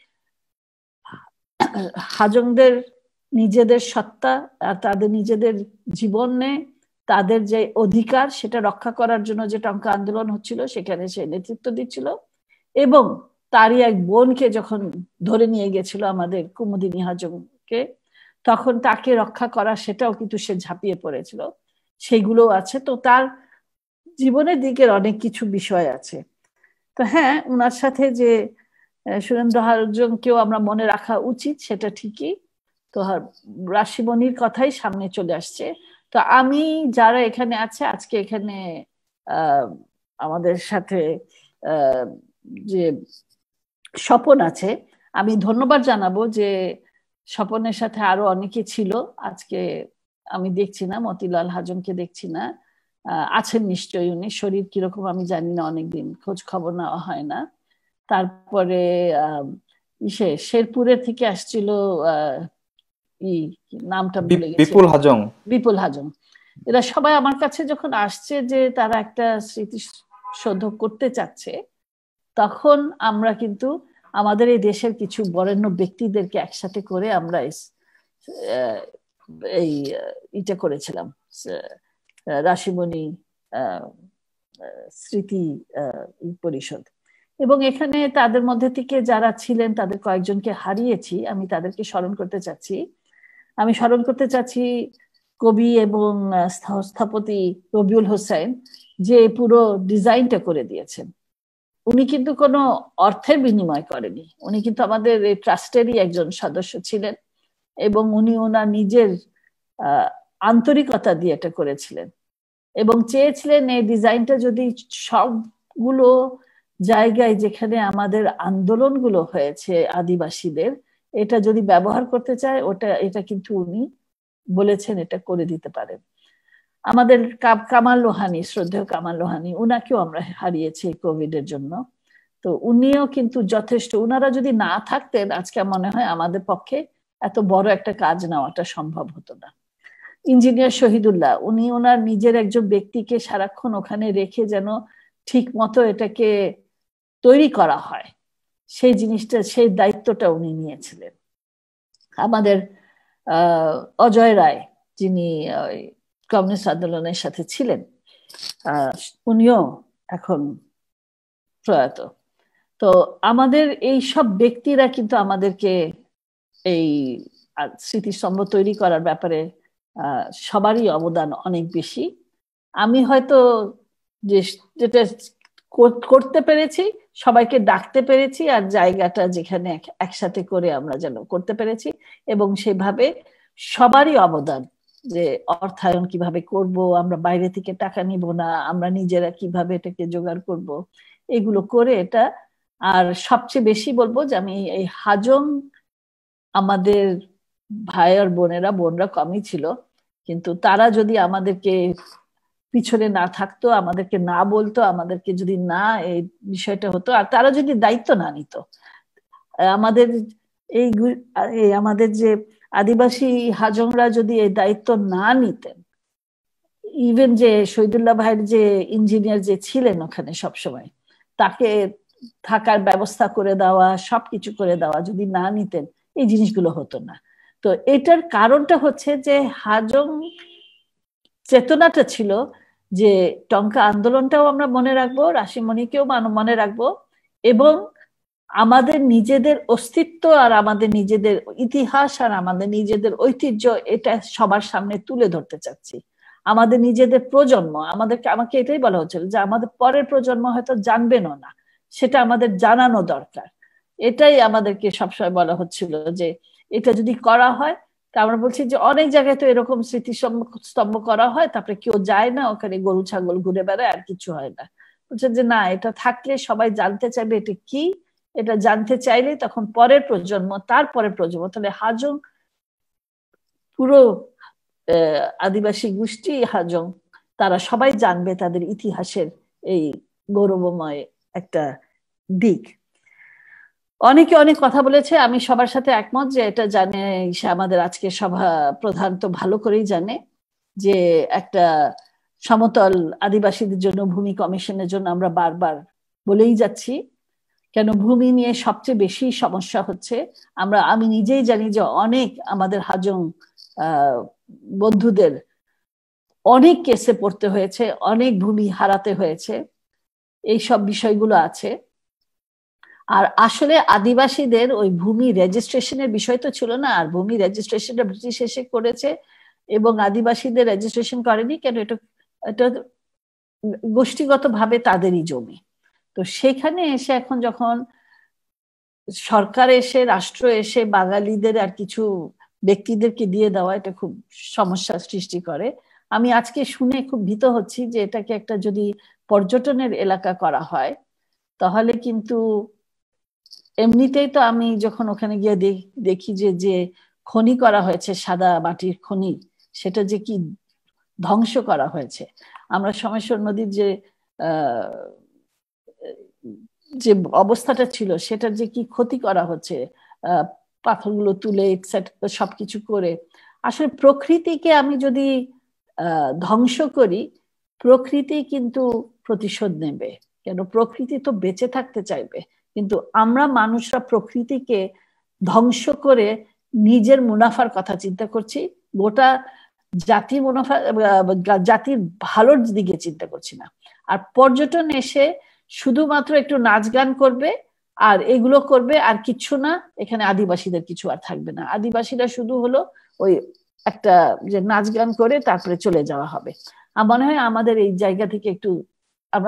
I: হাজংদের নিজেদের সত্তা আর তাদের নিজেদের জীবনে তাদের যে অধিকার সেটা রক্ষা করার জন্য যে টঙ্কা আন্দোলন হচ্ছিল সেখানে সে নেতৃত্ব দিচ্ছিল, এবং তারই এক বোনকে যখন ধরে নিয়ে গেছিল আমাদের কুমুদিনী হাজংকে, তখন তাকে রক্ষা করা সেটাও কিন্তু সে ঝাঁপিয়ে পড়েছিল, সেইগুলো আছে। তো তার জীবনের দিকের অনেক কিছু বিষয় আছে। তো হ্যাঁ, ওনার সাথে যে সুরেন্দ্র হাজংকেও আমরা মনে রাখা উচিত, সেটা ঠিকই। তো রাশিমণির কথাই সামনে চলে আসছে। তো আমি যারা এখানে আছে আজকে, এখানে আহ আমাদের সাথে আহ যে স্বপন আছে, আমি ধন্যবাদ জানাবো যে স্বপনের সাথে আরো অনেকে ছিল আজকে। আমি দেখছি না, মতিলাল হাজংকে দেখছি না, আছেন নিশ্চয়ই উনি, শরীর কিরকম আমি জানি না, অনেকদিন খোঁজ খবর নেওয়া হয় না। তারপরে আহ ইসে শেরপুরের থেকে আসছিল আহ ই নামটা ভুলে গেছি,
B: বিপুল হাজং,
I: বিপুল হাজং। এরা সবাই আমার কাছে যখন আসছে যে তারা একটা স্মৃতিসৌধ করতে চাচ্ছে, তখন আমরা কিন্তু আমাদের এই দেশের কিছু বরেণ্য ব্যক্তিদেরকে একসাথে করে আমরা এই এটা করেছিলাম, রাশিমণি স্মৃতি পরিষদ। এবং এখানে তাদের মধ্যে থেকে যারা ছিলেন তাদের কয়েকজনকে হারিয়েছি, আমি তাদেরকে স্মরণ করতে চাচ্ছি। আমি স্মরণ করতে চাচ্ছি কবি এবং স্থপতি রবিউল হোসেন, যে পুরো ডিজাইনটা করে দিয়েছেন। উনি কিন্তু কোনো অর্থের বিনিময় করেনি, উনি কিন্তু আমাদের এই ট্রাস্টেরই একজন সদস্য ছিলেন, এবং উনি ওনার নিজের আহ আন্তরিকতা দিয়ে এটা করেছিলেন, এবং চেয়েছিলেন এই ডিজাইনটা যদি সবগুলো জায়গায় যেখানে আমাদের আন্দোলনগুলো হয়েছে আদিবাসীদের, এটা যদি ব্যবহার করতে চায়, ওটা এটা কিন্তু উনি বলেছেন এটা করে দিতে পারেন। আমাদের কামাল লোহানী, শ্রদ্ধেয় কামাল লোহানী, উনাকেও আমরা হারিয়েছি কোভিড এর জন্য। তো উনিও কিন্তু যথেষ্ট, উনারা যদি না থাকতেন আজকে মনে হয় আমাদের পক্ষে এত বড় একটা কাজ নেওয়াটা সম্ভব হতো না। ইঞ্জিনিয়ার শহীদুল্লাহ, উনি ওনার নিজের একজন ব্যক্তিকে সারাক্ষণ ওখানে রেখে যেন ঠিক মতো এটাকে তৈরি করা হয়, সেই জিনিসটা, সেই দায়িত্বটা উনি নিয়েছিলেন। আমাদের আহ অজয় রায়, যিনি কমিউনিস্ট আন্দোলনের সাথে ছিলেন, আহ উনিও এখন প্রয়াত। তো আমাদের এই সব ব্যক্তিরা কিন্তু আমাদেরকে এই স্মৃতিস্তম্ভ তৈরি করার ব্যাপারে আহ সবারই অবদান অনেক বেশি। আমি হয়তো যে যেটা করতে পেরেছি, সবাইকে ডাকতে পেরেছি, আর জায়গাটা যেখানে একসাথে করে আমরা যেন করতে পেরেছি, এবং সেভাবে সবারই অবদান, যে অর্থায়ন কিভাবে করব, আমরা বাইরে থেকে টাকা নিব না, আমরা নিজেরা কিভাবে এটাকে জোগাড় করব, এগুলো করে এটা। আর সবচেয়ে বেশি বলবো যে আমি এই হাজং আমাদের ভাই আর বোনেরা, বোনরা কমই ছিল, কিন্তু তারা যদি আমাদেরকে পিছনে না থাকতো, আমাদেরকে না বলতো, আমাদেরকে যদি না এই বিষয়টা হতো, আর তারা যদি দায়িত্ব না নিত, আমাদের এই আমাদের যে আদিবাসী হাজংরা যদি এই দায়িত্ব না নিতেন, ইভেন যে শহীদুল্লাহ ভাইয়ের যে ইঞ্জিনিয়ার যে ছিলেন ওখানে সবসময়, তাকে থাকার ব্যবস্থা করে দেওয়া, সবকিছু করে দেওয়া যদি না নিতেন, এই জিনিসগুলো হতো না। তো এটার কারণটা হচ্ছে যে হাজং চেতনাটা ছিল যে টঙ্কা আন্দোলনটাও আমরা মনে রাখবো, রাশিমণিকেও মনে রাখবো, এবং আমাদের নিজেদের অস্তিত্ব আর আমাদের নিজেদের ইতিহাস আর আমাদের নিজেদের ঐতিহ্য এটা সবার সামনে তুলে ধরতে চাচ্ছি। আমাদের নিজেদের প্রজন্ম, আমাদেরকে আমাকে এটাই বলা হচ্ছিল যে আমাদের পরের প্রজন্ম হয়তো জানবেনও না, সেটা আমাদের জানানো দরকার। এটাই আমাদেরকে সবসময় বলা হচ্ছিল যে এটা যদি করা হয়, তা আমরা বলছি যে অনেক জায়গায় তো এরকম স্মৃতি স্তম্ভ করা হয়, তারপরে কেউ যায় না, ওখানে গরু ছাগল ঘুরে বেড়ায়, আর কিছু হয় না। বলছে যে না, এটা থাকলে সবাই জানতে চাইবে এটা কি, এটা জানতে চাইলে তখন পরের প্রজন্ম, তারপরে প্রজন্ম, তাহলে হাজং পুরো আদিবাসী গোষ্ঠী হাজং তারা সবাই জানবে তাদের ইতিহাসের এই গৌরবময় একটা দিক। অনেকে অনেক কথা বলেছে, আমি সবার সাথে একমত যে এটা জানে, আমাদের আজকে সভা প্রধান তো ভালো করেই জানে যে একটা সমতল আদিবাসীদের জন্য ভূমি কমিশনের জন্য আমরা বারবার বলেই যাচ্ছি, কেন ভূমি নিয়ে সবচেয়ে বেশি সমস্যা হচ্ছে। আমরা আমি নিজেই জানি যে অনেক আমাদের হাজং আহ বন্ধুদের অনেক কেসে পড়তে হয়েছে, অনেক ভূমি হারাতে হয়েছে, এই সব বিষয়গুলো আছে। আর আসলে আদিবাসীদের ওই ভূমি রেজিস্ট্রেশনের বিষয় তো ছিল না, আর ভূমি রেজিস্ট্রেশনটা ব্রিটিশ এসে করেছে এবং আদিবাসীদের রেজিস্ট্রেশন করেনি, কেন এটা এটা গোষ্ঠীগতভাবে তাদেরই জমি। তো সেখানে এসে এখন যখন সরকার এসে, রাষ্ট্র এসে বাঙালিদের আর কিছু ব্যক্তিদেরকে দিয়ে দেওয়া, এটা খুব সমস্যার সৃষ্টি করে। আমি আজকে শুনে খুব ভীত হচ্ছি যে এটাকে একটা যদি পর্যটনের এলাকা করা হয়, তাহলে কিন্তু এমনিতেই তো আমি যখন ওখানে গিয়ে দেখি যে যে খনি করা হয়েছে, সাদা মাটির খনি, সেটা যে কি ধ্বংস করা হয়েছে। আমরা সোমেশ্বর নদীর যে আহ যে অবস্থাটা ছিল, সেটার যে কি ক্ষতি করা হচ্ছে, আহ পাথরগুলো তুলে সবকিছু করে। আসলে প্রকৃতিকে আমি যদি আহ ধ্বংস করি, প্রকৃতি কিন্তু প্রতিশোধ নেবে, কেন প্রকৃতি তো বেঁচে থাকতে চাইবে। কিন্তু আমরা মানুষরা প্রকৃতিকে ধ্বংস করে নিজের মুনাফার কথা চিন্তা করছি, গোটা জাতির মুনাফা, জাতির ভালোর দিকে চিন্তা করছি না। আর পর্যটন এসে শুধুমাত্র একটু নাচ গান করবে আর এগুলো করবে, আর কিছু না, এখানে আদিবাসীদের কিছু আর থাকবে না। আদিবাসীরা শুধু হলো ওই একটা যে নাচ গান করে তারপরে চলে যাওয়া হবে। আমার মনে হয় আমাদের এই জায়গা থেকে একটু আমরা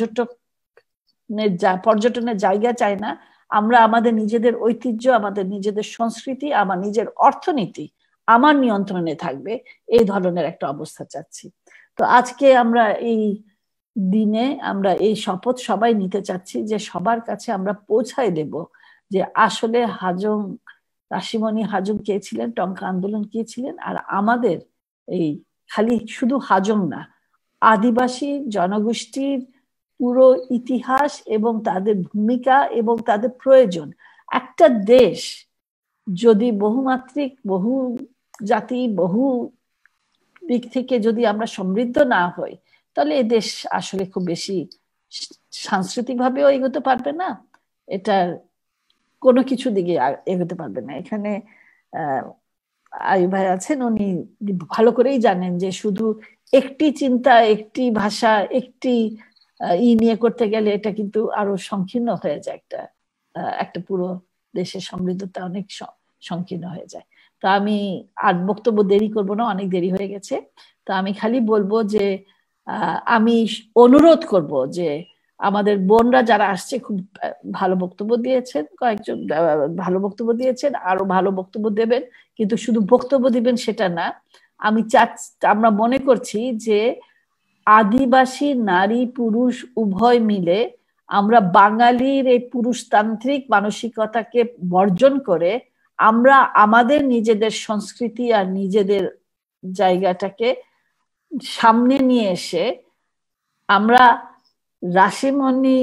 I: পর্যটনের পর্যটনের জায়গা চাই না, আমরা আমাদের নিজেদের ঐতিহ্য, আমাদের নিজেদের সংস্কৃতি, আমার নিজের অর্থনীতি আমার নিয়ন্ত্রণে থাকবে, এই ধরনের একটা অবস্থা চাচ্ছি। তো আজকে আমরা এই দিনে আমরা এই শপথ সবাই নিতে চাচ্ছি যে সবার কাছে আমরা পৌঁছায় দেব যে আসলে হাজং, রাশিমণি হাজং কে ছিলেন, টঙ্কা আন্দোলন কে ছিলেন, আর আমাদের এই খালি শুধু হাজং না, আদিবাসী জনগোষ্ঠীর পুরো ইতিহাস এবং তাদের ভূমিকা এবং তাদের প্রয়োজন। একটা দেশ যদি বহুমাত্রিক, বহু জাতি, বহু দিক থেকে যদি আমরা সমৃদ্ধ না হই, তাহলে এই দেশ আসলে খুব বেশি সাংস্কৃতিক ভাবেও এগোতে পারবে না, এটার কোনো কিছু দিকে এগোতে পারবে না। এখানে আহ আয়ু ভাই আছেন, উনি ভালো করেই জানেন যে শুধু একটি চিন্তা, একটি ভাষা, একটি ই নিয়ে করতে গেলে এটা কিন্তু আরো সংকীর্ণ হয়ে যায়, একটা একটা পুরো দেশের সমৃদ্ধতা অনেক সংকীর্ণ হয়ে যায়। তো আমি আর বক্তব্য দেরি করব না, অনেক দেরি হয়ে গেছে। তো আমি খালি বলবো যে আমি অনুরোধ করব যে আমাদের বোনরা যারা আসছে খুব ভালো বক্তব্য দিয়েছেন, কয়েকজন ভালো বক্তব্য দিয়েছেন, আরো ভালো বক্তব্য দেবেন, কিন্তু শুধু বক্তব্য দিবেন সেটা না। আমি চাচ্ছি, আমরা মনে করছি যে আদিবাসী নারী পুরুষ উভয় মিলে আমরা বাঙালির এই পুরুষতান্ত্রিক মানসিকতাকে বর্জন করে আমরা আমাদের নিজেদের সংস্কৃতি আর নিজেদের জায়গাটাকে সামনে নিয়ে এসে আমরা রাশিমণি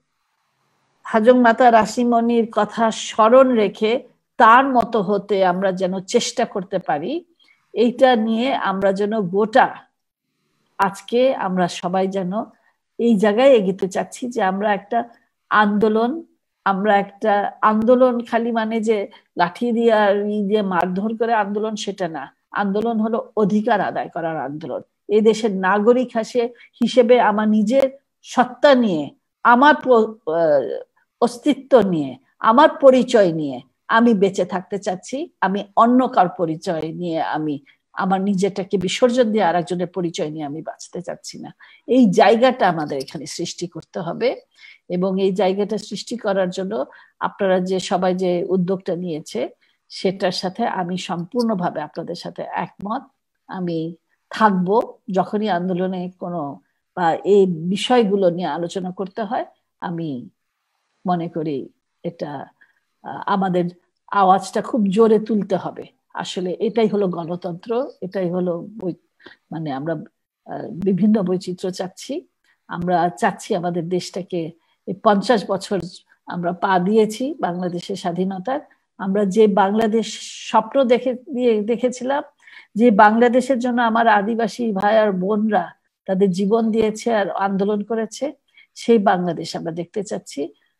I: হাজং মাতা রাশিমণির কথা স্মরণ রেখে তার মতো হতে আমরা যেন চেষ্টা করতে পারি, এইটা নিয়ে আমরা যেন গোটা আজকে আমরা সবাই যেন এই জায়গায় এগিয়ে চাচ্ছি যে আমরা একটা আন্দোলন আমরা একটা আন্দোলন খালি মানে যে লাঠি দিয়ে আর ই দিয়ে মারধর করে আন্দোলন সেটা না। আন্দোলন হলো অধিকার আদায় করার আন্দোলন। এই দেশের নাগরিক হিসেবে আমার নিজের সত্তা নিয়ে, আমার অস্তিত্ব নিয়ে, আমার পরিচয় নিয়ে আমি বেঁচে থাকতে চাচ্ছি। আমি অন্য কার পরিচয় নিয়ে আমি আমার নিজেটাকে বিসর্জন দিয়ে আর একজনের পরিচয় নিয়ে আমি বাঁচতে চাচ্ছি না। এই জায়গাটা আমাদের এখানে সৃষ্টি করতে হবে এবং এই জায়গাটা সৃষ্টি করার জন্য আপনারা যে সবাই যে উদ্যোগটা নিয়েছে সেটার সাথে আমি সম্পূর্ণভাবে আপনাদের সাথে একমত। আমি থাকবো যখনই আন্দোলনে কোনো বা এই বিষয়গুলো নিয়ে আলোচনা করতে হয়। আমি মনে করি এটা আমাদের আওয়াজটা খুব জোরে তুলতে হবে। আসলে এটাই হলো গণতন্ত্র, এটাই হলো মানে আমরা বিভিন্ন বৈচিত্র্য চাচ্ছি। আমরা চাচ্ছি আমাদের দেশটাকে এই পঞ্চাশ বছর আমরা পা দিয়েছি বাংলাদেশের স্বাধীনতার। আমরা যে বাংলাদেশ স্বপ্ন দেখে দিয়ে দেখেছিলাম, যে বাংলাদেশের জন্য আমার আদিবাসী ভাই আর বোনরা তাদের জীবন দিয়েছে আর আন্দোলন করেছে, সেই বাংলাদেশ আমরা দেখতে চাচ্ছি।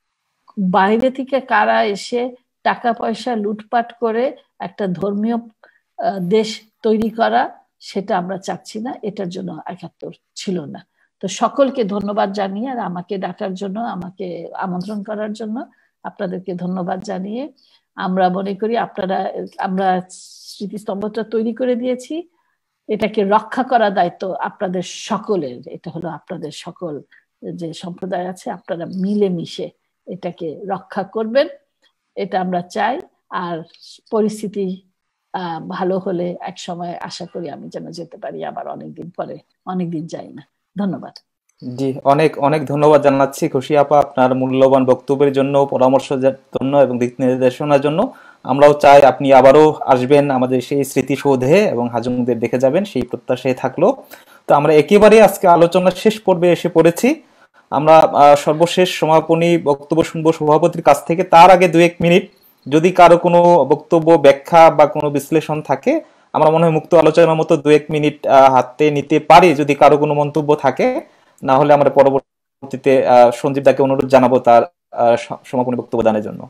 I: বাইরে থেকে কারা এসে টাকা পয়সা লুটপাট করে একটা ধর্মীয় দেশ তৈরি করা, সেটা আমরা চাচ্ছি না। এটার জন্য একাত্তর ছিল না। তো সকলকে ধন্যবাদ জানিয়ে আর আমাকে ডাকার জন্য, আমাকে আমন্ত্রণ করার জন্য আপনাদেরকে ধন্যবাদ জানিয়ে আমরা মনে করি আপনারা আমরা স্মৃতিস্তম্ভটা তৈরি করে দিয়েছি, এটাকে রক্ষা করার দায়িত্ব আপনাদের সকলের। এটা হলো আপনাদের সকল যে সম্প্রদায় আছে, আপনারা মিলেমিশে এটাকে রক্ষা করবেন, এটা আমরা চাই। আর পরিস্থিতি আহ ভালো হলে এক সময় আশা করি আমি যেন যেতে পারি আবার অনেকদিন পরে, অনেকদিন যাই না। ধন্যবাদ।
B: জি, অনেক অনেক ধন্যবাদ জানাচ্ছি খুশি আপা আপনার মূল্যবান বক্তব্যের জন্য, পরামর্শের জন্য এবং দিক নির্দেশনার জন্য। আমরাও চাই আপনি আবারও আসবেন আমাদের সেই স্মৃতিসৌধে এবং হাজংদের দেখে যাবেন, সেই প্রত্যাশায় থাকলো। তো আমরা একেবারে আজকে আলোচনার শেষ পর্বে এসে পড়েছি। আমরা সর্বশেষ সমাপনী বক্তব্য শুনবো সভাপতির কাছ থেকে। তার আগে দু এক মিনিট যদি কারো কোনো বক্তব্য, ব্যাখ্যা বা কোনো বিশ্লেষণ থাকে, আমরা মনে হয় মুক্ত আলোচনার মতো দু এক মিনিট হাতে নিতে পারি যদি কারো কোনো মন্তব্য থাকে। না হলে আমরা পরবর্তীতে সঞ্জীব দাকে অনুরোধ জানাবো তার সমাপনী বক্তব্য দানের জন্য।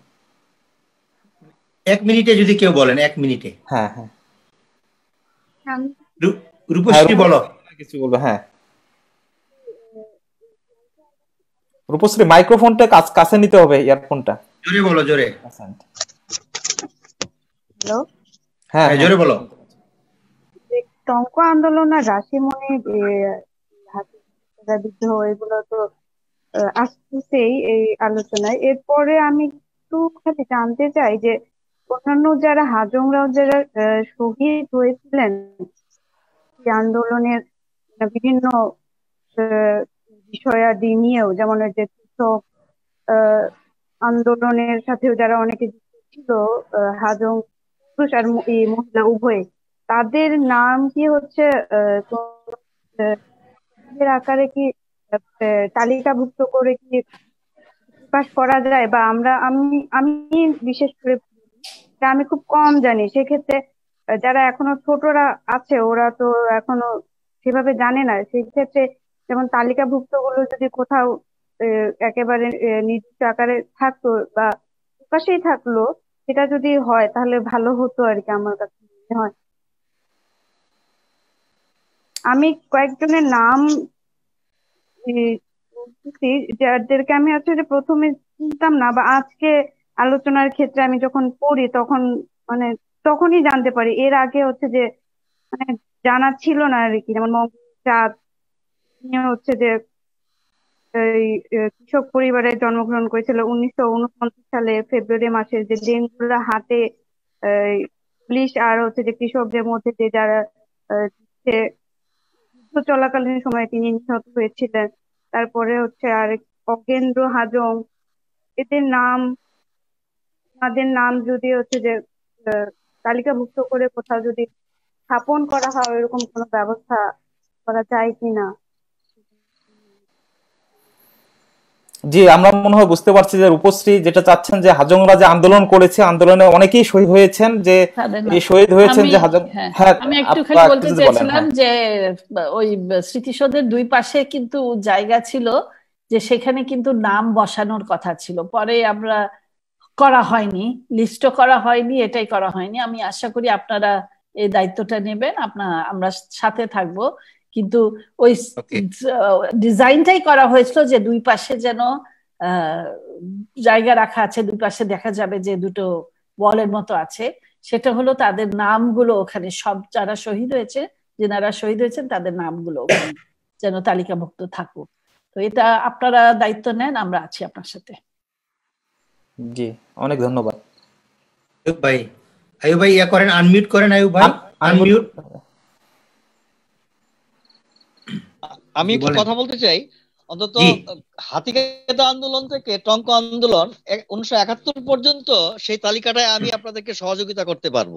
A: এক মিনিটে যদি কেউ বলেন, এক মিনিটে।
B: হ্যাঁ হ্যাঁ
A: রূপশ্রী বলো
B: কিছু বলবো। হ্যাঁ রূপশ্রী, মাইক্রোফোনটা কাছে নিতে হবে, ইয়ারফোনটা
A: জোরে বলো, জোরে।
E: হ্যালো,
A: হ্যাঁ জোরে বলো।
E: টঙ্ক আন্দোলন আর রাশিমণি বিদ্রোহ এগুলো তো আসতেছেই এই আলোচনায়। এরপরে আমি একটু খালি জানতে চাই যে অন্যান্য যারা হাজংরাও যারা শহীদ হয়েছিলেন আন্দোলনের বিভিন্ন বিষয়াদি নিয়েও, যেমন যে কৃষক আন্দোলনের সাথেও যারা অনেকে ছিল, হাজং পুরুষ আর মহিলা উভয়ে, তাদের নাম কি হচ্ছে আকারে কি তালিকাভুক্ত করে কি প্রকাশ করা যায়? বা আমরা আমি আমি বিশেষ করে আমি খুব কম জানি, সেক্ষেত্রে যারা এখনো ছোটরা আছে ওরা তো এখনো সেভাবে জানে না। সেই ক্ষেত্রে যেমন তালিকাভুক্ত গুলো যদি কোথাও একেবারে নির্দিষ্ট আকারে থাকতো বা প্রকাশেই থাকলো, সেটা যদি হয় তাহলে ভালো হতো আর কি, আমার কাছে মনে হয়। আমি কয়েকজনের নাম যাদেরকে আমি হচ্ছে যে প্রথমে চিনতাম না, বা আজকে আলোচনার ক্ষেত্রে আমি যখন পড়ি তখন মানে তখনই জানতে পারি, এর আগে হচ্ছে যে মানে জানা ছিল না আর কি। যেমন চাঁদ হচ্ছে যে এই কৃষক পরিবারে জন্মগ্রহণ করেছিল উনিশশো উনপঞ্চাশ সালে ফেব্রুয়ারি মাসে, যে ডেঙ্গুরা হাটে পুলিশ আর হচ্ছে যে কৃষকদের মধ্যে যে যারা যুদ্ধ চলাকালীন সময়ে তিনি নিহত হয়েছিলেন। তারপরে হচ্ছে আর অগেন্দ্র হাজং, এদের নাম তাদের নাম যদি হচ্ছে যে তালিকাভুক্ত করে কোথাও যদি স্থাপন করা হয় এরকম কোনো ব্যবস্থা করা যায় কিনা?
B: জি, আমরা মনে হয় বুঝতে পারছি যে রূপশ্রী যেটা চাচ্ছেন যে হাজংরা যে আন্দোলন করেছে, আন্দোলনে অনেকেই শহীদ হয়েছেন, যে এই শহীদ হয়েছেন যে হাজং।
I: হ্যাঁ, আমি একটু খালি বলতে চাইছিলাম যে ওই স্মৃতিসৌধের দুই পাশে কিন্তু জায়গা ছিল যে সেখানে কিন্তু নাম বসানোর কথা ছিল, পরে আমরা করা হয়নি, লিস্টও করা হয়নি, এটাই করা হয়নি। আমি আশা করি আপনারা এই দায়িত্বটা নেবেন, আপনার আমরা সাথে থাকব। কিন্তু ওই ডিজাইনটাই করা হয়েছিল যে দুই পাশে যেন জায়গা রাখা আছে, দুই পাশে দেখা যাবে যে দুটো ওয়ালের মতো আছে, সেটা হলো তাদের নামগুলো ওখানে, সব যারা শহীদ হয়েছে, যেনারা শহীদ হয়েছেন তাদের নামগুলো ওখানে যেন তালিকাভুক্ত থাকুক। তো এটা আপনারা দায়িত্ব নেন, আমরা আছি আপনার সাথে।
B: জি, অনেক ধন্যবাদ।
A: আয়ুব ভাই, আয়ুব ভাই ইয়া করেন, আনমিউট করেন আয়ুব ভাই, আনমিউট।
C: আমি একটু কথা বলতে চাই। অন্তত হাতিগাদা আন্দোলন থেকে টঙ্ক আন্দোলন উনিশশো একাত্তর পর্যন্ত সেই তালিকাটায় আমি আপনাদেরকে সহযোগিতা করতে পারবো।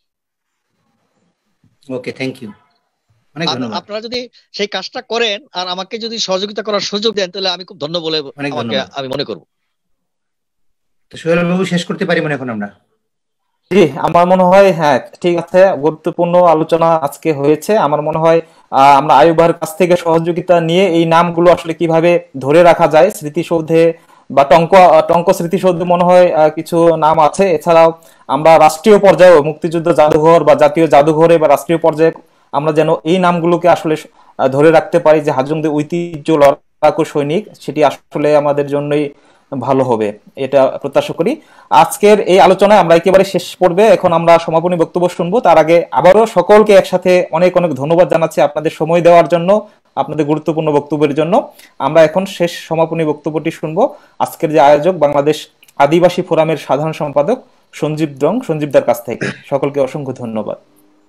A: ওকে, থ্যাংক ইউ, অনেক ধন্যবাদ।
C: আপনারা যদি সেই কাজটা করেন আর আমাকে যদি সহযোগিতা করার সুযোগ দেন তাহলে আমি খুব ধন্য বলে আমাকে আমি মনে করব।
A: তো সোহেল বাবু, শেষ করতে পারি মনে এখন আমরা?
B: জি, আমার মনে হয় হ্যাঁ ঠিক আছে, গুরুত্বপূর্ণ আলোচনা আজকে হয়েছে। আমার মনে হয় আমরা আয়ুব ভাইয়ের কাছ থেকে সহযোগিতা নিয়ে এই নামগুলো আসলে কিভাবে ধরে রাখা যায় স্মৃতিসৌধে বা টঙ্ক টঙ্ক স্মৃতিসৌধে মনে হয় কিছু নাম আছে। এছাড়াও আমরা রাষ্ট্রীয় পর্যায়ে মুক্তিযুদ্ধ জাদুঘর বা জাতীয় জাদুঘরে বা রাষ্ট্রীয় পর্যায়ে আমরা যেন এই নামগুলোকে আসলে ধরে রাখতে পারি, যে হাজংদের ঐতিহ্য, লড়াকু সৈনিক, সেটি আসলে আমাদের জন্যই ভালো হবে, এটা প্রত্যাশা করি। আজকের এই আলোচনায় আমরা একেবারে শেষ পর্বে, এখন আমরা সমাপনী বক্তব্য শুনবো। তার আগে আবারও সকলকে একসাথে অনেক অনেক ধন্যবাদ জানাচ্ছি আপনাদের সময় দেওয়ার জন্য, আপনাদের গুরুত্বপূর্ণ বক্তব্যের জন্য। আমরা এখন শেষ সমাপনী বক্তব্যটি শুনবো আজকের যে আয়োজক বাংলাদেশ আদিবাসী ফোরামের সাধারণ সম্পাদক সঞ্জীব ডং, সঞ্জীবদার কাছ থেকে। সকলকে অসংখ্য ধন্যবাদ।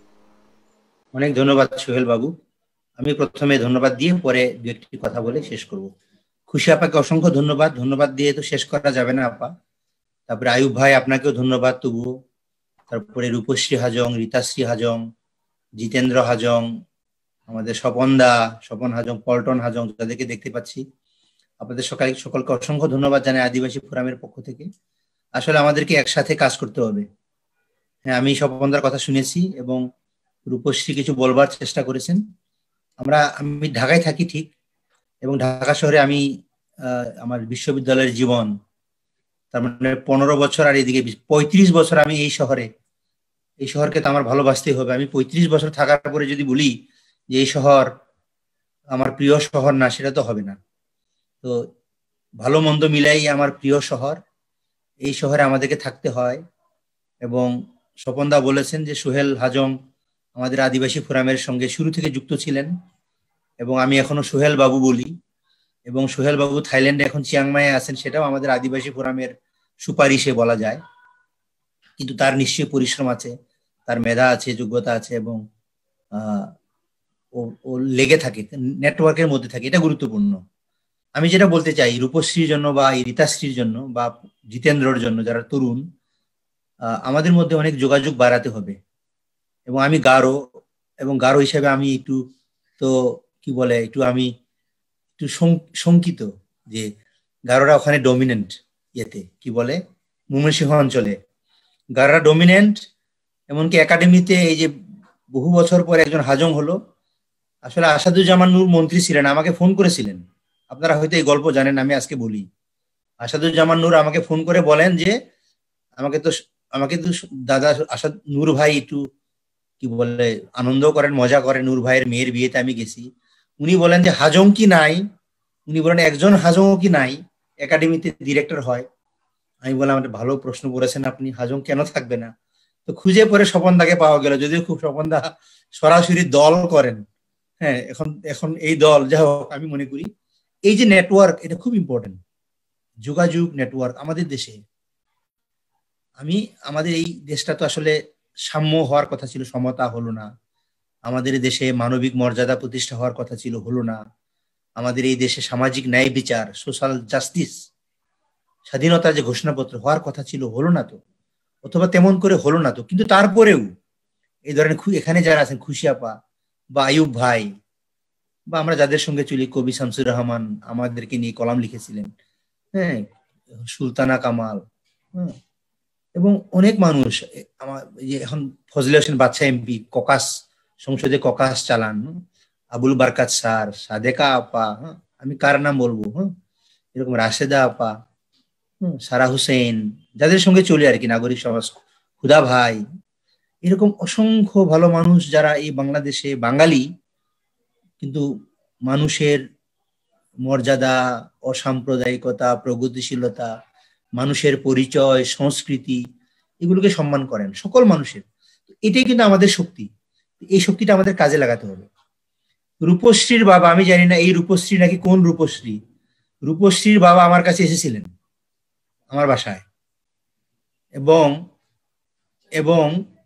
A: অনেক ধন্যবাদ সোহেল বাবু। আমি প্রথমে ধন্যবাদ দিয়ে পরে দু একটি কথা বলে শেষ করব। খুশি আপাকে অসংখ্য ধন্যবাদ, ধন্যবাদ দিয়ে তো শেষ করা যাবে না আপা। তারপরে আয়ুব ভাই, আপনাকেও ধন্যবাদ তবুও। তারপরে রূপশ্রী হাজং, রীতাশ্রী হাজং, জিতেন্দ্র হাজং, আমাদের স্বপন দা, স্বপন হাজং, পল্টন হাজং, যাদেরকে দেখতে পাচ্ছি, আপনাদের সকাল সকলকে অসংখ্য ধন্যবাদ জানাই আদিবাসী ফোরামের পক্ষ থেকে। আসলে আমাদেরকে একসাথে কাজ করতে হবে। হ্যাঁ, আমি স্বপন দার কথা শুনেছি এবং রূপশ্রী কিছু বলবার চেষ্টা করেছেন। আমরা আমি ঢাকায় থাকি ঠিক, এবং ঢাকা শহরে আমি আমার বিশ্ববিদ্যালয়ের জীবন, তার মানে পনেরো বছর, আর এদিকে পঁয়ত্রিশ বছর আমি এই শহরে। এই শহরকে তো আমার ভালোবাসতেই হবে। আমি পঁয়ত্রিশ বছর থাকার পরে যদি বলি যে এই শহর আমার প্রিয় শহর না, সেটা তো হবে না। তো ভালো মন্দ মিলাই আমার প্রিয় শহর, এই শহরে আমাদেরকে থাকতে হয়। এবং স্বপনদা বলেছেন যে সোহেল হাজং আমাদের আদিবাসী ফোরামের সঙ্গে শুরু থেকে যুক্ত ছিলেন, এবং আমি এখনো সোহেল বাবু বলি। এবং সোহেল বাবু থাইল্যান্ডে এখন চিয়াংমাইয়ে আছেন, সেটাও আমাদের আদিবাসী ফোরামের সুপারিশে বলা যায়। কিন্তু তার নিশ্চয়ই পরিশ্রম আছে, তার মেধা আছে, যোগ্যতা আছে, এবং আহ ও লেগে থাকে, নেটওয়ার্কের মধ্যে থাকে, এটা গুরুত্বপূর্ণ। আমি যেটা বলতে চাই, রূপশ্রীর জন্য বা রীতাশ্রীর জন্য বা জিতেন্দ্রর জন্য, যারা তরুণ, আমাদের মধ্যে অনেক যোগাযোগ বাড়াতে হবে। এবং আমি গারো, এবং গারো হিসেবে আমি একটু তো কি বলে একটু আমি একটু শঙ্কিত যে গারোরা ওখানে ডমিনেন্ট, ইয়েতে কি বলে ময়মনসিংহ অঞ্চলে গারোরা ডমিনেন্ট। এমনকি একাডেমিতে এই যে বহু বছর পর একজন হাজং হলো, আসলে আসাদুজ্জামান নূর মন্ত্রী ছিলেন, আমাকে ফোন করেছিলেন। আপনারা হয়তো এই গল্প জানেন, আমি আজকে বলি। আসাদুজ্জামান নূর আমাকে ফোন করে বলেন যে আমাকে তো আমাকে তো দাদা আসাদ নূর ভাই একটু কি বলে আনন্দ করেন, মজা করেন, নূর ভাইয়ের মেয়ের বিয়েতে আমি গেছি। উনি বলেন যে হাজং কি নাই, উনি বলেন একজন হাজং কি নাই একাডেমিতে ডিরেক্টর হয়। আমি বললাম একটা ভালো প্রশ্ন করেছেন আপনি, হাজং কেন থাকবে না? তো খুঁজে পরে স্বপনদাকে পাওয়া গেল, যদিও খুব স্বপনদা সরাসরি দল করেন। হ্যাঁ, এখন এখন এই দল, যাই হোক, আমি মনে করি এই যে নেটওয়ার্ক, এটা খুব ইম্পর্টেন্ট। যোগাযোগ নেটওয়ার্ক আমাদের দেশে, আমি আমাদের এই দেশটা তো আসলে সাম্য হওয়ার কথা ছিল, সমতা হলো না। আমাদের এই দেশে মানবিক মর্যাদা প্রতিষ্ঠা হওয়ার কথা ছিল, হলো না। আমাদের এই দেশে সামাজিক ন্যায় বিচার, সোশ্যাল জাস্টিস, স্বাধীনতার যে ঘোষণাপত্র হওয়ার কথা ছিল, হলো না। তো অথবা তেমন করে হলো না তো, কিন্তু তারপরেও এই ধরনের এখানে যারা আছেন খুশি আপা বা আয়ুব ভাই বা আমরা যাদের সঙ্গে চলি, কবি শামসুর রহমান আমাদেরকে নিয়ে কলাম লিখেছিলেন, হ্যাঁ, সুলতানা কামাল, হ্যাঁ, এবং অনেক মানুষ, আমার এখন ফজলে হোসেন বাদশা এমপি ককাস সংসদে ককাস চালান, আবুল বারকাত স্যার, সাদেকা আপা, হ্যাঁ, আমি কার নাম বলবো, হ্যাঁ, এরকম রাশেদা আপা, হম সারা হুসেন, যাদের সঙ্গে চলে আর কি, নাগরিক সমাজ, খুদা ভাই, এরকম অসংখ্য ভালো মানুষ যারা এই বাংলাদেশে বাঙালি কিন্তু মানুষের মর্যাদা, অসাম্প্রদায়িকতা, প্রগতিশীলতা, মানুষের পরিচয়, সংস্কৃতি এগুলোকে সম্মান করেন, সকল মানুষের। এটাই কিন্তু আমাদের শক্তি, এই শক্তিটা আমাদের কাজে লাগাতে হবে। রূপশ্রীর বাবা, আমি জানি না এই রূপশ্রী নাকি কোন রূপশ্রী, রূপশ্রীর বাবা আমার কাছে এসেছিলেন আমার বাসায়, এবং এবং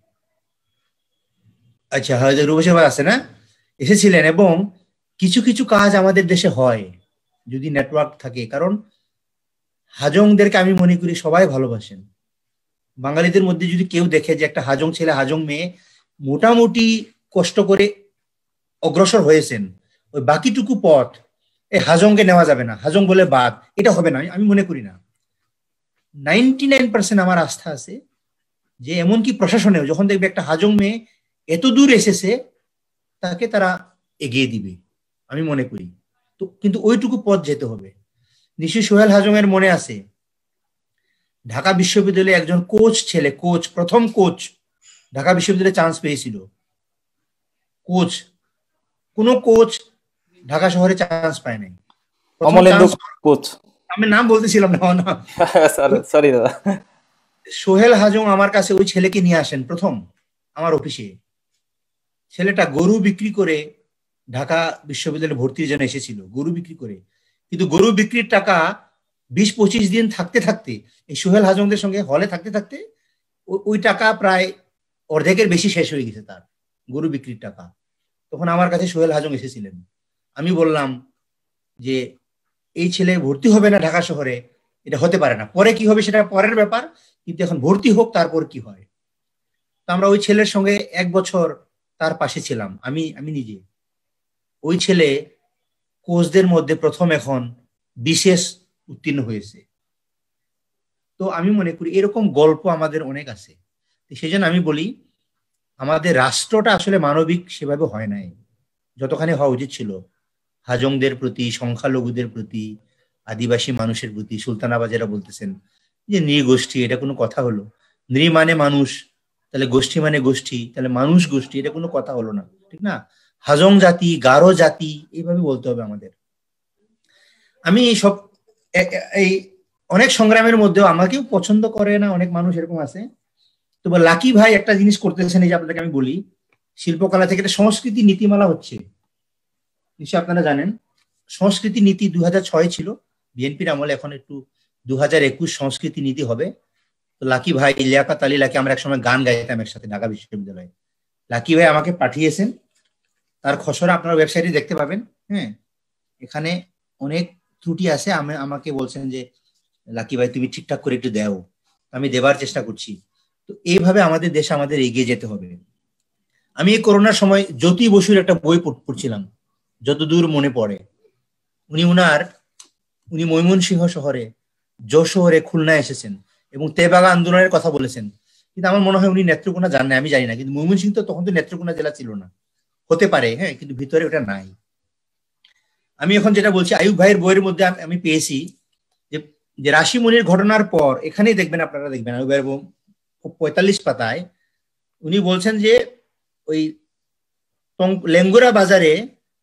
A: আচ্ছা হয়তো রূপশ্রী বাবা আছে না, এসেছিলেন, এবং কিছু কিছু কাজ আমাদের দেশে হয় যদি নেটওয়ার্ক থাকে। কারণ হাজংদেরকে আমি মনে করি সবাই ভালোবাসেন। বাঙালিদের মধ্যে যদি কেউ দেখে যে একটা হাজং ছেলে হাজং মেয়ে মোটামুটি কষ্ট করে অগ্রসর হয়েছেন, ওই বাকিটুকু পথ এই হাজংকে নেওয়া যাবে না, হাজং বলে বাদ, এটা হবে না, আমি মনে করি না। নাইনটি নাইন পার্সেন্ট আমার আস্থা আছে যে এমনকি প্রশাসনেও যখন দেখবে একটা হাজং মেয়ে এত দূর এসেছে তাকে তারা এগিয়ে দিবে, আমি মনে করি। তো কিন্তু ওইটুকু পথ যেতে হবে। নিশ্চয়ই সোহেল হাজং এর মনে আছে, ঢাকা বিশ্ববিদ্যালয়ে একজন কোচ ছেলে, কোচ, প্রথম কোচ ঢাকা বিশ্ববিদ্যালয়ে চান্স পেয়েছিল, কোচ, কোন কোচ ঢাকা শহরে চান্স পায় নাই।
B: কোচ
A: আমি নাম বলতেছিলাম না,
B: সরি দাদা।
A: সোহেল হাজং আমার কাছে ওই ছেলেকে নিয়ে আসেন প্রথম আমার অফিসে। ছেলেটা গরু বিক্রি করে ঢাকা বিশ্ববিদ্যালয়ে ভর্তির জন্য এসেছিল, গরু বিক্রি করে, কিন্তু গরু বিক্রির টাকা বিশ পঁচিশ দিন থাকতে থাকতে এই সোহেল হাজংদের সঙ্গে হলে থাকতে থাকতে ওই টাকা প্রায় অর্ধেকের বেশি শেষ হয়ে গেছে তার, গরু বিক্রির টাকা। তখন আমার কাছে সোহেল হাজং এসেছিলেন, আমি বললাম যে এই ছেলে ভর্তি হবে না ঢাকা শহরে, এটা হতে পারে না, পরে কি হবে সেটা পরের ব্যাপার, কিন্তু এখন ভর্তি হোক, তারপর কি হয়। তো আমরা ওই ছেলের সঙ্গে এক বছর তার পাশে ছিলাম, আমি আমি নিজে। ওই ছেলে কোচদের মধ্যে প্রথম এখন বিশেষ উত্তীর্ণ হয়েছে। তো আমি মনে করি এরকম গল্প আমাদের অনেক আছে। সেই জন্য আমি বলি আমাদের রাষ্ট্রটা আসলে মানবিক সেভাবে হয় নাই যতখানি হওয়া উচিত ছিল, হাজংদের প্রতি, সংখ্যালঘুদের প্রতি, আদিবাসী মানুষের প্রতি। সুলতানাবাদ যারা বলতেছেন যে নৃগোষ্ঠী, এটা কোনো কথা হলো? নৃ মানে মানুষ, তাহলে গোষ্ঠী মানে গোষ্ঠী, তাহলে মানুষ গোষ্ঠী, এটা কোনো কথা হলো না, ঠিক না? হাজং জাতি, গারো জাতি, এইভাবে বলতে হবে আমাদের। আমি সব এই অনেক সংগ্রামের মধ্যেও আমাকেও পছন্দ করে না অনেক মানুষ, এরকম আছে। তো লাকি ভাই একটা জিনিস করতেছেন, এই যে আপনাদেরকে আমি বলি, শিল্পকলা থেকে একটা সংস্কৃতি নীতিমালা হচ্ছে, নিশ্চয়ই আপনারা জানেন। সংস্কৃতি নীতি দুই হাজার ছয় ছিল বিএনপির আমলে, এখন একটু দু হাজার একুশ সংস্কৃতি নীতি হবে। তো লাকি ভাই, লিয়াকাত আলী লাকি, আমরা একসময় গান গাইতাম একসাথে ঢাকা বিশ্ববিদ্যালয়ে। লাকি ভাই আমাকে পাঠিয়েছেন, তার খসড়া আপনার ওয়েবসাইটে দেখতে পাবেন। হ্যাঁ, এখানে অনেক ত্রুটি আছে, আমি আমাকে বলছেন যে লাকি ভাই তুমি ঠিকঠাক করে একটু দাও, আমি দেবার চেষ্টা করছি। তো এইভাবে আমাদের দেশে আমাদের এগিয়ে যেতে হবে। আমি এই করোনার সময় জ্যোতি বসুর একটা বই পড়ছিলাম, যতদূর মনে পড়ে। উনি উনার উনি ময়মনসিংহ শহরে, যশোরে, খুলনায় এসেছেন এবং তেবাগা আন্দোলনের কথা বলেছেন। কিন্তু আমার মনে হয় উনি নেত্রকোনা জান না, আমি জানি না, কিন্তু ময়মনসিংহ তো তখন তো নেত্রকোনা জেলা ছিল না, হতে পারে, হ্যাঁ, কিন্তু ভিতরে ওটা নাই। আমি এখন যেটা বলছি, আয়ুব ভাইয়ের বইয়ের মধ্যে আমি পেয়েছি যে যে রাশিমণির ঘটনার পর, এখানেই দেখবেন, আপনারা দেখবেন আয়ুব ভাইয়ের পঁয়তাল্লিশ পাতায় উনি বলছেন যে ওই লেঙ্গুরা বাজারে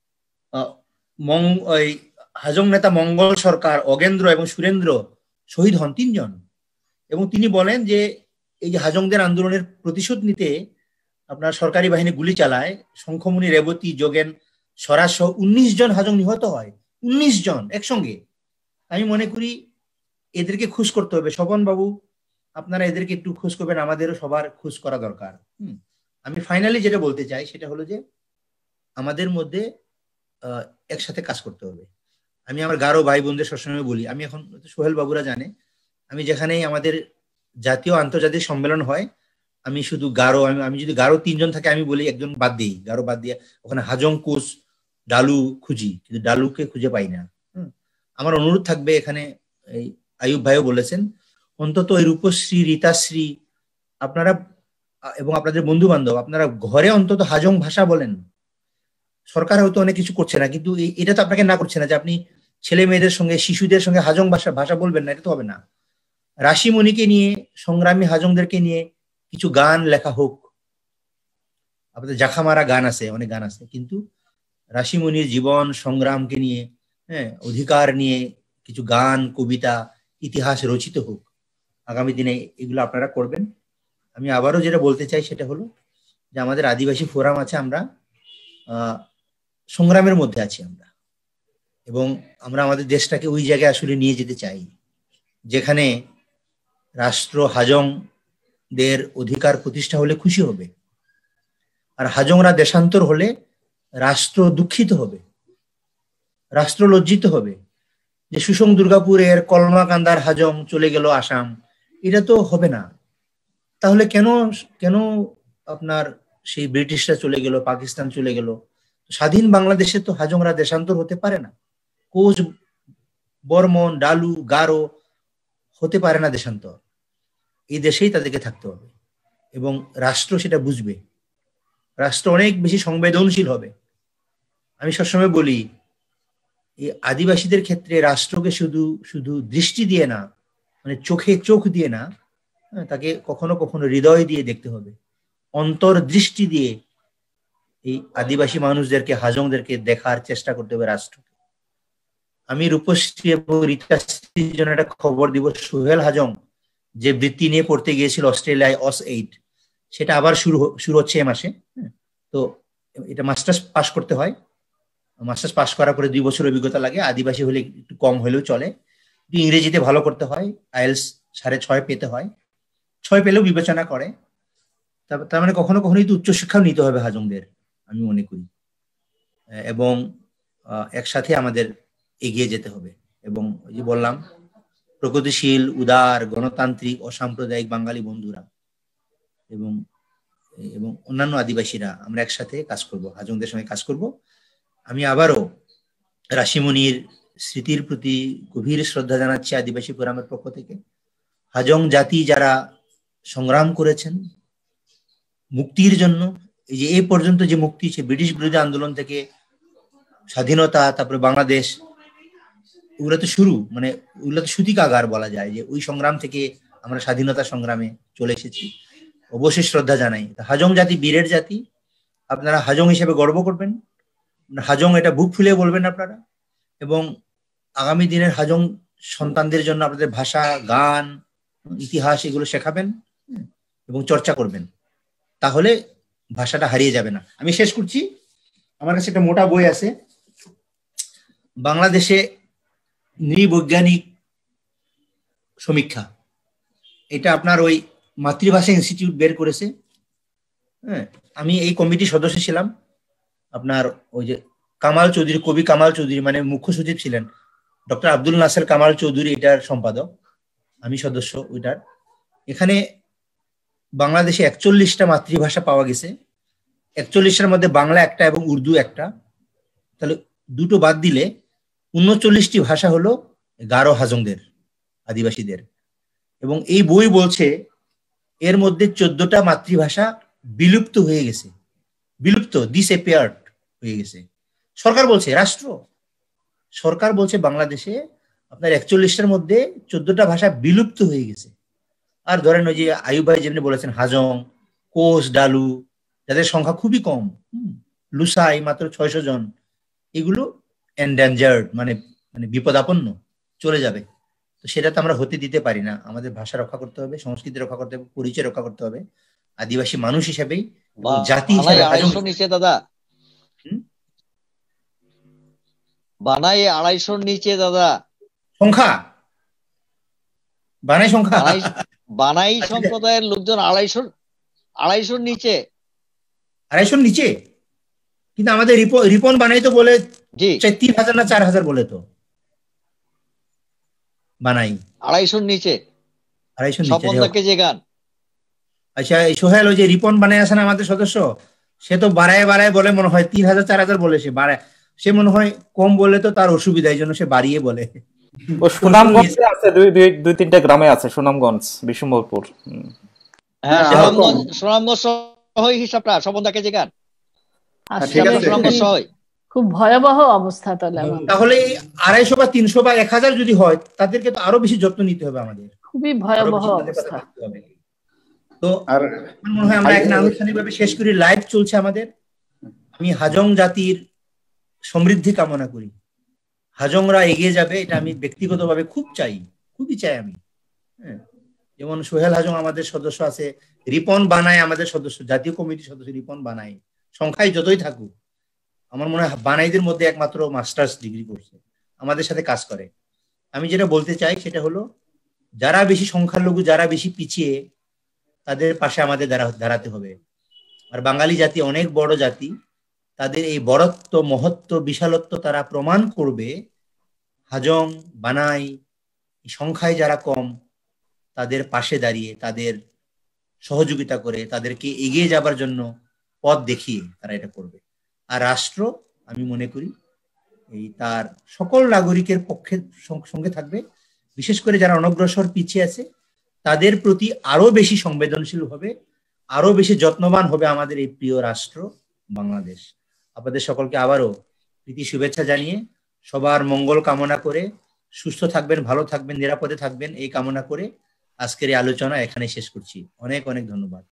A: ওই হাজং নেতা মঙ্গল সরকার, অগেন্দ্র এবং সুরেন্দ্র শহীদ হন, তিনজন। এবং তিনি বলেন যে এই যে হাজংদের আন্দোলনের প্রতিশোধ নিতে আপনার সরকারি বাহিনী গুলি চালায়, শঙ্খমণি, রেবতী, যোগেন, স্বরাজ সহ উনিশ জন হাজং নিহত হয়, উনিশ জন একসঙ্গে। আমি মনে করি এদেরকে খুশ করতে হবে। স্বপন বাবু, আপনারা এদেরকে একটু খুশ করবেন, আমাদেরও সবার খুশ করা দরকার। হম আমি ফাইনালি যেটা বলতে চাই সেটা হলো যে আমাদের মধ্যে আহ একসাথে কাজ করতে হবে। আমি আমার গারো ভাই বোনদের সবসময় বলি, আমি এখন সোহেল বাবুরা জানে, আমি যেখানেই আমাদের জাতীয় আন্তর্জাতিক সম্মেলন হয়, আমি শুধু গারো আমি আমি যদি গারো তিনজন থাকে আমি বলি একজন বাদ দিই, গারো বাদ দিয়ে ওখানে হাজং, কোচ, ডালু খুঁজি, কিন্তু ডালুকে খুঁজে পাই না। আমার অনুরোধ থাকবে, এখানে এই আয়ুব ভাইও বলেছেন, অন্তত এই রূপশ্রী, রীতাশ্রী আপনারা এবং আপনাদের বন্ধু বান্ধব আপনারা ঘরে অন্তত হাজং ভাষা বলেন। সরকার হয়তো অনেক কিছু করছে না, কিন্তু এটা তো আপনাকে না করছে না যে আপনি ছেলে মেয়েদের সঙ্গে, শিশুদের সঙ্গে হাজং ভাষা ভাষা বলবেন না, এটা তো হবে না। রাশিমণিকে নিয়ে, সংগ্রামী হাজংদেরকে নিয়ে কিছু গান লেখা হোক। আপনাদের জাখামারা গান আছে, অনেক গান আছে, কিন্তু রাশিমণির জীবন সংগ্রামকে নিয়ে, হ্যাঁ, অধিকার নিয়ে কিছু গান, কবিতা, ইতিহাস রচিত হোক। আগামী দিনে এগুলো আপনারা করবেন। আমি আবারও যেটা বলতে চাই সেটা হলো যে আমাদের আদিবাসী ফোরাম আছে, আমরা আহ সংগ্রামের মধ্যে আছি আমরা, এবং আমরা আমাদের দেশটাকে ওই জায়গায় আসলে নিয়ে যেতে চাই যেখানে রাষ্ট্র হাজংদের অধিকার প্রতিষ্ঠা হলে খুশি হবে, আর হাজংরা দেশান্তর হলে রাষ্ট্র দুঃখিত হবে, রাষ্ট্র লজ্জিত হবে যে সুসং দুর্গাপুরের কলমাকান্দার হাজং চলে গেল আসাম। এটা তো হবে না। তাহলে কেন কেন আপনার সেই ব্রিটিশরা চলে গেল, পাকিস্তান চলে গেল? স্বাধীন বাংলাদেশে তো হাজংরা দেশান্তর হতে পারে না, কোচ, বর্মন, ডালু, গারো হতে পারে না দেশান্তর। এই দেশেই তাদেরকে থাকতে হবে এবং রাষ্ট্র সেটা বুঝবে, রাষ্ট্র অনেক বেশি সংবেদনশীল হবে। আমি সবসময় বলি, এই আদিবাসীদের ক্ষেত্রে রাষ্ট্রকে শুধু শুধু দৃষ্টি দিয়ে না, মানে চোখে চোখ দিয়ে না, তাকে কখনো কখনো হৃদয় দিয়ে দেখতে হবে, অন্তর্দৃষ্টি দিয়ে এই আদিবাসী মানুষদেরকে, হাজংদেরকে দেখার চেষ্টা করতে হবে রাষ্ট্রকে। আমি রূপশ্রী এবং রীতাশ্রীর জন্য একটা খবর দিব। সোহেল হাজং যে বৃত্তি নিয়ে পড়তে গিয়েছিল অস্ট্রেলিয়ায়, অস এইট, সেটা আবার শুরু শুরু হচ্ছে এ মাসে। তো এটা মাস্টার্স পাস করতে হয়, মাস্টার্স পাস করার পরে দুই বছর অভিজ্ঞতা লাগে। আদিবাসী হলে একটু কম হলেও চলে, ইংরেজিতে ভালো করতে হয়, আইএলস সাড়ে ছয় পেতে হয়, ছয় পেলেও বিবেচনা করে। তার মানে কখনো কখনো কিন্তু উচ্চশিক্ষাও নিতে হবে হাজংদের, আমি মনে করি। এবং একসাথে আমাদের এগিয়ে যেতে হবে। এবং ওই যে বললাম, প্রগতিশীল, উদার, গণতান্ত্রিক, অসাম্প্রদায়িক বাঙালি বন্ধুরা এবং এবং অন্যান্য আদিবাসীরা আমরা একসাথে কাজ করব, হাজংদের সঙ্গে কাজ করব। আমি আবারও রাশিমণির স্মৃতির প্রতি গভীর শ্রদ্ধা জানাচ্ছি আদিবাসী ফোরামের পক্ষ থেকে। হাজং জাতি যারা সংগ্রাম করেছেন মুক্তির জন্য, এই যে এই পর্যন্ত যে মুক্তি, সে ব্রিটিশ বিরোধী আন্দোলন থেকে স্বাধীনতা, তারপরে বাংলাদেশ, ওগুলো তো শুরু, মানে ওগুলো তো সূতিকাগার বলা যায়, যে ওই সংগ্রাম থেকে আমরা স্বাধীনতা সংগ্রামে চলে এসেছি। অবশ্যই শ্রদ্ধা জানাই। হাজং জাতি বীরের জাতি, আপনারা হাজং হিসেবে গর্ব করবেন, হাজং এটা বুক ফুলে বলবেন আপনারা, এবং আগামী দিনের হাজং সন্তানদের জন্য আপনাদের ভাষা, গান, ইতিহাস এগুলো শেখাবেন এবং চর্চা করবেন, তাহলে ভাষাটা হারিয়ে যাবে না। আমি শেষ করছি, আমার কাছে একটা মোটা বই আছে, বাংলাদেশে নৃবৈজ্ঞানিক সমীক্ষা, এটা আপনার ওই মাতৃভাষা ইনস্টিটিউট বের করেছে। হ্যাঁ, আমি এই কমিটির সদস্য ছিলাম। আপনার ওই যে কামাল চৌধুরী, কবি কামাল চৌধুরী মানে মুখ্য সচিব ছিলেন, ডক্টর আব্দুল নাসের কামাল চৌধুরী এটার সম্পাদক, আমি সদস্য ওইটার। এখানে বাংলাদেশে একচল্লিশটা মাতৃভাষা পাওয়া গেছে, একচল্লিশটার মধ্যে বাংলা একটা এবং উর্দু একটা, তাহলে দুটো বাদ দিলে উনচল্লিশটি ভাষা হলো গারো হাজংদের, আদিবাসীদের। এবং এই বই বলছে এর মধ্যে চোদ্দটা মাতৃভাষা বিলুপ্ত হয়ে গেছে, বিলুপ্ত, ডিসঅ্যাপিয়ার্ড হয়ে গেছে। সরকার বলছে, রাষ্ট্র সরকার বলছে বাংলাদেশে আপনার একচল্লিশটার মধ্যে চোদ্দটা ভাষা বিলুপ্ত হয়ে গেছে। আর ধরেন ওই যে আয়ুব ভাই যেমনি বলেছেন, হাজং, কোচ, ডালু, যাদের সংখ্যা খুবই কম, লুসাই মাত্র ছয়শো জন, এগুলো এন্ডেঞ্জার্ড, মানে মানে বিপদাপন্ন, চলে যাবে। তো সেটা তো আমরা হতে দিতে পারি না। আমাদের ভাষা রক্ষা করতে হবে, সংস্কৃতি রক্ষা করতে হবে, পরিচয় রক্ষা করতে হবে আদিবাসী মানুষ হিসেবেই, জাতি হিসেবে।
C: আড়াইশোর নিচে দাদা, বানাই আড়াইশোর নিচে দাদা
A: সংখ্যা, বানাই সংখ্যা,
C: বানাই সম্প্রদায়ের লোকজন আড়াইশোর আড়াইশোর নিচে,
A: আড়াইশোর নিচে। কিন্তু আমাদের রিপন বানাই তো বলে তিন হাজার না চার হাজার বলে তো বানাই,
C: আড়াইশোর নিচে,
A: আড়াইশো
C: স্বপন দা কেজি গান।
A: আচ্ছা, এই সোহেল ওই যে রিপন বানায় আছে না আমাদের সদস্য, সে তো বাড়ায় বাড়ায় বলে, মনে হয় তিন হাজার চার হাজার বলে, সে বাড়ায়, সে মনে হয় কম বলে তো তার অসুবিধা, এই জন্য সে বাড়িয়ে বলে।
B: ও সুনামগঞ্জে আছে, দুই দুই দুই তিনটা গ্রামে আছে, সুনামগঞ্জ, বিশ্বম্বরপুর।
C: হ্যাঁ, সুনামগঞ্জ সুনামগঞ্জ সহই হিসাবটা স্বপন দা কেজি গান। সুনামগঞ্জ সহই
I: খুব ভয়াবহ অবস্থা। তাহলে
A: তাহলে আড়াইশো বা তিনশো বা এক হাজার যদি হয়, তাদেরকে তো আরো বেশি যত্ন নিতে হবে আমাদের,
I: খুবই ভয়াবহ অবস্থা।
A: তো মনে হয় আমরা এখানে আনুষ্ঠানিকভাবে শেষ করি, লাইভ চলছে আমাদের। আমি হাজং জাতির সমৃদ্ধি কামনা করি, হাজংরা এগিয়ে যাবে, এটা আমি ব্যক্তিগতভাবে খুব চাই, খুবই চাই আমি। হ্যাঁ, যেমন সোহেল হাজং আমাদের সদস্য আছে, রিপন বানায় আমাদের সদস্য, জাতীয় কমিটির সদস্য রিপন বানায়, সংখ্যায় যতই থাকুক, আমার মনে হয় বানাইদের মধ্যে একমাত্র মাস্টার্স ডিগ্রি করছে, আমাদের সাথে কাজ করে। আমি যেটা বলতে চাই সেটা হলো, যারা বেশি সংখ্যালঘু, যারা বেশি পিছিয়ে, তাদের পাশে আমাদের দাঁড়াতে হবে। আর বাঙালি জাতি অনেক বড় জাতি, তাদের এই বড়ত্ব, মহত্ব, বিশালত্ব তারা প্রমাণ করবে হাজং, বানাই, সংখ্যায় যারা কম, তাদের পাশে দাঁড়িয়ে, তাদের সহযোগিতা করে, তাদেরকে এগিয়ে যাবার জন্য পথ দেখিয়ে তারা এটা করবে। আর রাষ্ট্র, আমি মনে করি, এই তার সকল নাগরিকের পক্ষে সঙ্গে থাকবে, বিশেষ করে যারা অনগ্রসর পিছিয়ে আছে তাদের প্রতি আরো বেশি সংবেদনশীল হবে, আরো বেশি যত্নবান হবে আমাদের এই প্রিয় রাষ্ট্র বাংলাদেশ। আপনাদের সকলকে আবারও প্রীতি শুভেচ্ছা জানিয়ে, সবার মঙ্গল কামনা করে, সুস্থ থাকবেন, ভালো থাকবেন, নিরাপদে থাকবেন, এই কামনা করে আজকের এই আলোচনা এখানে শেষ করছি। অনেক অনেক ধন্যবাদ।